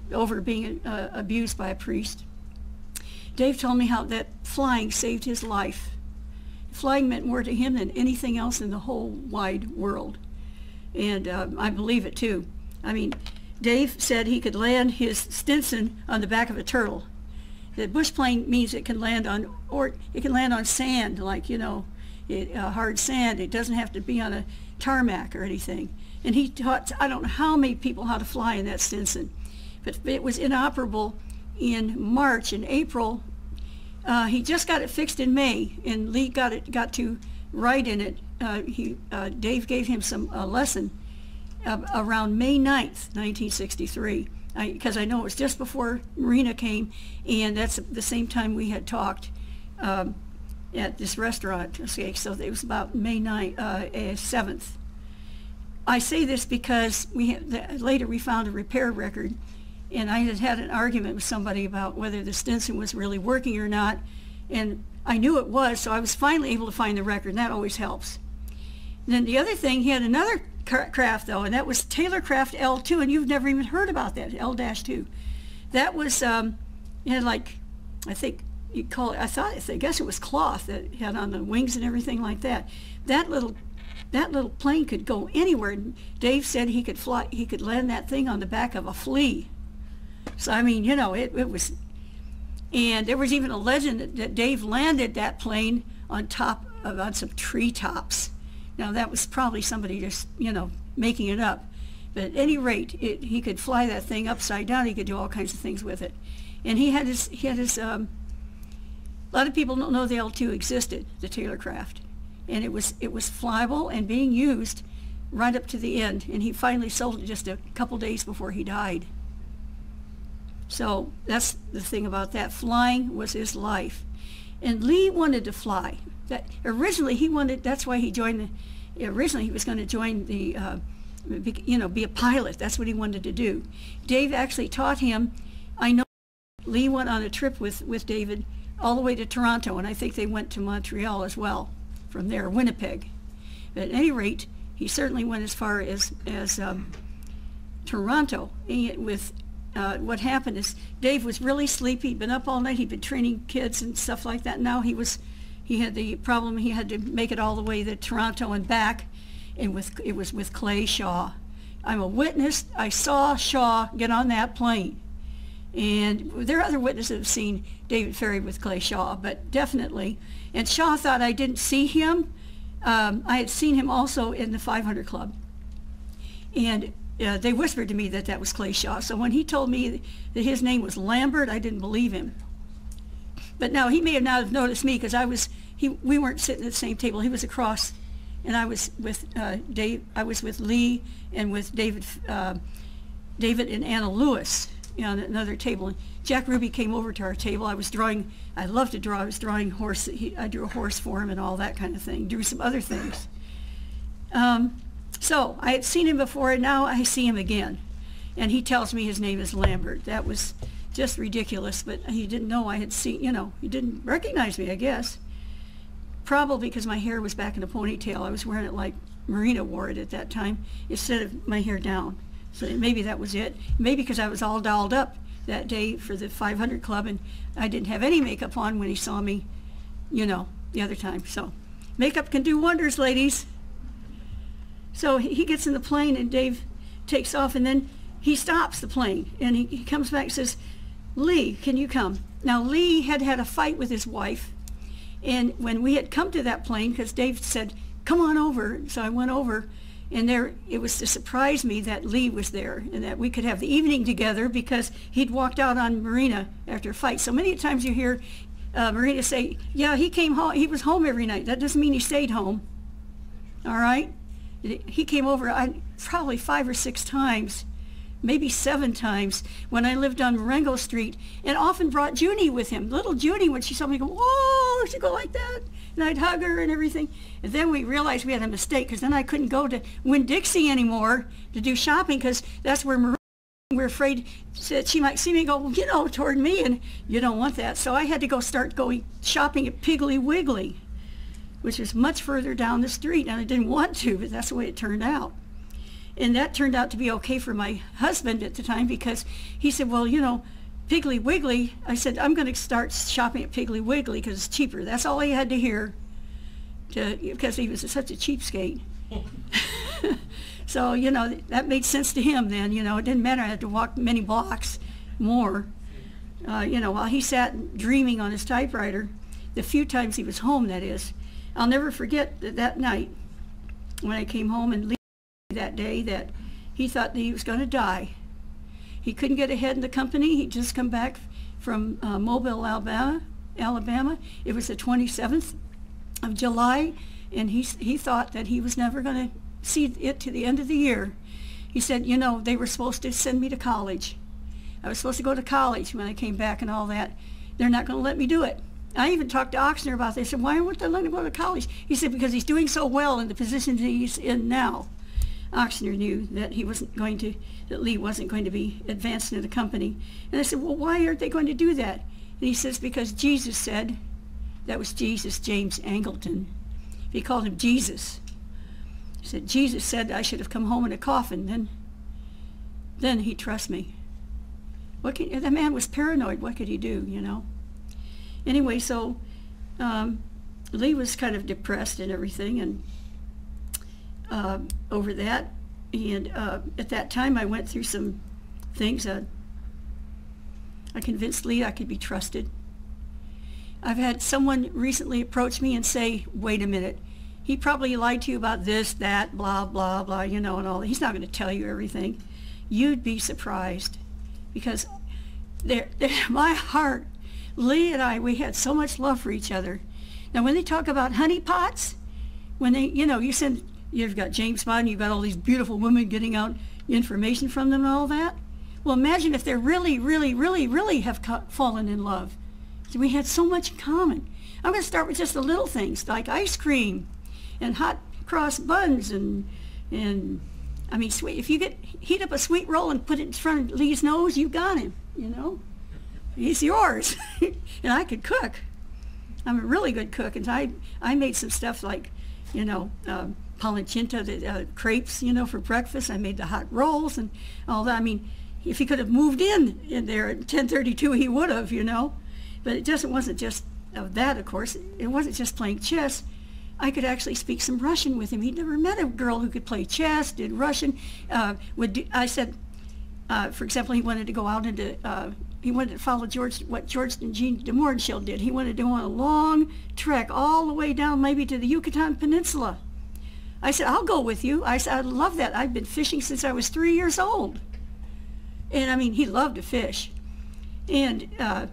over being abused by a priest. Dave told me how that flying saved his life. Flying meant more to him than anything else in the whole wide world. And I believe it too. I mean, Dave said he could land his Stinson on the back of a turtle. The bush plane means it can land on, or it can land on sand, like, you know, hard sand. It doesn't have to be on a tarmac or anything. And he taught, I don't know how many people how to fly in that Stinson. But it was inoperable in March. In April, he just got it fixed in May, and Lee got to ride in it. Dave gave him some lesson around May 9th, 1963, because I know it was just before Marina came, and that's the same time we had talked at this restaurant. Okay, so it was about May 7th. I say this because later we found a repair record, and I had an argument with somebody about whether the Stinson was really working or not, and I knew it was, so I was finally able to find the record, and that always helps. And then the other thing, he had another craft though, and that was Taylorcraft L2, and you've never even heard about that, L-2. That was, it had like, I think you call it, I guess it was cloth that it had on the wings and everything like that. That little plane could go anywhere. And Dave said he could fly, he could land that thing on the back of a flea. So I mean, you know, it was, and there was even a legend that Dave landed that plane on some treetops. Now that was probably somebody just, you know, making it up. But at any rate, he could fly that thing upside down. He could do all kinds of things with it. And he had his a lot of people don't know the L2 existed, the Taylorcraft. And it was flyable and being used right up to the end. And he finally sold it just a couple days before he died. So that's the thing about that. Flying was his life. And Lee wanted to fly. That originally he wanted, that's why he joined originally he was going to join the, be a pilot. That's what he wanted to do. Dave actually taught him. I know Lee went on a trip with David all the way to Toronto, and I think they went to Montreal as well from there, Winnipeg. But at any rate, he certainly went as far as Toronto. And what happened is Dave was really sleepy. He'd been up all night. He'd been training kids and stuff like that. Now he had the problem. He had to make it all the way to Toronto and back, and it was with Clay Shaw. I'm a witness. I saw Shaw get on that plane, and there are other witnesses who have seen David Ferry with Clay Shaw, but definitely. And Shaw thought I didn't see him. I had seen him also in the 500 Club, and they whispered to me that was Clay Shaw. So when he told me that his name was Lambert, I didn't believe him. But now he may have not have noticed me because we weren't sitting at the same table. He was across, and I was with Dave. I was with Lee and with David and Anna Lewis on another table. And Jack Ruby came over to our table. I was drawing. I love to draw. I was drawing horse. I drew a horse for him and all that kind of thing. Drew some other things. So I had seen him before, and now I see him again. And he tells me his name is Lambert. That was just ridiculous, but he didn't know I had seen, he didn't recognize me, I guess. Probably because my hair was back in a ponytail. I was wearing it like Marina wore it at that time, instead of my hair down. So maybe that was it. Maybe because I was all dolled up that day for the 500 Club, and I didn't have any makeup on when he saw me, the other time. So makeup can do wonders, ladies. So he gets in the plane, and Dave takes off, and then he stops the plane, and he comes back and says, Lee, can you come? Now, Lee had a fight with his wife, and when we had come to that plane, because Dave said, come on over, so I went over, and it was to surprise me that Lee was there, and that we could have the evening together, because he'd walked out on Marina after a fight. So many times you hear Marina say, yeah, he came home, he was home every night. That doesn't mean he stayed home, all right? He came over probably 5 or 6 times, maybe 7 times, when I lived on Marengo Street, and often brought Junie with him. Little Junie, when she saw me go, whoa, she'd go like that, and I'd hug her and everything. And then we realized we had a mistake, because then I couldn't go to Winn-Dixie anymore to do shopping, because that's where Maria, we're afraid that she might see me and go, toward me, and you don't want that. So I had to start going shopping at Piggly Wiggly, which is much further down the street, and I didn't want to, but that's the way it turned out. And that turned out to be okay for my husband at the time, because he said, well, you know, Piggly Wiggly, I said, I'm going to start shopping at Piggly Wiggly because it's cheaper. That's all he had to hear, because he was such a cheapskate. So, you know, that made sense to him then. You know, it didn't matter. I had to walk many blocks more. You know, while he sat dreaming on his typewriter, the few times he was home, that is. I'll never forget that night when I came home and Lee that day that he thought that he was going to die. He couldn't get ahead in the company. He'd just come back from Mobile, Alabama. It was the 27th of July, and he thought that he was never going to see it to the end of the year. He said, you know, they were supposed to send me to college. I was supposed to go to college when I came back and all that. They're not going to let me do it. I even talked to Ochsner about this. I said, why won't they let him go to college? He said, because he's doing so well in the position that he's in now. Ochsner knew that he wasn't going to, that Lee wasn't going to be advanced in the company. And I said, well, why aren't they going to do that? And he says, because Jesus said, that was Jesus, James Angleton. He called him Jesus. He said, Jesus said I should have come home in a coffin. Then he'd trust me. The man was paranoid. What could he do, you know? Anyway, so Lee was kind of depressed and everything, and over that. And at that time, I went through some things. I convinced Lee I could be trusted. I've had someone recently approach me and say, wait a minute, he probably lied to you about this, that, blah, blah, blah, you know, and all that. He's not going to tell you everything. You'd be surprised, because my heart, Lee and I, we had so much love for each other. Now, when they talk about honeypots, when they, you know, you've got James Bond, you've got all these beautiful women getting out information from them and all that. Well, imagine if they really, really, really, really have fallen in love. We had so much in common. I'm going to start with just the little things, like ice cream and hot cross buns and I mean, sweet. If you heat up a sweet roll and put it in front of Lee's nose, you got him, you know. He's yours. And I could cook. I'm a really good cook, and I made some stuff like, you know, palancinta, the crepes, you know, for breakfast. I made the hot rolls and all that. I mean, if he could have moved in there at 10:32, he would have, you know. But it just wasn't just that, of course. It wasn't just playing chess. I could actually speak some Russian with him. He'd never met a girl who could play chess, did Russian. I said, for example, he wanted to go out into, he wanted to follow what George and Jean de Mohrenschildt did. He wanted to go on a long trek all the way down maybe to the Yucatan Peninsula. I said, I'll go with you. I said, I'd love that. I've been fishing since I was 3 years old. And I mean, he loved to fish. And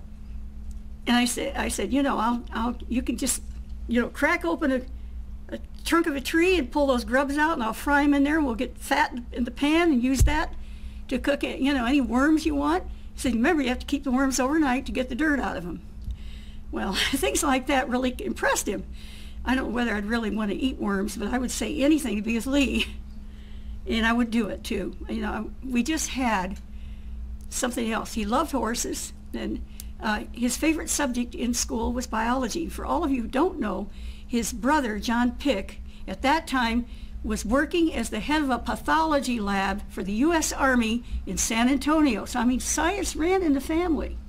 I said, you know, you can just, you know, crack open a trunk of a tree and pull those grubs out, and I'll fry them in there, and we'll get fat in the pan and use that to cook it, you know, any worms you want. He said, remember, you have to keep the worms overnight to get the dirt out of them. Well, things like that really impressed him. I don't know whether I'd really want to eat worms, but I would say anything to be with Lee, and I would do it too. You know, we just had something else. He loved horses, and his favorite subject in school was biology. For all of you who don't know, his brother, John Pick, at that time was working as the head of a pathology lab for the U.S. Army in San Antonio. So, I mean, science ran in the family.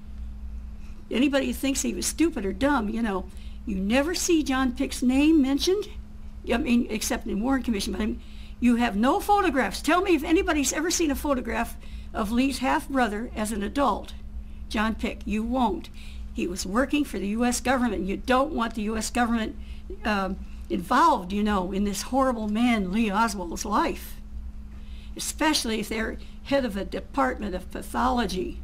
Anybody who thinks he was stupid or dumb, you know, you never see John Pick's name mentioned, I mean, except in Warren Commission, but you have no photographs. Tell me if anybody's ever seen a photograph of Lee's half-brother as an adult. John Pick, you won't. He was working for the U.S. government. You don't want the U.S. government involved, you know, in this horrible man, Lee Oswald's life, especially if they're head of a department of pathology.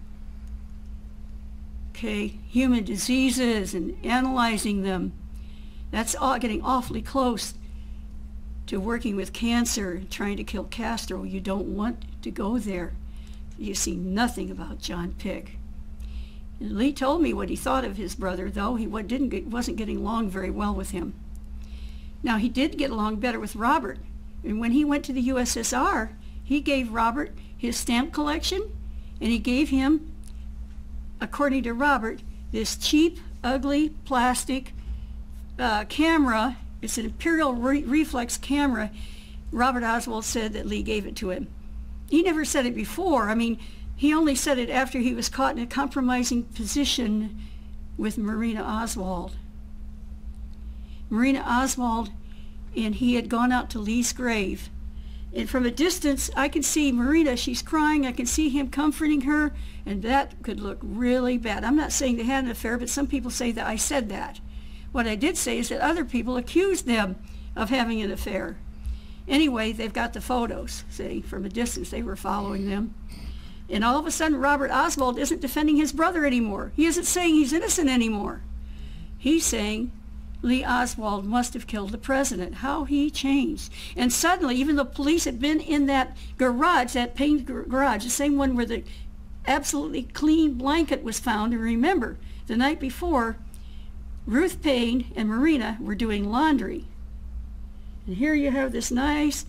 Okay, human diseases and analyzing them. That's all getting awfully close to working with cancer, trying to kill Castro. You don't want to go there. You see nothing about John Pick. And Lee told me what he thought of his brother, though he wasn't getting along very well with him. Now, he did get along better with Robert. And when he went to the USSR, he gave Robert his stamp collection, and he gave him, according to Robert, this cheap, ugly, plastic camera. It's an Imperial reflex camera Robert Oswald said that Lee gave it to him. He never said it before. I mean, he only said it after he was caught in a compromising position with Marina Oswald. Marina Oswald, and he had gone out to Lee's grave. And from a distance, I can see Marina, she's crying, I can see him comforting her, and that could look really bad. I'm not saying they had an affair, but some people say that I said that. What I did say is that other people accused them of having an affair. Anyway, they've got the photos, see, from a distance they were following them. And all of a sudden, Robert Oswald isn't defending his brother anymore. He isn't saying he's innocent anymore. He's saying Lee Oswald must have killed the president. How he changed. And suddenly, even though police had been in that garage, that Payne garage, the same one where the absolutely clean blanket was found, and remember, the night before, Ruth Payne and Marina were doing laundry. And here you have this nice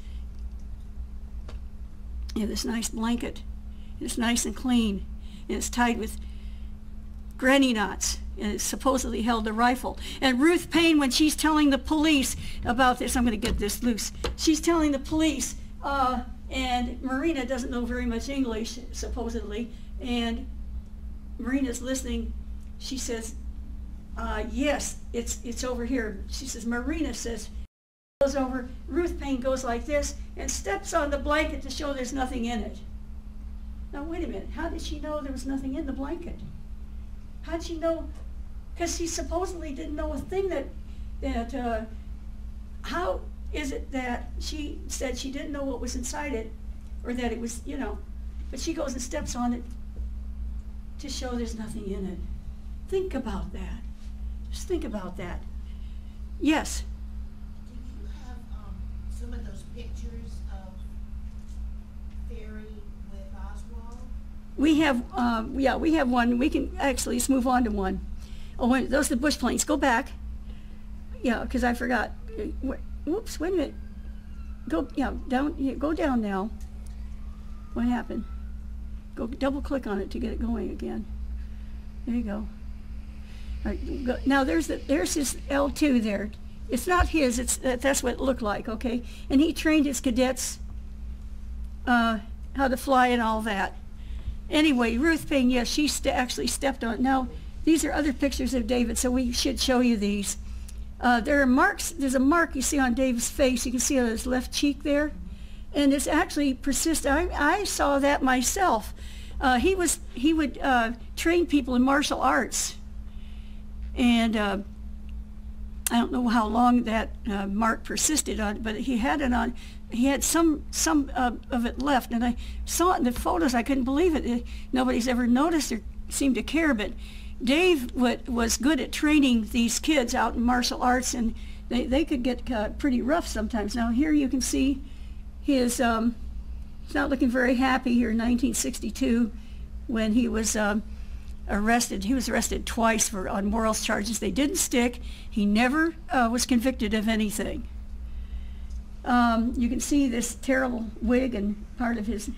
blanket. It's nice and clean, and it's tied with granny knots, and it supposedly held a rifle. And Ruth Payne, when she's telling the police about this, I'm going to get this loose, she's telling the police, and Marina doesn't know very much English, supposedly, and Marina's listening. She says, yes, it's over here. She says, Marina says, goes over, Ruth Payne goes like this and steps on the blanket to show there's nothing in it. Now wait a minute, how did she know there was nothing in the blanket? How did she know? Because she supposedly didn't know a thing how is it that she said she didn't know what was inside it, or that it was, but she goes and steps on it to show there's nothing in it. Think about that. Just think about that. Yes? Do you have some of those pictures of Ferry with Oswald? We have, we have one. We can actually, let's move on to one. Oh, wait, those are the Bush planes. Go back. Yeah, because I forgot. Whoops, wait a minute. Go, down, go down now. What happened? Go double click on it to get it going again. There you go. All right, go. Now there's his L2 there. It's not his, that's what it looked like, okay? And he trained his cadets how to fly and all that. Anyway, Ruth Payne, yes, she actually stepped on it. Now, these are other pictures of David, so we should show you these. There are marks, there's a mark you see on David's face. You can see on his left cheek there. And it's actually persistent. I saw that myself. He would train people in martial arts. And I don't know how long that mark persisted on, but he had it on. He had some of it left, and I saw it in the photos. I couldn't believe it. Nobody's ever noticed or seemed to care, but Dave was good at training these kids out in martial arts, and they could get pretty rough sometimes. Now here you can see his, he's not looking very happy here in 1962 when he was arrested. He was arrested twice on morals charges. They didn't stick. He never was convicted of anything. You can see this terrible wig and part of his,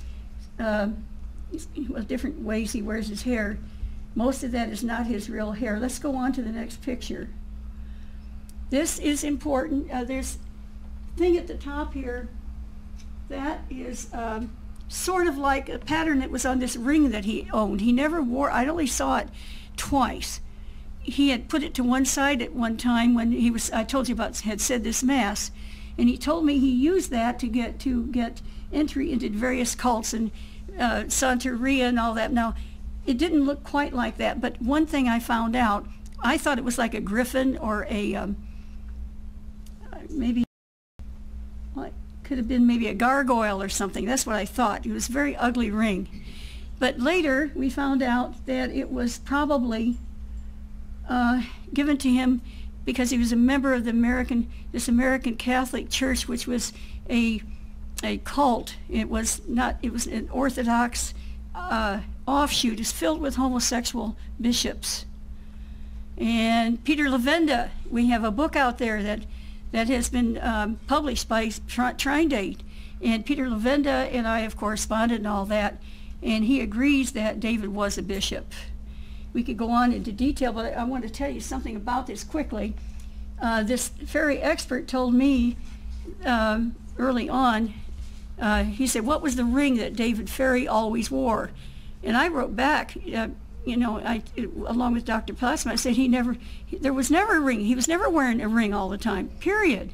different ways he wears his hair. Most of that is not his real hair. Let's go on to the next picture. This is important. There's a thing at the top here that is sort of like a pattern that was on this ring that he owned. He never wore, I only saw it twice. He had put it to one side at one time when he was, I told you about, had said this mass, and he told me he used that to get entry into various cults and Santeria and all that. Now, it didn't look quite like that, but one thing I found out, I thought it was like a griffin or a, maybe, what, could have been maybe a gargoyle or something. That's what I thought. It was a very ugly ring. But later, we found out that it was probably given to him because he was a member of this American Catholic Church, which was a cult. It was an Orthodox offshoot. It's filled with homosexual bishops. And Peter Levenda, we have a book out there that has been published by Trindade. And Peter Levenda and I have corresponded and all that, and he agrees that David was a bishop. We could go on into detail, but I want to tell you something about this quickly. This ferry expert told me early on, he said, what was the ring that David Ferrie always wore? And I wrote back, you know, along with Dr. Platzman, I said there was never a ring. He was never wearing a ring all the time, period.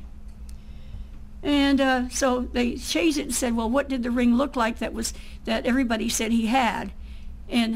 And so they changed it and said, well, what did the ring look like that everybody said he had? And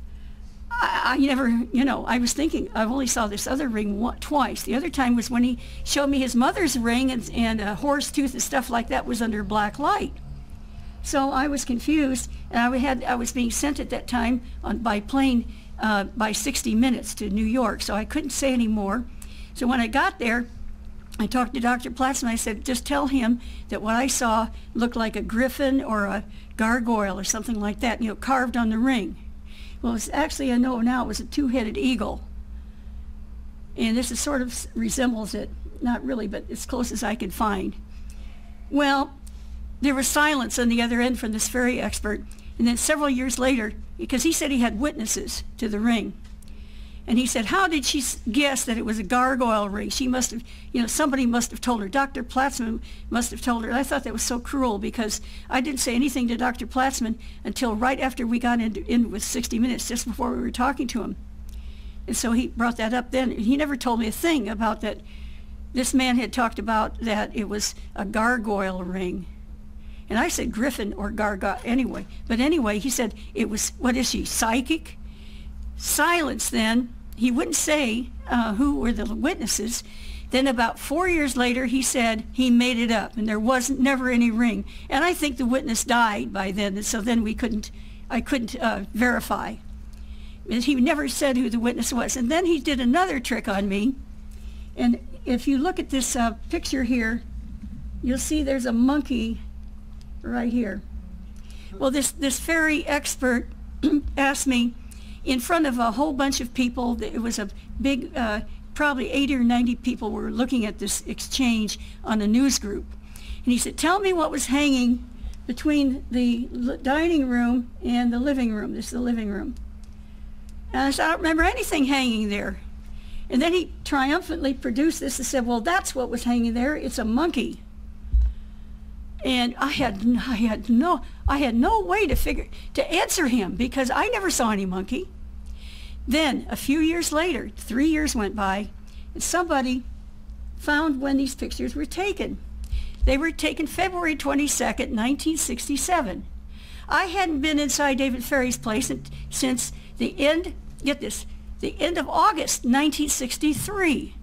I never, you know, I was thinking, I only saw this other ring twice. The other time was when he showed me his mother's ring, and a horse tooth and stuff like that was under black light. So I was confused, and I was being sent at that time by plane by 60 Minutes to New York, so I couldn't say any more. So when I got there, I talked to Dr. Platzman. I said, just tell him that what I saw looked like a griffin or a gargoyle or something like that, you know, carved on the ring. Well, it's actually, I know now, it was a two-headed eagle. And this is sort of resembles it. Not really, but as close as I could find. Well, there was silence on the other end from this Ferrie expert. And then several years later, because he said he had witnesses to the ring. And he said, how did she guess that it was a gargoyle ring? She must have, you know, somebody must have told her. Dr. Platzman must have told her. And I thought that was so cruel, because I didn't say anything to Dr. Platzman until right after we got in with 60 Minutes, just before we were talking to him. And so he brought that up then. He never told me a thing about that. This man had talked about that it was a gargoyle ring. And I said griffin or gargoyle anyway. But anyway, he said it was, what is she, psychic? Silence then. He wouldn't say who were the witnesses. Then about 4 years later, he said he made it up, and there wasn't never any ring. And I think the witness died by then, and so then I couldn't verify. He never said who the witness was. And then he did another trick on me. And if you look at this picture here, you'll see there's a monkey right here. Well, this Ferrie expert asked me, in front of a whole bunch of people, it was a big, probably 80 or 90 people were looking at this exchange on a news group. And he said, tell me what was hanging between the dining room and the living room. This is the living room. And I said, I don't remember anything hanging there. And then he triumphantly produced this and said, well, that's what was hanging there. It's a monkey. And I had no way to answer him, because I never saw any monkey. Then a few years later, 3 years went by, and somebody found when these pictures were taken. They were taken February 22nd, 1967. I hadn't been inside David Ferrie's place since the end, get this, the end of August 1963.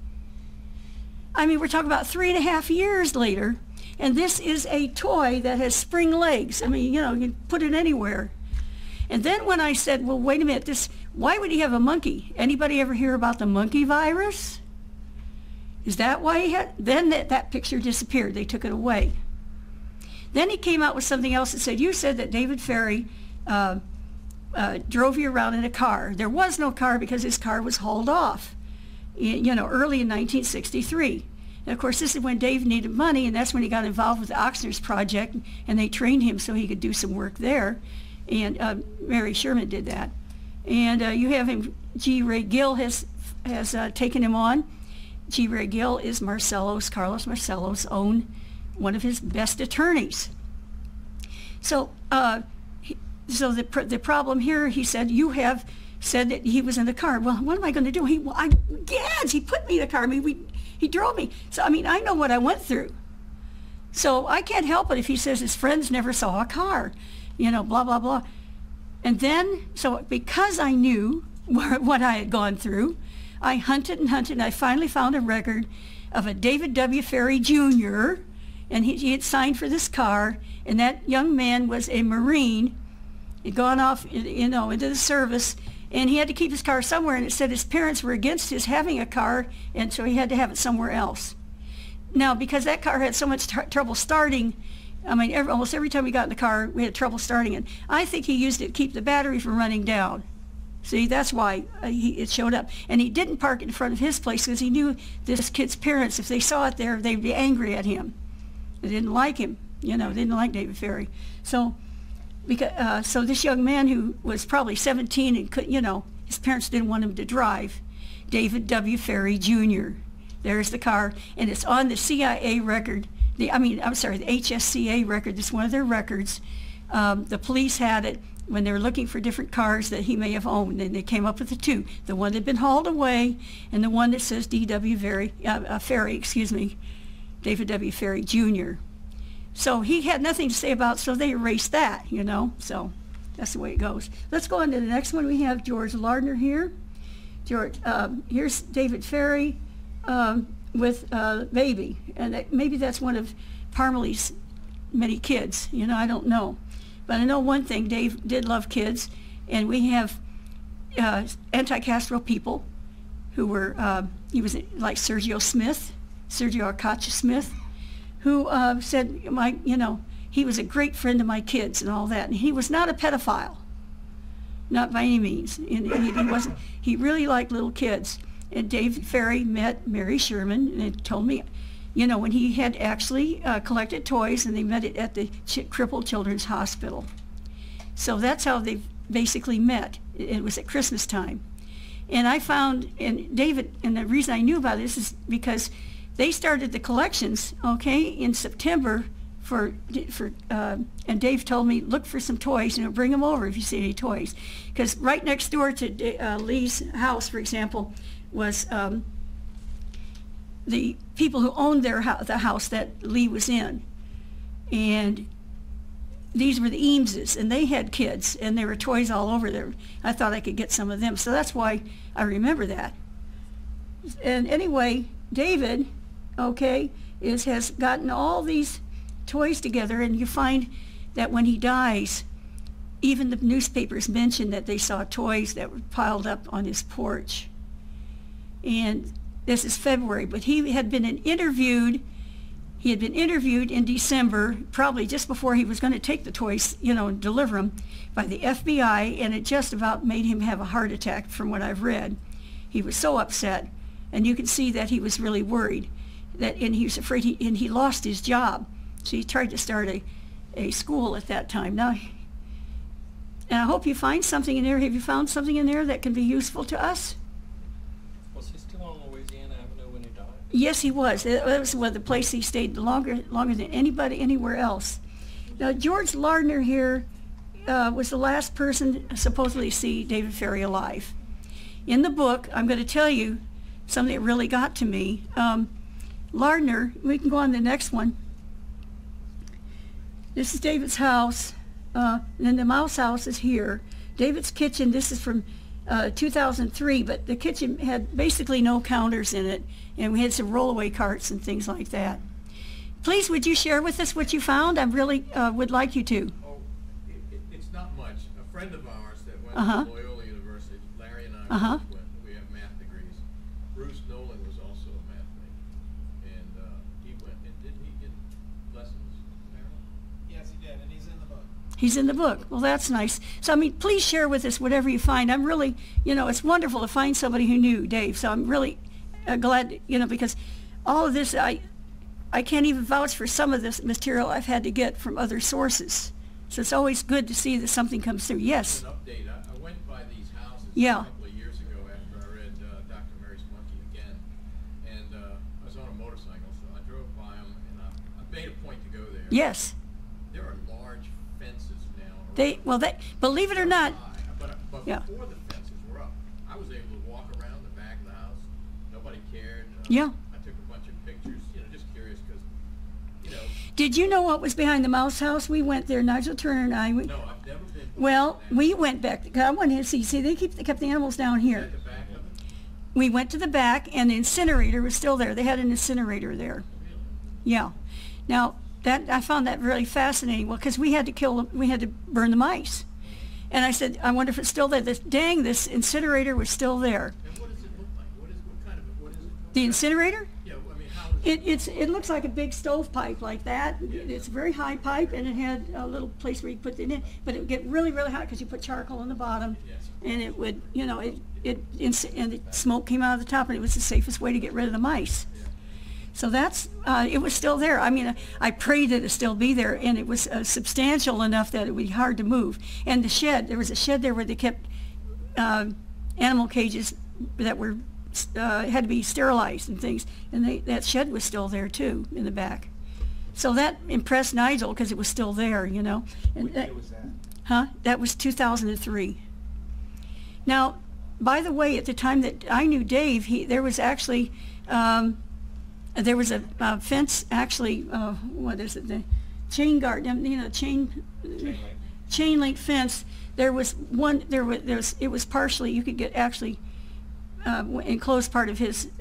I mean, we're talking about 3.5 years later. And this is a toy that has spring legs. I mean, you know, you can put it anywhere. And then when I said, well, wait a minute, why would he have a monkey? Anybody ever hear about the monkey virus? Is that why he had? Then that picture disappeared. They took it away. Then he came out with something else and said, you said that David Ferrie drove you around in a car. There was no car because his car was hauled off, you know, early in 1963. And of course, this is when Dave needed money, and that's when he got involved with the Oxnard's Project, and they trained him so he could do some work there. And Mary Sherman did that. And you have him, G. Ray Gill has taken him on. G. Ray Gill is Carlos Marcello's one of his best attorneys. So, the problem here, he said, you have said that he was in the car. Well, what am I going to do? He put me in the car. I mean, he drove me. So, I mean, I know what I went through. So I can't help it if he says his friends never saw a car, you know, blah, blah, blah. And then, so because I knew what I had gone through, I hunted and hunted, and I finally found a record of a David W. Ferrie Jr., and he had signed for this car, and that young man was a Marine. He'd gone off, you know, into the service, and he had to keep his car somewhere, and it said his parents were against his having a car, and so he had to have it somewhere else. Now, because that car had so much trouble starting, I mean, almost every time we got in the car, we had trouble starting it. I think he used it to keep the battery from running down. See, that's why it showed up. And he didn't park it in front of his place because he knew this kid's parents, if they saw it there, they'd be angry at him. They didn't like him, you know, they didn't like David Ferrie. So, so this young man who was probably 17 and could, you know, his parents didn't want him to drive, David W. Ferrie Jr. There's the car, and it's on the CIA record I'm sorry, the HSCA record. It's one of their records. The police had it when they were looking for different cars that he may have owned, and they came up with the two. The one that had been hauled away, and the one that says D.W. Ferry, David W. Ferry Jr. So he had nothing to say about, so they erased that, you know. So that's the way it goes. Let's go on to the next one. We have George Lardner here. Here's David Ferry with baby, and maybe that's one of Parmalee's many kids. You know, I don't know. But I know one thing, Dave did love kids, and we have anti-Castro people who were, he was like Sergio Arcacha Smith, who said, he was a great friend of my kids and all that, and he was not a pedophile, not by any means. And he really liked little kids. And Dave Ferry met Mary Sherman and told me, when he had actually collected toys, and they met it at the Crippled Children's Hospital. So that's how they basically met. It was at Christmas time. And I found, and David, and the reason I knew about this is because they started the collections, in September and Dave told me, look for some toys, bring them over if you see any toys. Because right next door to Lee's house, for example, was the people who owned the house that Lee was in. And these were the Eameses, and they had kids, and there were toys all over there. I thought I could get some of them, so that's why I remember that. And anyway, David, has gotten all these toys together, and you find that when he dies, even the newspapers mention that they saw toys that were piled up on his porch. And this is February, but he had been interviewed in December, probably just before he was going to take the toys, and deliver them, by the FBI, and it just about made him have a heart attack from what I've read. He was so upset, and you can see that he was really worried, and he was afraid, he lost his job. So he tried to start a school at that time. Now, and I hope you find something in there. Have you found something in there that can be useful to us? Was he still on Louisiana Avenue when he died? Yes, he was. It was the place he stayed longer than anybody anywhere else. Now, George Lardner here was the last person supposedly to see David Ferry alive. In the book, I'm going to tell you something that really got to me. Lardner, we can go on to the next one. This is David's house, and then the mouse house is here. David's kitchen, this is from 2003, but the kitchen had basically no counters in it, and we had some rollaway carts and things like that. Please, would you share with us what you found? I really would like you to. Oh, it's not much. A friend of ours that went to Loyola University, Larry and I went, we have math degrees. Bruce Nolan was also a math major, and he went, and did he get lessons, Marilyn? Yes, he did, and he's in the book. He's in the book. Well, that's nice. So, please share with us whatever you find. I'm really, it's wonderful to find somebody who knew Dave. So I'm really glad, because all of this, I can't even vouch for some of this material I've had to get from other sources. So it's always good to see that something comes through. Yes? An update. I went by these houses a couple of years ago after I read Dr. Mary's Monkey again, and I was on a motorcycle, so I drove by them, and I made a point to go there. Yes. There are large fences now. They believe it or not. But before the fences were up, I was able to walk around the back of the house. Nobody cared. Yeah. I took a bunch of pictures, just curious because, Did you know what was behind the mouse house? We went there, Nigel Turner and I. No, I've never been. Well, we went back. I wanted to see. See, they kept the animals down here. At the back of it? We went to the back, and the incinerator was still there. They had an incinerator there. Yeah. Now, I found that really fascinating. Well, because we had to burn the mice. And I said, I wonder if it's still there. This incinerator was still there. And what does it look like? What is it? The incinerator? Yeah, how is it? It looks like a big stovepipe like that. It's a very high pipe, and it had a little place where you put it in. But it would get really, really hot because you put charcoal on the bottom, and it would, and the smoke came out of the top, and it was the safest way to get rid of the mice. So it was still there. I prayed that it still be there, and it was substantial enough that it would be hard to move. And the shed, there was a shed there where they kept animal cages that were had to be sterilized and things, and that shed was still there too in the back. So that impressed Nigel because it was still there, you know. And What year was that? Huh? That was 2003. Now, by the way, at the time that I knew Dave, there was actually there was a fence. Actually, what is it? The chain guard. You know, chain link fence. There was one. It was partially. You could get actually enclosed part of his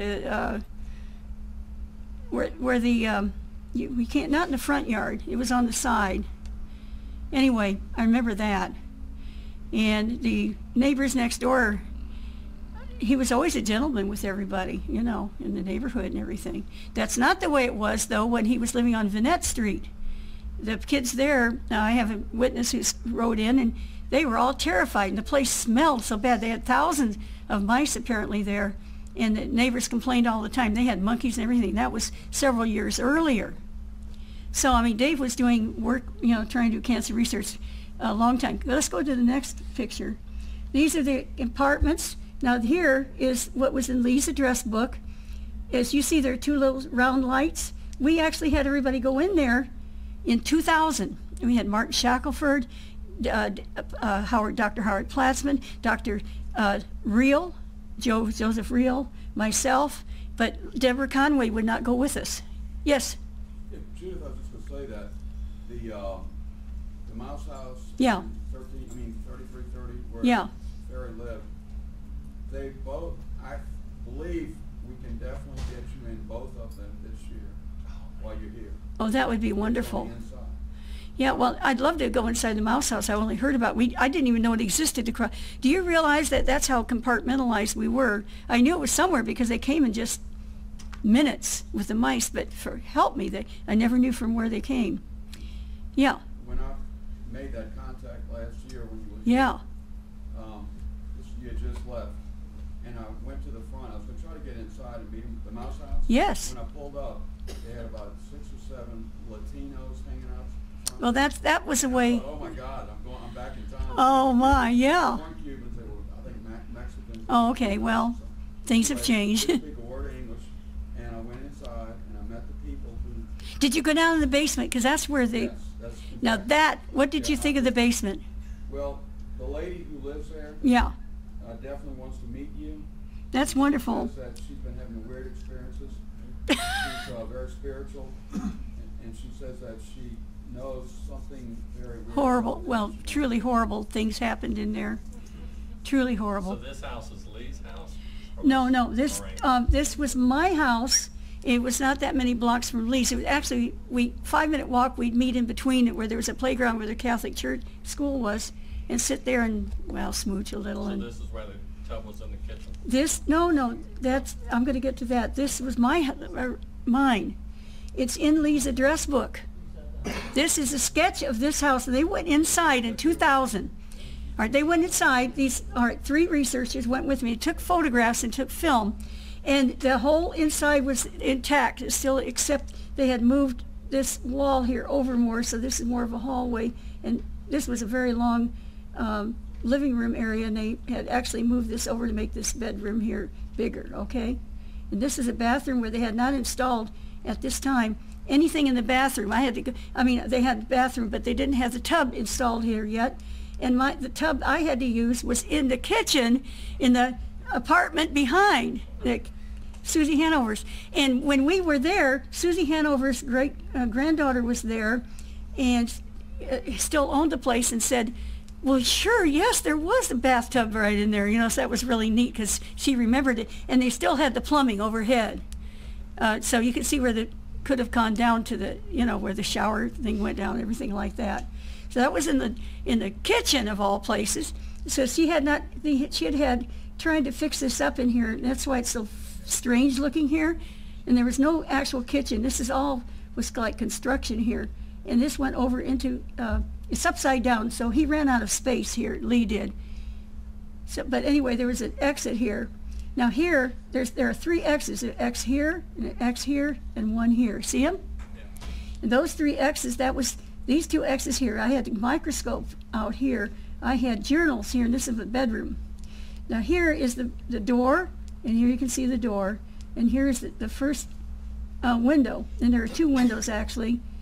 where the we can't, not in the front yard. It was on the side. Anyway, I remember that. And the neighbors next door, he was always a gentleman with everybody, you know, in the neighborhood and everything. That's not the way it was, though, when he was living on Vanette Street. The kids there, I have a witness who wrote in, and they were all terrified, and the place smelled so bad. They had thousands of mice apparently there, and the neighbors complained all the time. They had monkeys and everything. That was several years earlier. So, I mean, Dave was doing work, you know, trying to do cancer research a long time. Let's go to the next picture. These are the apartments. Now, here is what was in Lee's address book. As you see, there are two little round lights. We actually had everybody go in there in 2000. We had Martin Shackelford, Dr. Howard Platzman, Dr. Reel, Joseph Reel, myself, but Deborah Conway would not go with us. Yes? Yeah, Judith, I was just going to say that the Mouse House, Yeah. 3330, where Yeah. Ferry lived, they both, I believe we can definitely get you in both of them this year while you're here. Oh, that would be It's on wonderful. the inside. Yeah, well, I'd love to go inside the Mouse House. I only heard about it. I didn't even know it existed. Do you realize that that's how compartmentalized we were? I knew it was somewhere because they came in just minutes with the mice, but help me, I never knew from where they came. Yeah. When I made that contact last year when you were Yeah. you had just left, and I went to the front. I was going to try to get inside and meet him at the Mouse House. Yes. When I pulled up, they had about 6 or 7 Latinos hanging out front. Well, that was a And I way. thought, oh my God, I'm back in town. Oh my, yeah. One Cubans, they were, I think, Mexicans. Oh, okay. Well, things have changed. Didn't speak a word of English, and I went inside and I met the people who. Did you go down in the basement? Because that's where they. Yes, that's Now what did you Yeah, think of the basement? Well, the lady who lives there. Yeah. Definitely wants to meet you. That's wonderful. She says that she's been having weird experiences. She's very spiritual, and she says that she knows something very weird. Horrible. Well, truly horrible things happened in there. Truly horrible. So this house is Lee's house? Or No, was this Lorraine? this was my house. It was not that many blocks from Lee's. It was actually 5-minute walk. We'd meet in between where there was a playground where the Catholic church school was, and sit there and smooch a little. So And this is where the tub was in the kitchen? no, that's I'm going to get to that. This was mine. It's in Lee's address book. This is a sketch of this house, and they went inside in 2000. All right, they went inside. These 3 researchers went with me, took photographs and took film, and the whole inside was intact, still, except they had moved this wall here over more, so this is more of a hallway, and this was a very long living room area, and they had actually moved this over to make this bedroom here bigger, okay? And this is a bathroom where they had not installed at this time anything in the bathroom. They had the bathroom, but they didn't have the tub installed here yet. And the tub I had to use was in the kitchen in the apartment behind Susie Hanover's. And when we were there, Susie Hanover's great granddaughter was there and still owned the place, and said, well, sure, yes, there was a bathtub right in there, so that was really neat because she remembered it. And they still had the plumbing overhead. So you could see where could have gone down to the, where the shower thing went down, everything like that. So that was in the kitchen of all places. So she had trying to fix this up in here, and that's why it's so strange looking here. And there was no actual kitchen. This is all was like construction here. And this went over into, it's upside down, so he ran out of space here, Lee did. So, but anyway, there was an exit here. Now here, there are 3 X's, an X here, and an X here, and one here. See them? Yeah. And those 3 X's, these 2 X's here, I had the microscope out here. I had journals here, and this is the bedroom. Now here is the door, and here you can see the door, and here is the first window, and there are 2 windows actually.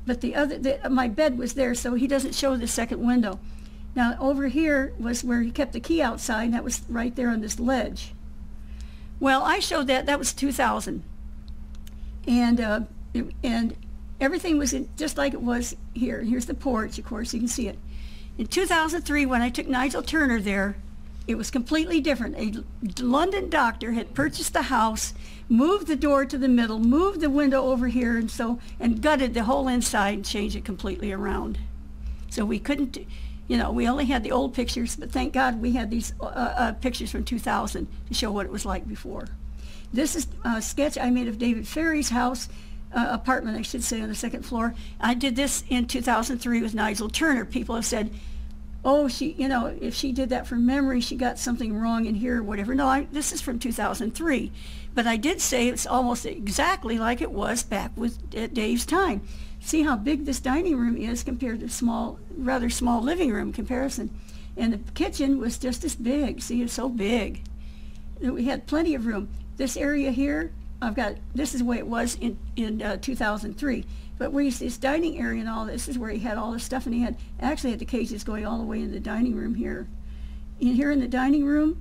but my bed was there, so he doesn't show the second window. Now over here was where he kept the key outside, and that was right there on this ledge. Well, I showed that. That was 2000, and everything was just like it was here. Here's the porch, of course, you can see it. In 2003, when I took Nigel Turner there, it was completely different. A London doctor had purchased the house, moved the door to the middle, moved the window over here, and gutted the whole inside and changed it completely around. So we couldn't, we only had the old pictures, but thank God we had these pictures from 2000 to show what it was like before. This is a sketch I made of David Ferry's house, apartment, I should say, on the second floor. I did this in 2003 with Nigel Turner. People have said, oh, if she did that from memory, she got something wrong in here or whatever. No, this is from 2003. But I did say it's almost exactly like it was back at Dave's time. See how big this dining room is compared to rather small living room comparison. And the kitchen was just as big. See, it's so big. We had plenty of room. This area here, this is the way it was in 2003. But where you see this dining area and all this is where he had all this stuff, and he actually had the cages going all the way in the dining room here. Here in the dining room,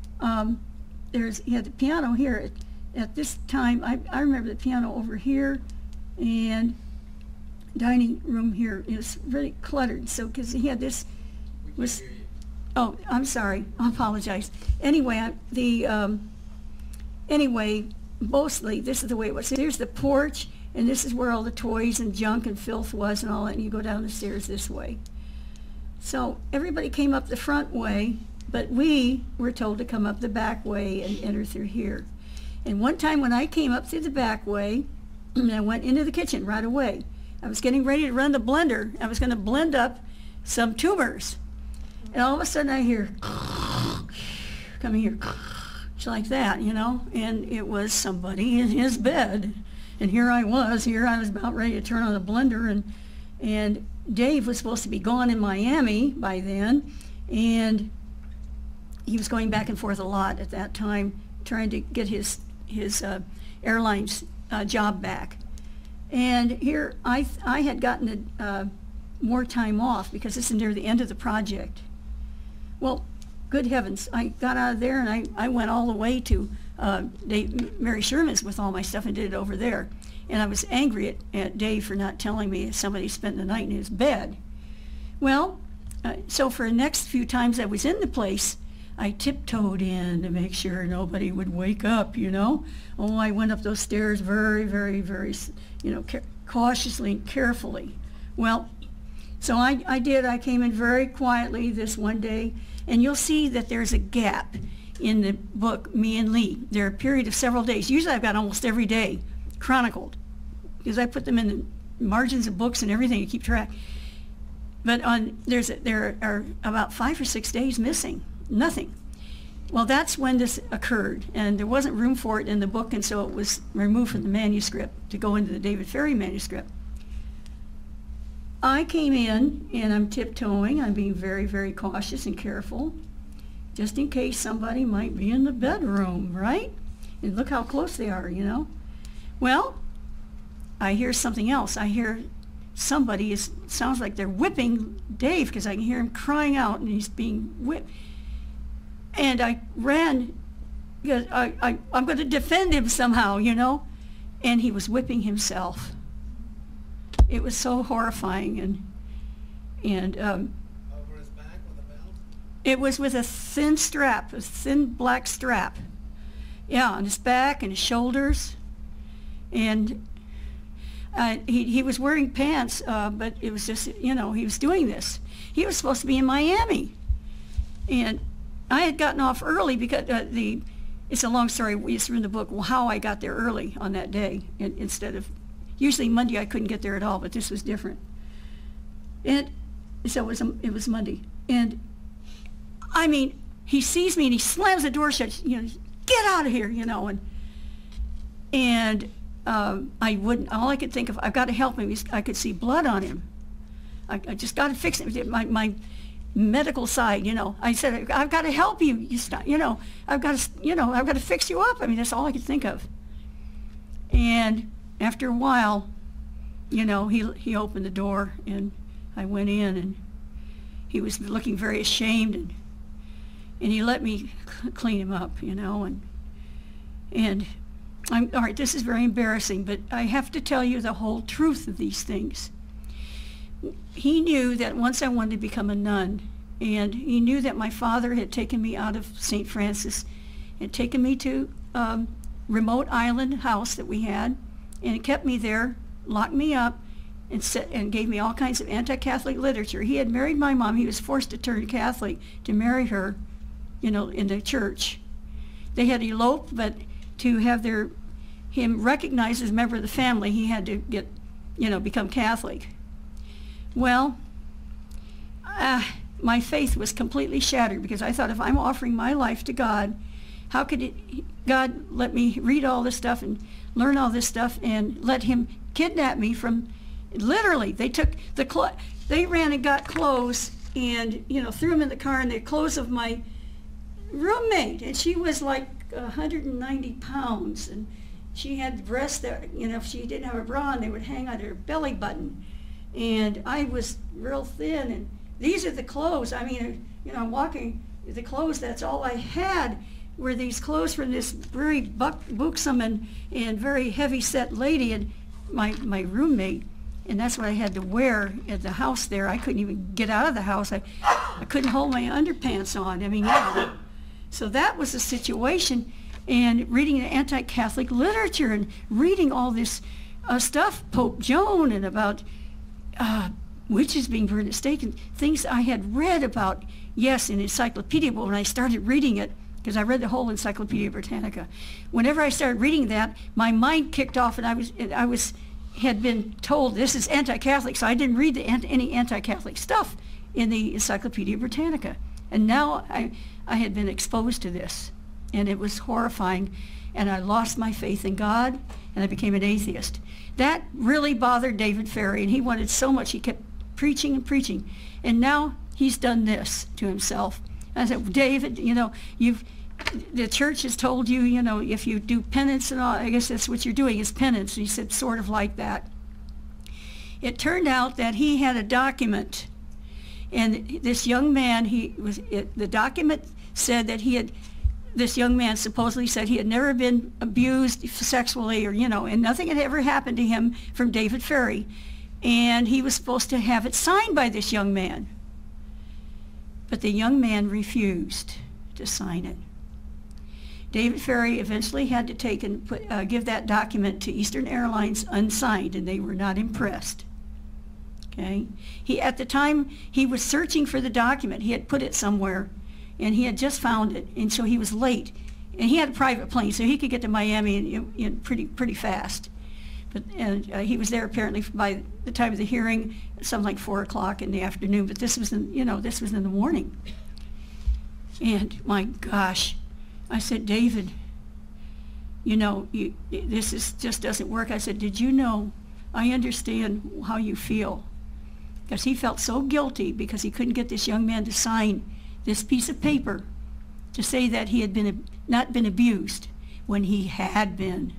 he had the piano here. At this time, I remember the piano over here, and dining room here is really cluttered. So because he had this was, oh, I'm sorry, I apologize. Anyway, mostly this is the way it was. Here's the porch. And this is where all the toys and junk and filth was and all that, and you go down the stairs this way. So everybody came up the front way, but we were told to come up the back way and enter through here. And one time when I came up through the back way, and I went into the kitchen right away, I was getting ready to run the blender. I was going to blend up some tumors. And all of a sudden I hear, coming here, like that, and it was somebody in his bed. And here I was about ready to turn on the blender, and Dave was supposed to be gone in Miami by then, and he was going back and forth a lot at that time, trying to get his airlines job back. And here I had gotten more time off because this is near the end of the project. Well, good heavens, I got out of there and I went all the way to Mary Sherman's with all my stuff and did it over there. And I was angry at Dave for not telling me somebody spent the night in his bed. Well, so for the next few times I was in the place, I tiptoed in to make sure nobody would wake up, Oh, I went up those stairs very, very, very, cautiously and carefully. Well, so I did. I came in very quietly this one day, and you'll see that there's a gap in the book, Me and Lee. There are a period of several days. Usually I've got almost every day chronicled because I put them in the margins of books and everything to keep track. But there are about 5 or 6 days missing, nothing. Well, that's when this occurred, and there wasn't room for it in the book, and so it was removed from the manuscript to go into the David Ferry manuscript. I came in, and I'm tiptoeing. I'm being very, very cautious and careful, just in case somebody might be in the bedroom, right? And look how close they are, Well, I hear something else. I hear somebody sounds like they're whipping Dave because I can hear him crying out, and he's being whipped. And I ran because I'm going to defend him somehow, And he was whipping himself. It was so horrifying, and over his back with a belt? It was with a thin strap, a thin black strap. Yeah, on his back and his shoulders, and he was wearing pants, but it was just, he was doing this. He was supposed to be in Miami, and I had gotten off early because it's a long story. We used to read in the book how I got there early on that day instead of. Usually Monday I couldn't get there at all, but this was different. And so it was Monday. And I mean, he sees me and he slams the door shut, get out of here, And I wouldn't, all I could think of, I've got to help him. I could see blood on him. I just got to fix it. My medical side, I said, I've got to help you. You stop, I've got to fix you up. I mean, that's all I could think of. And after a while, you know, he opened the door, and I went in, and he was looking very ashamed, and he let me clean him up, you know, and I'm, all right, this is very embarrassing, but I have to tell you the whole truth of these things. He knew that once I wanted to become a nun, and he knew that my father had taken me out of St. Francis and taken me to a remote island house that we had, and kept me there, locked me up, and gave me all kinds of anti-Catholic literature. He had married my mom. He was forced to turn Catholic to marry her, you know, in the church. They had eloped, but to have him recognized as a member of the family, he had to get, you know, become Catholic. Well, my faith was completely shattered, because I thought, if I'm offering my life to God, how could God let me read all this stuff and learn all this stuff and let him kidnap me from, literally, they took they ran and got clothes and, you know, threw them in the car, and the clothes of my roommate, and she was like 190 pounds, and she had breasts that, you know, if she didn't have a bra on, they would hang on her belly button, and I was real thin, and these are the clothes. I mean, you know, I'm walking, the clothes, that's all I had, were these clothes from this very buxom and very heavy-set lady, and my roommate, and that's what I had to wear at the house there. I couldn't even get out of the house. I couldn't hold my underpants on. I mean, yeah. So that was the situation, and reading the anti-Catholic literature and reading all this stuff, Pope Joan, and about witches being burned at stake, and things I had read about, yes, in encyclopedia, but when I started reading it, because I read the whole Encyclopedia Britannica, whenever I started reading that, my mind kicked off, and I had been told this is anti-Catholic, so I didn't read any anti-Catholic stuff in the Encyclopedia Britannica. And now I had been exposed to this, and it was horrifying, and I lost my faith in God, and I became an atheist. That really bothered David Ferry, and he wanted so much, he kept preaching and preaching, and now he's done this to himself. I said, David, you know, the church has told you, you know, if you do penance and all, I guess that's what you're doing, is penance. And he said, sort of like that. It turned out that he had a document, and this young man, the document said that this young man supposedly said he had never been abused sexually, or, you know, and nothing had ever happened to him from David Ferry. And he was supposed to have it signed by this young man. But the young man refused to sign it. David Ferry eventually had to take and give that document to Eastern Airlines unsigned, and they were not impressed. Okay? At the time, he was searching for the document. He had put it somewhere, and he had just found it, and so he was late. And he had a private plane, so he could get to Miami in pretty fast. But he was there apparently by the time of the hearing, something like 4 o'clock in the afternoon. But this was in the morning. And my gosh, I said, David, you know, this just doesn't work. I said, did you know? I understand how you feel, because he felt so guilty because he couldn't get this young man to sign this piece of paper to say that he had not been abused when he had been.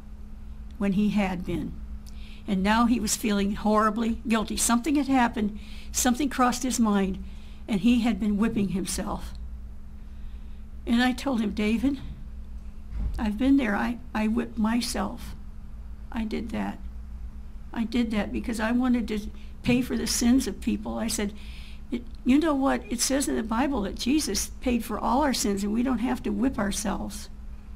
And now he was feeling horribly guilty. Something had happened, something crossed his mind, and he had been whipping himself. And I told him, David, I've been there. I whipped myself. I did that. I did that because I wanted to pay for the sins of people. I said, you know what? It says in the Bible that Jesus paid for all our sins, and we don't have to whip ourselves.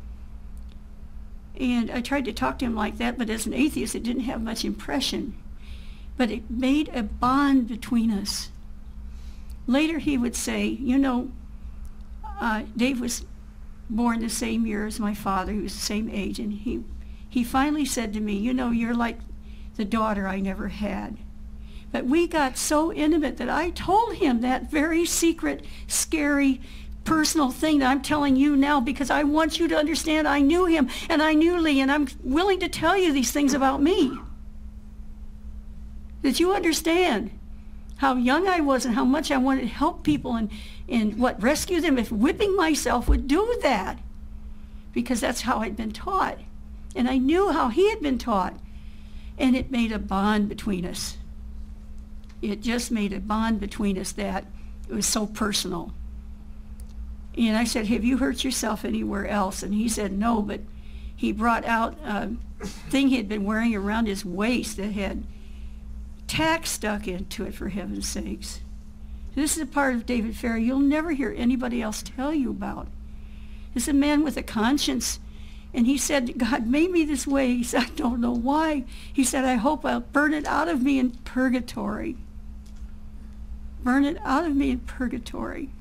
And I tried to talk to him like that, but as an atheist, it didn't have much impression. But it made a bond between us. Later he would say, you know, Dave was born the same year as my father. He was the same age. And he finally said to me, you know, you're like the daughter I never had. But we got so intimate that I told him that very secret, scary, personal thing that I'm telling you now, because I want you to understand I knew him and I knew Lee, and I'm willing to tell you these things about me. That you understand how young I was and how much I wanted to help people and rescue them, if whipping myself would do that. Because that's how I'd been taught. And I knew how he had been taught. And it made a bond between us. It just made a bond between us that it was so personal. And I said, have you hurt yourself anywhere else? And he said, no, but he brought out a thing he had been wearing around his waist that had tack stuck into it, for heaven's sakes. This is a part of David Ferrie you'll never hear anybody else tell you about. This is a man with a conscience. And he said, God made me this way. He said, I don't know why. He said, I hope I'll burn it out of me in purgatory. Burn it out of me in purgatory.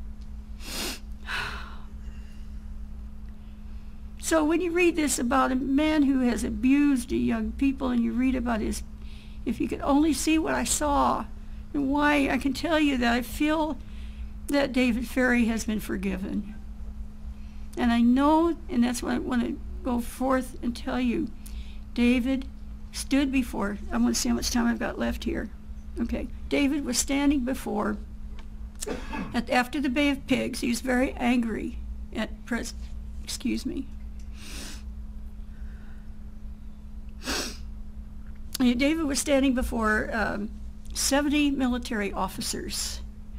So when you read this about a man who has abused young people, and you read about his, if you could only see what I saw, and why, I can tell you that I feel that David Ferrie has been forgiven. And I know, and that's what I want to go forth and tell you. David stood before, I want to see how much time I've got left here. Okay, David was standing before, after the Bay of Pigs. He was very angry at excuse me. David was standing before 70 military officers,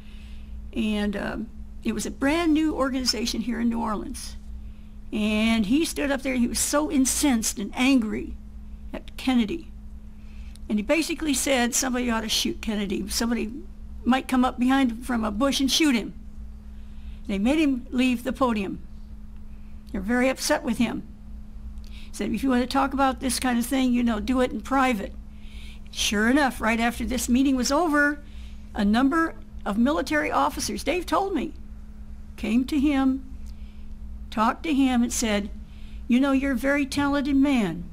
and it was a brand new organization here in New Orleans. And he stood up there and he was so incensed and angry at Kennedy. And he basically said somebody ought to shoot Kennedy. Somebody might come up behind him from a bush and shoot him. They made him leave the podium. They're very upset with him. He said, if you want to talk about this kind of thing, you know, do it in private. Sure enough, right after this meeting was over, a number of military officers, Dave told me, came to him, talked to him, and said, you know, you're a very talented man.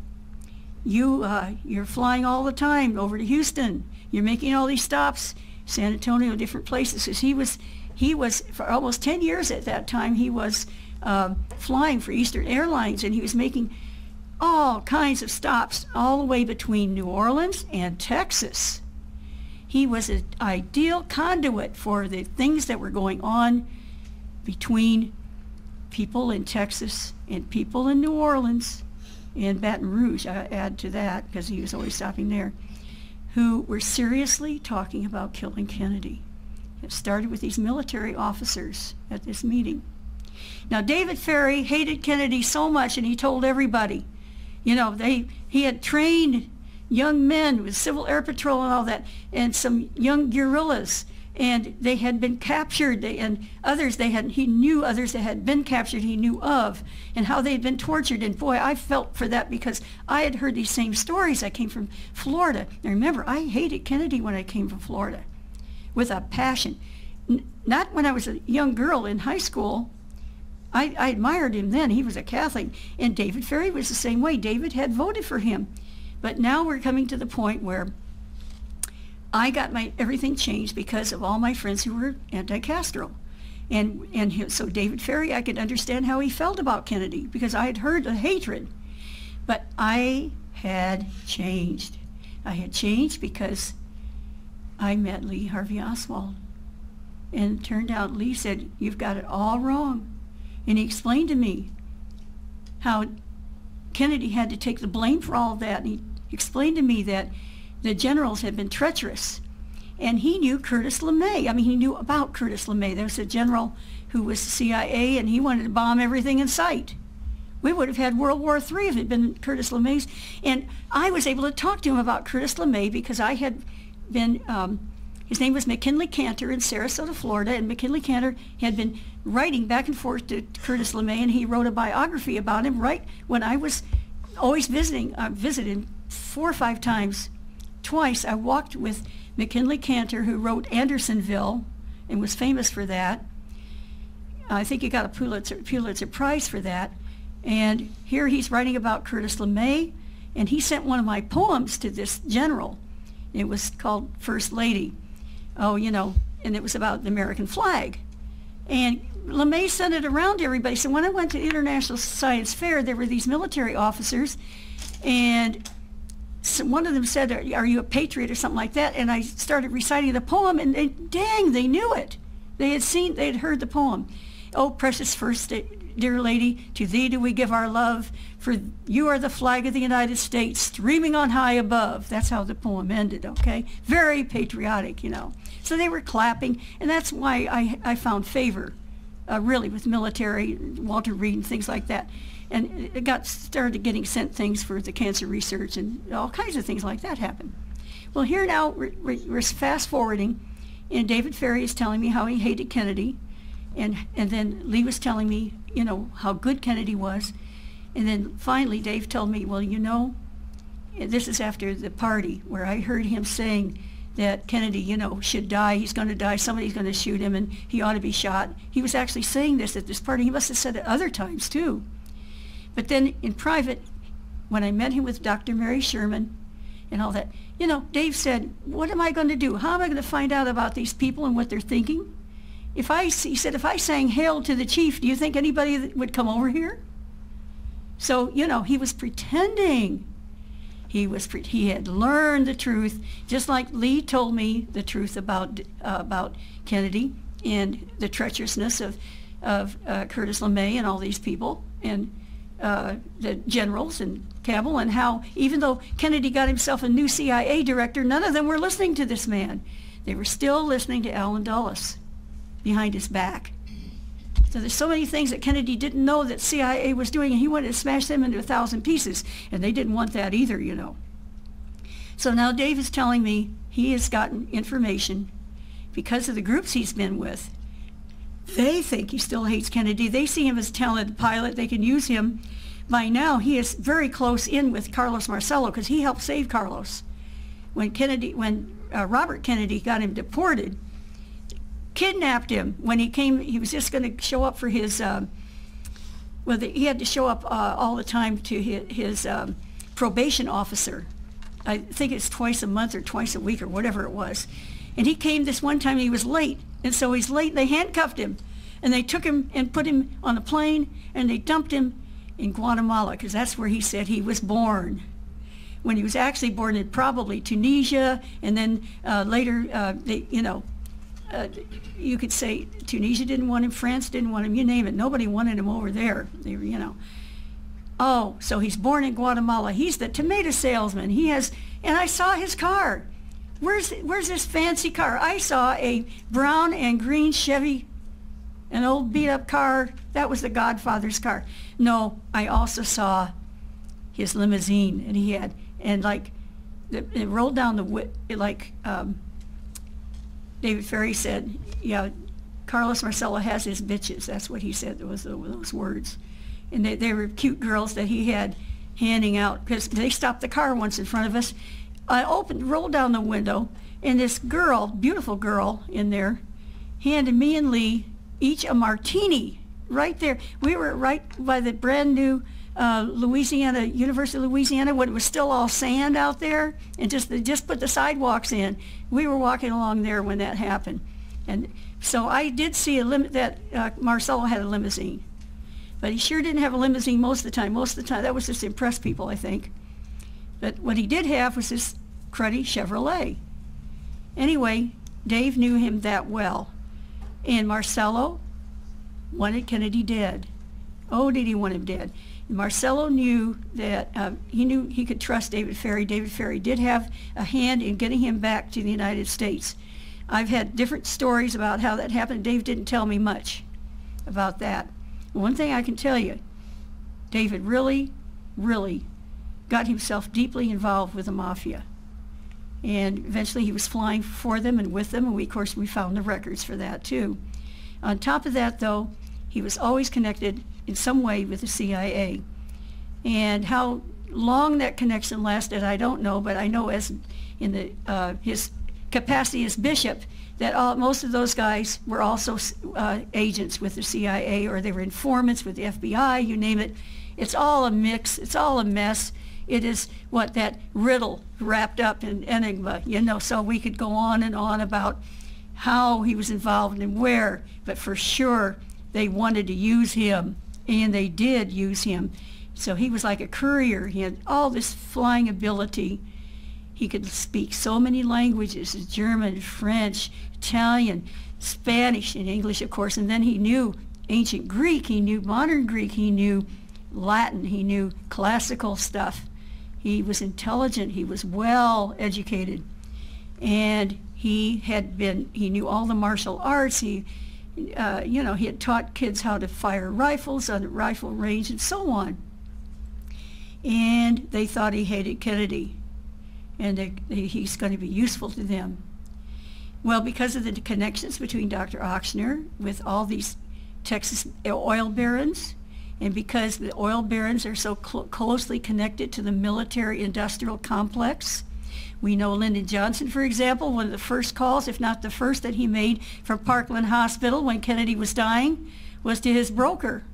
You're flying all the time over to Houston. You're making all these stops, San Antonio, different places. Because he was for almost 10 years at that time, he was flying for Eastern Airlines, and he was making all kinds of stops all the way between New Orleans and Texas. He was an ideal conduit for the things that were going on between people in Texas and people in New Orleans and Baton Rouge, I add to that, because he was always stopping there, who were seriously talking about killing Kennedy. It started with these military officers at this meeting. Now, David Ferrie hated Kennedy so much, and he told everybody, you know, he had trained young men with Civil Air Patrol and all that, and some young guerrillas, and they had been captured, and others he knew others that had been captured he knew of, and how they had been tortured. And boy, I felt for that, because I had heard these same stories. I came from Florida. And remember, I hated Kennedy when I came from Florida with a passion. Not when I was a young girl in high school. I admired him then. He was a Catholic. And David Ferrie was the same way. David had voted for him. But now we're coming to the point where I got everything changed because of all my friends who were anti-Castro. So David Ferrie, I could understand how he felt about Kennedy, because I had heard the hatred. But I had changed. I had changed because I met Lee Harvey Oswald. And it turned out Lee said, you've got it all wrong. And he explained to me how Kennedy had to take the blame for all of that. And he explained to me that the generals had been treacherous. And he knew Curtis LeMay. I mean, he knew about Curtis LeMay. There was a general who was CIA, and he wanted to bomb everything in sight. We would have had World War III if it had been Curtis LeMay's. And I was able to talk to him about Curtis LeMay because I had been, his name was McKinley Cantor in Sarasota, Florida, and McKinley Cantor had been writing back and forth to Curtis LeMay, and he wrote a biography about him right when I was always visiting. I visited 4 or 5 times. Twice I walked with McKinley Cantor, who wrote Andersonville and was famous for that. I think he got a Pulitzer Prize for that. And here he's writing about Curtis LeMay, and he sent one of my poems to this general. It was called First Lady. Oh, you know, and it was about the American flag. And LeMay sent it around to everybody. So when I went to International Science Fair, there were these military officers, and one of them said, are you a patriot or something like that? And I started reciting the poem, and dang, they knew it. They had heard the poem. Oh, precious first dear lady, to thee do we give our love, for you are the flag of the United States, streaming on high above. That's how the poem ended, okay? Very patriotic, you know. So they were clapping, and that's why I found favor, really, with military, Walter Reed and things like that. And it started getting sent things for the cancer research, and all kinds of things like that happened. Well, here now, we're fast forwarding, and David Ferrie is telling me how he hated Kennedy, and then Lee was telling me, you know, how good Kennedy was. And then finally Dave told me, well, you know, this is after the party where I heard him saying that Kennedy, you know, should die. He's going to die. Somebody's going to shoot him, and he ought to be shot. He was actually saying this at this party. He must have said it other times, too. But then in private, when I met him with Dr. Mary Sherman and all that, you know, Dave said, what am I going to do? How am I going to find out about these people and what they're thinking? He said, if I sang Hail to the Chief, do you think anybody would come over here? So, you know, he was pretending. He had learned the truth, just like Lee told me the truth about Kennedy and the treacherousness of Curtis LeMay and all these people, and the generals and Cabell, and how even though Kennedy got himself a new CIA director, none of them were listening to this man. They were still listening to Allen Dulles behind his back. So there's so many things that Kennedy didn't know that CIA was doing, and he wanted to smash them into 1,000 pieces, and they didn't want that either, you know. So now Dave is telling me he has gotten information because of the groups he's been with. They think he still hates Kennedy. They see him as a talented pilot. They can use him. By now, he is very close in with Carlos Marcello because he helped save Carlos. When Robert Kennedy got him deported, kidnapped him when he came. He was just going to show up for his, he had to show up all the time to his probation officer. I think it's twice a month or twice a week or whatever it was. And he came this one time and he was late. And so he's late, they handcuffed him. And they took him and put him on a plane, and they dumped him in Guatemala, because that's where he said he was born. When he was actually born in probably Tunisia, and then later, you could say Tunisia didn't want him, France didn't want him, you name it. Nobody wanted him over there. They were, you know. Oh, so he's born in Guatemala. He's the tomato salesman. He has, and I saw his car. Where's this fancy car? I saw a brown and green Chevy, an old beat-up car. That was the Godfather's car. No, I also saw his limousine, and he had, and like, it rolled down David Ferrie said, yeah, Carlos Marcello has his bitches. That's what he said, those words. And they were cute girls that he had handing out, because they stopped the car once in front of us. I rolled down the window, and this girl, beautiful girl in there, handed me and Lee each a martini right there. We were right by the brand new University of Louisiana, when it was still all sand out there, and just put the sidewalks in. We were walking along there when that happened. And so I did see that Marcello had a limousine. But he sure didn't have a limousine most of the time. Most of the time, that was just to impress people, I think. But what he did have was this cruddy Chevrolet. Anyway, Dave knew him that well. And Marcello wanted Kennedy dead. Oh, did he want him dead? And Marcello knew that he knew he could trust David Ferrie. David Ferrie did have a hand in getting him back to the United States. I've had different stories about how that happened. Dave didn't tell me much about that. One thing I can tell you, David really, really got himself deeply involved with the mafia. And eventually he was flying for them and with them, and of course we found the records for that too. On top of that, though, he was always connected in some way with the CIA. And how long that connection lasted, I don't know, but I know as in his capacity as bishop, that most of those guys were also agents with the CIA, or they were informants with the FBI, you name it. It's all a mix, it's all a mess. It is that riddle wrapped up in enigma, you know, so we could go on and on about how he was involved and where, but for sure they wanted to use him, and they did use him. So he was like a courier. He had all this flying ability. He could speak so many languages, German, French, Italian, Spanish, and English, of course, and then he knew ancient Greek, he knew modern Greek, he knew Latin, he knew classical stuff. He was intelligent, he was well educated, and he knew all the martial arts. He had taught kids how to fire rifles on a rifle range and so on. And they thought he hated Kennedy, and he's going to be useful to them. Well, because of the connections between Dr. Ochsner with all these Texas oil barons, and because the oil barons are so closely connected to the military-industrial complex, we know Lyndon Johnson, for example, one of the first calls, if not the first that he made from Parkland Hospital when Kennedy was dying, was to his broker.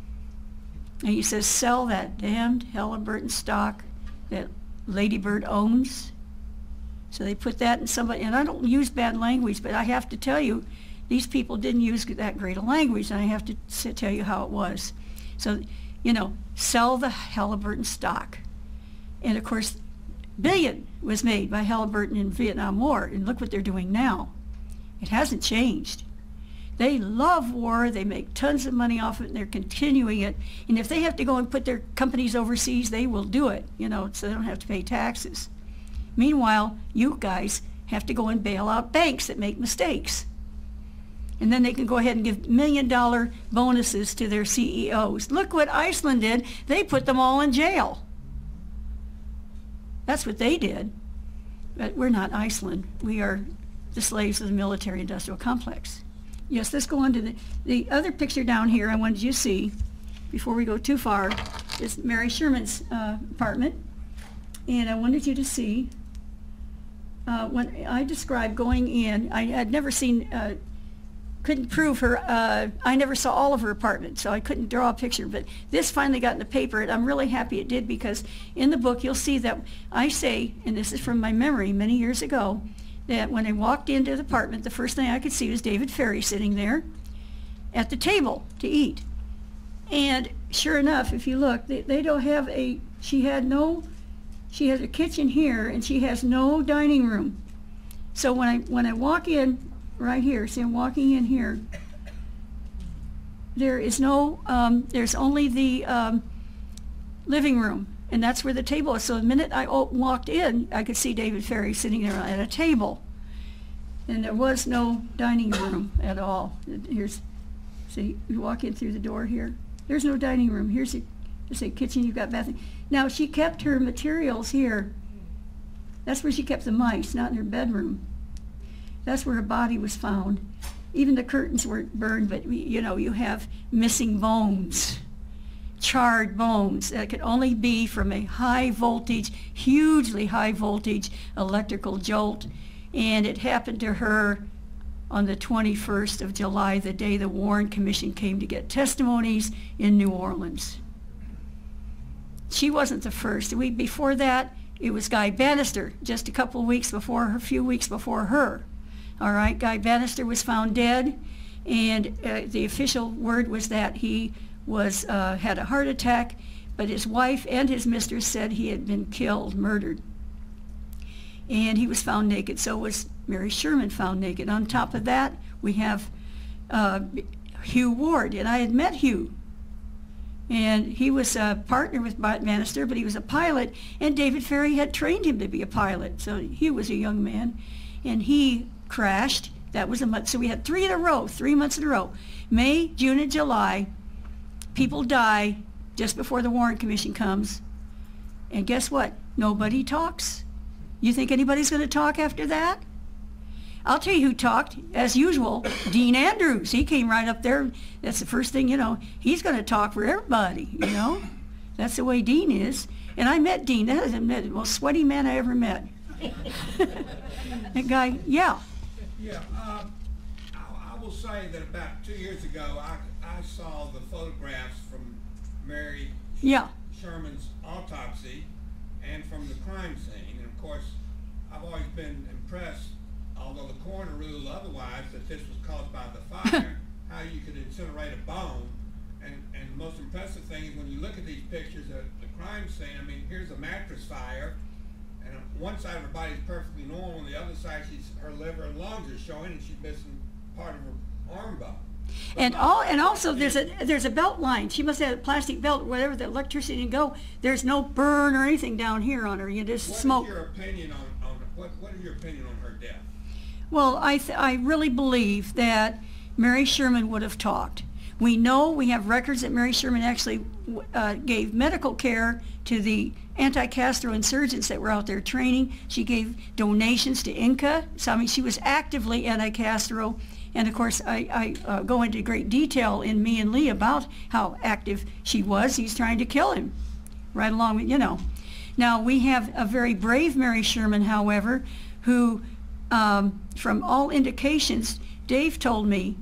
And he says, sell that damned Halliburton stock that Lady Bird owns. So they put that in somebody, and I don't use bad language, but I have to tell you, these people didn't use that great a language, and I have to tell you how it was. So, sell the Halliburton stock. And of course, billion was made by Halliburton in the Vietnam War, and look what they're doing now. It hasn't changed. They love war, they make tons of money off it, and they're continuing it. And if they have to go and put their companies overseas, they will do it, so they don't have to pay taxes. Meanwhile, you guys have to go and bail out banks that make mistakes. And then they can go ahead and give $1 million bonuses to their CEOs. Look what Iceland did. They put them all in jail. That's what they did. But we're not Iceland. We are the slaves of the military-industrial complex. Yes, let's go on to the other picture down here I wanted you to see before we go too far is Mary Sherman's apartment. And I wanted you to see when I described going in, I had never seen, couldn't prove her, I never saw all of her apartment, so I couldn't draw a picture, but this finally got in the paper, and I'm really happy it did, because in the book you'll see that I say, and this is from my memory many years ago, that when I walked into the apartment, the first thing I could see was David Ferry sitting there at the table to eat. And sure enough, if you look, they don't have she has a kitchen here, and she has no dining room. So when I walk in right here, see I'm walking in here, there is no, there's only the living room, and that's where the table is. So the minute I walked in, I could see David Ferry sitting there at a table. And there was no dining room at all. See, you walk in through the door here. There's no dining room. Here's a kitchen, you've got bathroom. Now, she kept her materials here. That's where she kept the mice, not in her bedroom. That's where her body was found. Even the curtains weren't burned, but you have missing bones, charred bones that could only be from a high voltage, hugely high voltage electrical jolt. And it happened to her on the 21st of July, the day the Warren Commission came to get testimonies in New Orleans. She wasn't the first. Before that, it was Guy Bannister, just a couple of weeks before her, a few weeks before her. All right, Guy Bannister was found dead, and the official word was that he had a heart attack, but his wife and his mistress said he had been killed, murdered. And he was found naked. So was Mary Sherman found naked. On top of that, we have Hugh Ward, and I had met Hugh. And he was a partner with Bannister, but he was a pilot, and David Ferry had trained him to be a pilot. So Hugh was a young man, and he crashed. That was a month. So we had 3 months in a row. May, June, and July, people die just before the Warren Commission comes. And guess what? Nobody talks. You think anybody's going to talk after that? I'll tell you who talked, as usual, Dean Andrews. He came right up there. That's the first thing, he's going to talk for everybody, That's the way Dean is. And I met Dean. That is the most sweaty man I ever met. That guy, yeah. Yeah, I will say that about 2 years ago, I saw the photographs from Mary Sherman's autopsy and from the crime scene. And of course, I've always been impressed, although the coroner ruled otherwise, that this was caused by the fire, how you could incinerate a bone. And the most impressive thing is when you look at these pictures of the crime scene, here's a mattress fire, and on one side of her body is perfectly normal, on the other side her liver and lungs are showing, and she's missing part of her arm bone. And also there's a belt line. She must have a plastic belt, whatever the electricity didn't go. There's no burn or anything down here on her. You just smoke. What is your opinion what is your opinion on her death? Well, I really believe that Mary Sherman would have talked. We have records that Mary Sherman actually gave medical care to the anti-Castro insurgents that were out there training. She gave donations to Inca. So, I mean, she was actively anti-Castro. And of course, I go into great detail in Me and Lee about how active she was. He's trying to kill him, right along with, you know. Now, we have a very brave Mary Sherman, however, who, from all indications, Dave told me,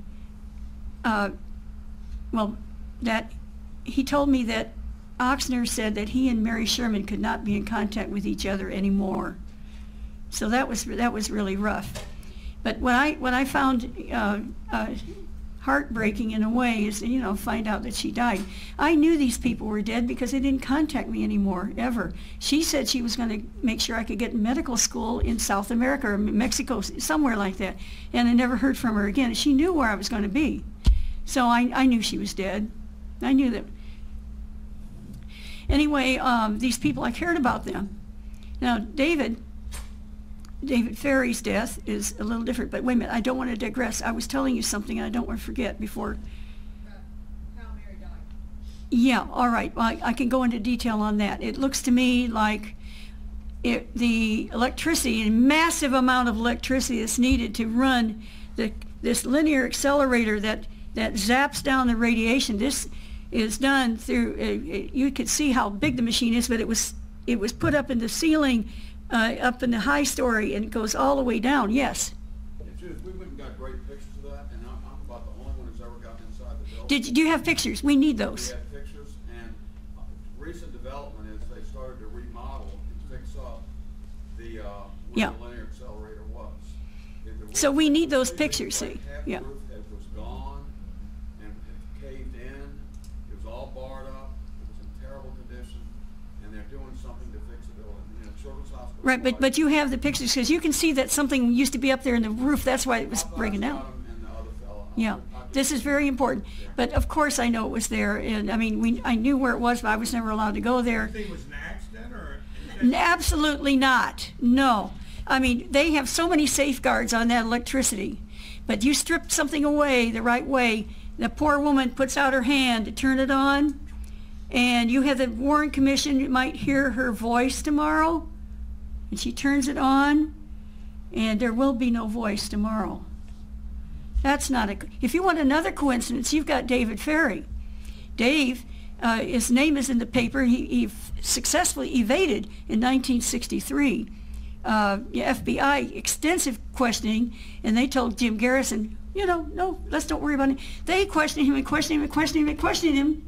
that he told me that Oxner said that he and Mary Sherman could not be in contact with each other anymore. So that was really rough. But what I found heartbreaking in a way is, you know, find out that she died. I knew these people were dead because they didn't contact me anymore, ever. She said she was going to make sure I could get medical school in South America or Mexico, somewhere like that. And I never heard from her again. She knew where I was going to be. So I knew she was dead. I knew that. Anyway, these people, I cared about them. Now, David Ferry's death is a little different, but wait a minute, I don't want to digress. I was telling you something I don't want to forget before. How Mary died. Yeah, all right. Well, I can go into detail on that. It looks to me like the electricity, a massive amount of electricity that's needed to run this linear accelerator that zaps down the radiation. This is done through, you could see how big the machine is, but it was put up in the ceiling, up in the high story, and it goes all the way down, yes. Judith, we went and got great pictures of that, and I'm about the only one who's ever gotten inside the building. Do you have pictures? We need those. We have pictures, and recent development is they started to remodel and fix up the where the linear accelerator was. So we need those pictures, see? Yeah. The roof was gone, and it caved in. It was all barred up. It was in terrible condition, and they're doing something to fix the building. You know, Children's Hospital. Right, but you have the pictures because you can see that something used to be up there in the roof. That's why it was breaking down. Yeah, this is very important. But of course, I know it was there, and I mean, I knew where it was, but I was never allowed to go there. You think it was an accident, or? Absolutely not. No. I mean, they have so many safeguards on that electricity, but you strip something away the right way, the poor woman puts out her hand to turn it on, and you have the Warren Commission, you might hear her voice tomorrow, and she turns it on, and there will be no voice tomorrow. That's not a... If you want another coincidence, you've got David Ferry. Dave, his name is in the paper. He successfully evaded in 1963. FBI extensive questioning, and they told Jim Garrison, you know, no, let's don't worry about it. They questioned him and questioned him and questioned him and questioned him,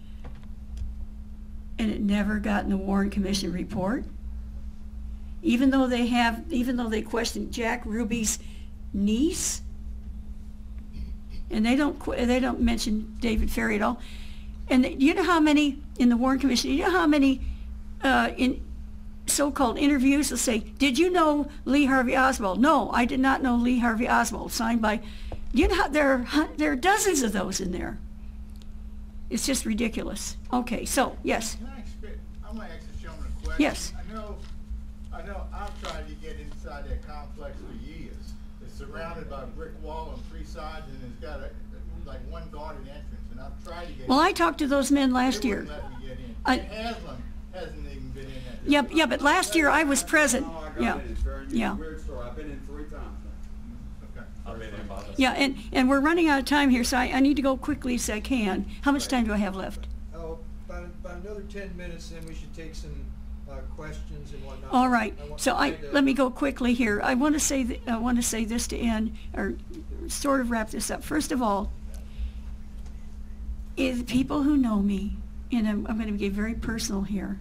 and it never got in the Warren Commission report. Even though they questioned Jack Ruby's niece, and they don't mention David Ferry at all. And you know how many in the Warren Commission? You know how many in so-called interviews will say, "Did you know Lee Harvey Oswald?" "No, I did not know Lee Harvey Oswald." Signed by, you know how there are dozens of those in there. It's just ridiculous. Okay, so yes. I'm going to ask the gentleman a question. Yes. I know I've tried to get inside that complex for years. It's surrounded by a brick wall on three sides, and it's got like one guarded entrance. And I've tried to get Well, I talked to those men last They year. wouldn't let me get in. Haslam hasn't even been in that. Yeah, but last year I was present. Yeah. Yeah. Weird story. I've been in 3 times. Okay. I've been in about this. Yeah, and we're running out of time here, so I need to go quickly as I can. How much time do I have left? Oh, about another 10 minutes, then we should take some questions and whatnot. All right. So to- let me go quickly here. I want to say this to end, or sort of wrap this up. First of all, is people who know me, and I'm going to get very personal here.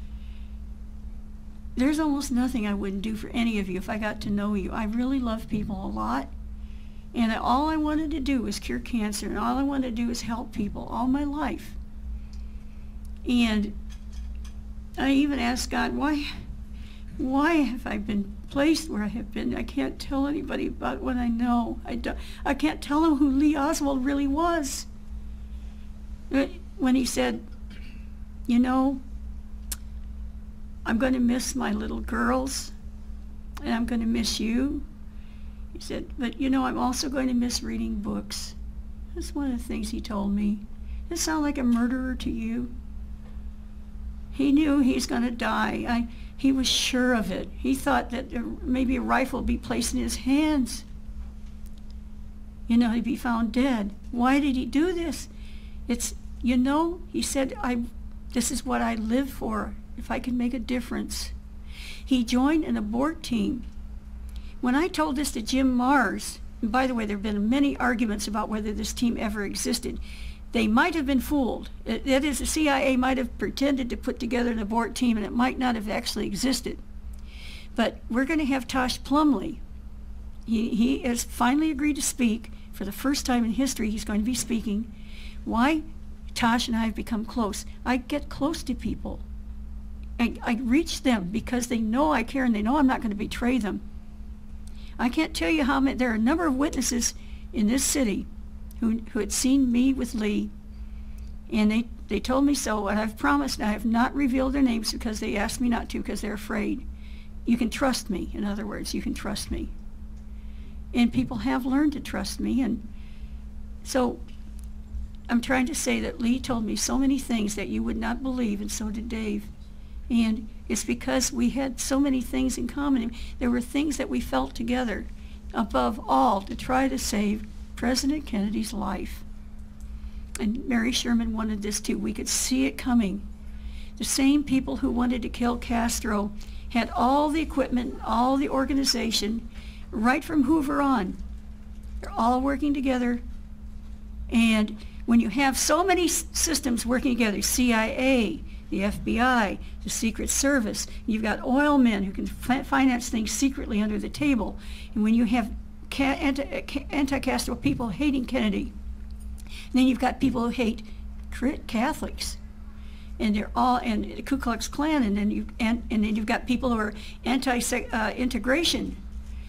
There's almost nothing I wouldn't do for any of you if I got to know you. I really love people a lot, and all I wanted to do was cure cancer, and all I wanted to do is help people all my life. And I even asked God, why why have I been placed where I have been? I can't tell anybody about what I know. I can't tell them who Lee Oswald really was. When he said, you know, I'm going to miss my little girls, and I'm going to miss you. He said, but you know, I'm also going to miss reading books. That's one of the things he told me. Does it sound like a murderer to you? He knew he's going to die. He was sure of it. He thought that maybe a rifle would be placed in his hands. You know, he'd be found dead. Why did he do this? It's, you know, he said, this is what I live for, if I can make a difference. He joined an abort team. When I told this to Jim Mars, and by the way, there have been many arguments about whether this team ever existed. They might have been fooled. That is, the CIA might have pretended to put together an abort team, and it might not have actually existed. But we're going to have Tosh Plumlee. He has finally agreed to speak. For the first time in history, he's going to be speaking. Why? Tosh and I have become close. I get close to people. I reach them because they know I care and they know I'm not going to betray them. I can't tell you how many, there are a number of witnesses in this city who had seen me with Lee, and they told me so, and I've promised, and I have not revealed their names because they asked me not to because they're afraid. You can trust me, in other words, you can trust me. And people have learned to trust me, and so I'm trying to say that Lee told me so many things that you would not believe, and so did Dave. And it's because we had so many things in common. There were things that we felt together, above all, to try to save President Kennedy's life. And Mary Sherman wanted this too. We could see it coming. The same people who wanted to kill Castro had all the equipment, all the organization, right from Hoover on. They're all working together. And when you have so many systems working together, CIA, the FBI, the Secret Service, you've got oil men who can finance things secretly under the table. And when you have anti-Castro people hating Kennedy, and then you've got people who hate Catholics, and they're all, and the Ku Klux Klan, and then you've got people who are anti-integration,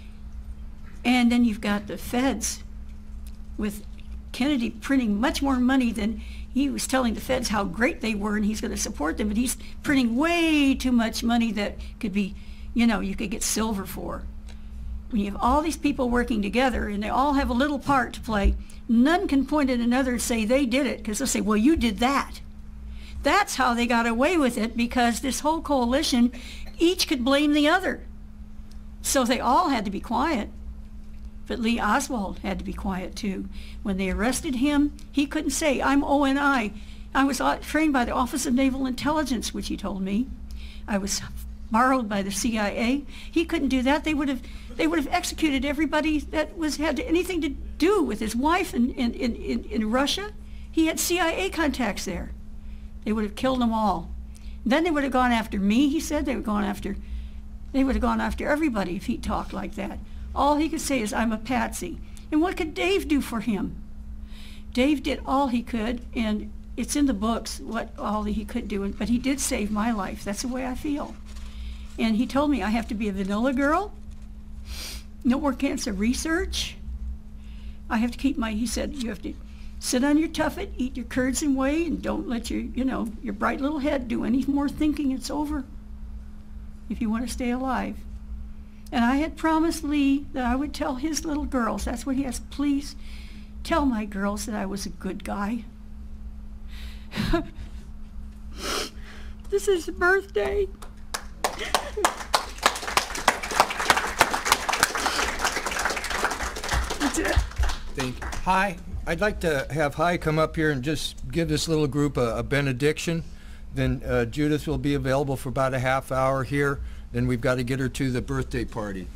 and then you've got the feds, with Kennedy printing much more money than he was telling the feds how great they were, and he's going to support them, but he's printing way too much money that could be, you know, you could get silver for. When you have all these people working together and they all have a little part to play, none can point at another and say they did it, because they'll say, well, you did that. That's how they got away with it, because this whole coalition, each could blame the other. So they all had to be quiet. But Lee Oswald had to be quiet too. When they arrested him, he couldn't say, I'm ONI. I was trained by the Office of Naval Intelligence, which he told me. I was borrowed by the CIA. He couldn't do that. They would have executed everybody that had anything to do with his wife in Russia. He had CIA contacts there. They would have killed them all. Then they would have gone after me, he said. They would have gone after everybody if he talked like that. All he could say is, I'm a patsy. And what could Dave do for him? Dave did all he could, and it's in the books what all he could do, but he did save my life. That's the way I feel. And he told me I have to be a vanilla girl, no more cancer research. I have to keep he said, you have to sit on your tuffet, eat your curds and whey, and don't let your bright little head do any more thinking. It's over if you want to stay alive. And I had promised Lee that I would tell his little girls, that's what he asked, please tell my girls that I was a good guy. This is his birthday. That's it. Thank you. Hi, I'd like to have Hi come up here and just give this little group a benediction. Then Judith will be available for about a half hour here. Then we've got to get her to the birthday party.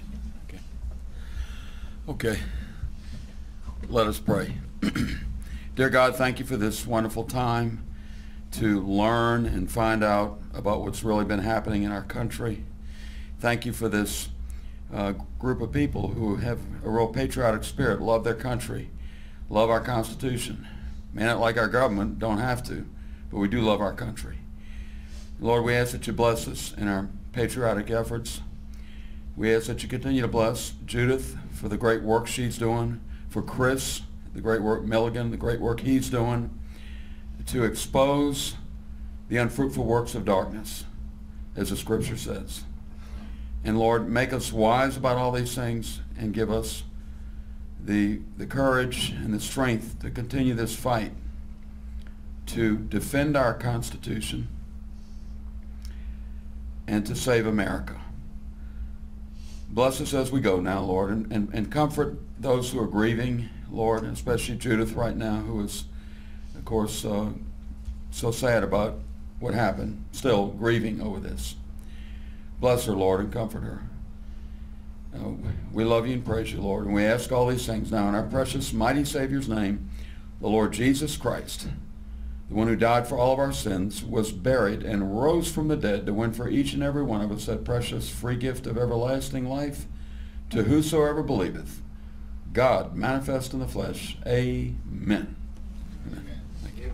Okay. Let us pray. Dear God, thank you for this wonderful time to learn and find out about what's really been happening in our country. Thank you for this group of people who have a real patriotic spirit, love their country, love our Constitution. May not like our government, don't have to, but we do love our country. Lord, we ask that you bless us in our patriotic efforts. We ask that you continue to bless Judith for the great work she's doing, for Chris, the great work, Milligan, the great work he's doing, to expose the unfruitful works of darkness, as the scripture says. And Lord, make us wise about all these things and give us the courage and the strength to continue this fight to defend our Constitution and to save America. Bless us as we go now, Lord, and comfort those who are grieving, Lord, and especially Judith right now, who is, of course, so sad about what happened, still grieving over this. Bless her, Lord, and comfort her. We love you and praise you, Lord, and we ask all these things now in our precious, mighty Savior's name, the Lord Jesus Christ, the one who died for all of our sins, was buried, and rose from the dead to win for each and every one of us that precious free gift of everlasting life, to whosoever believeth. God manifest in the flesh. Amen. Amen. Thank you.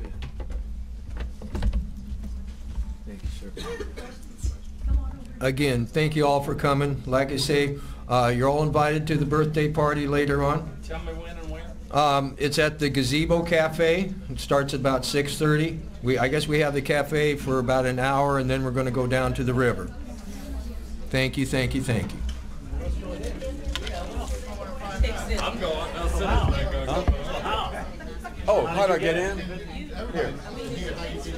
Thank you, sir. Again, thank you all for coming. Like I say, you're all invited to the birthday party later on. Tell me when and where. It's at the Gazebo Cafe. It starts at about 6:30. I guess we have the cafe for about an hour, and then we're going to go down to the river. Thank you, thank you, thank you. I'm going. I'll sit back. Oh, how do I get in? Here.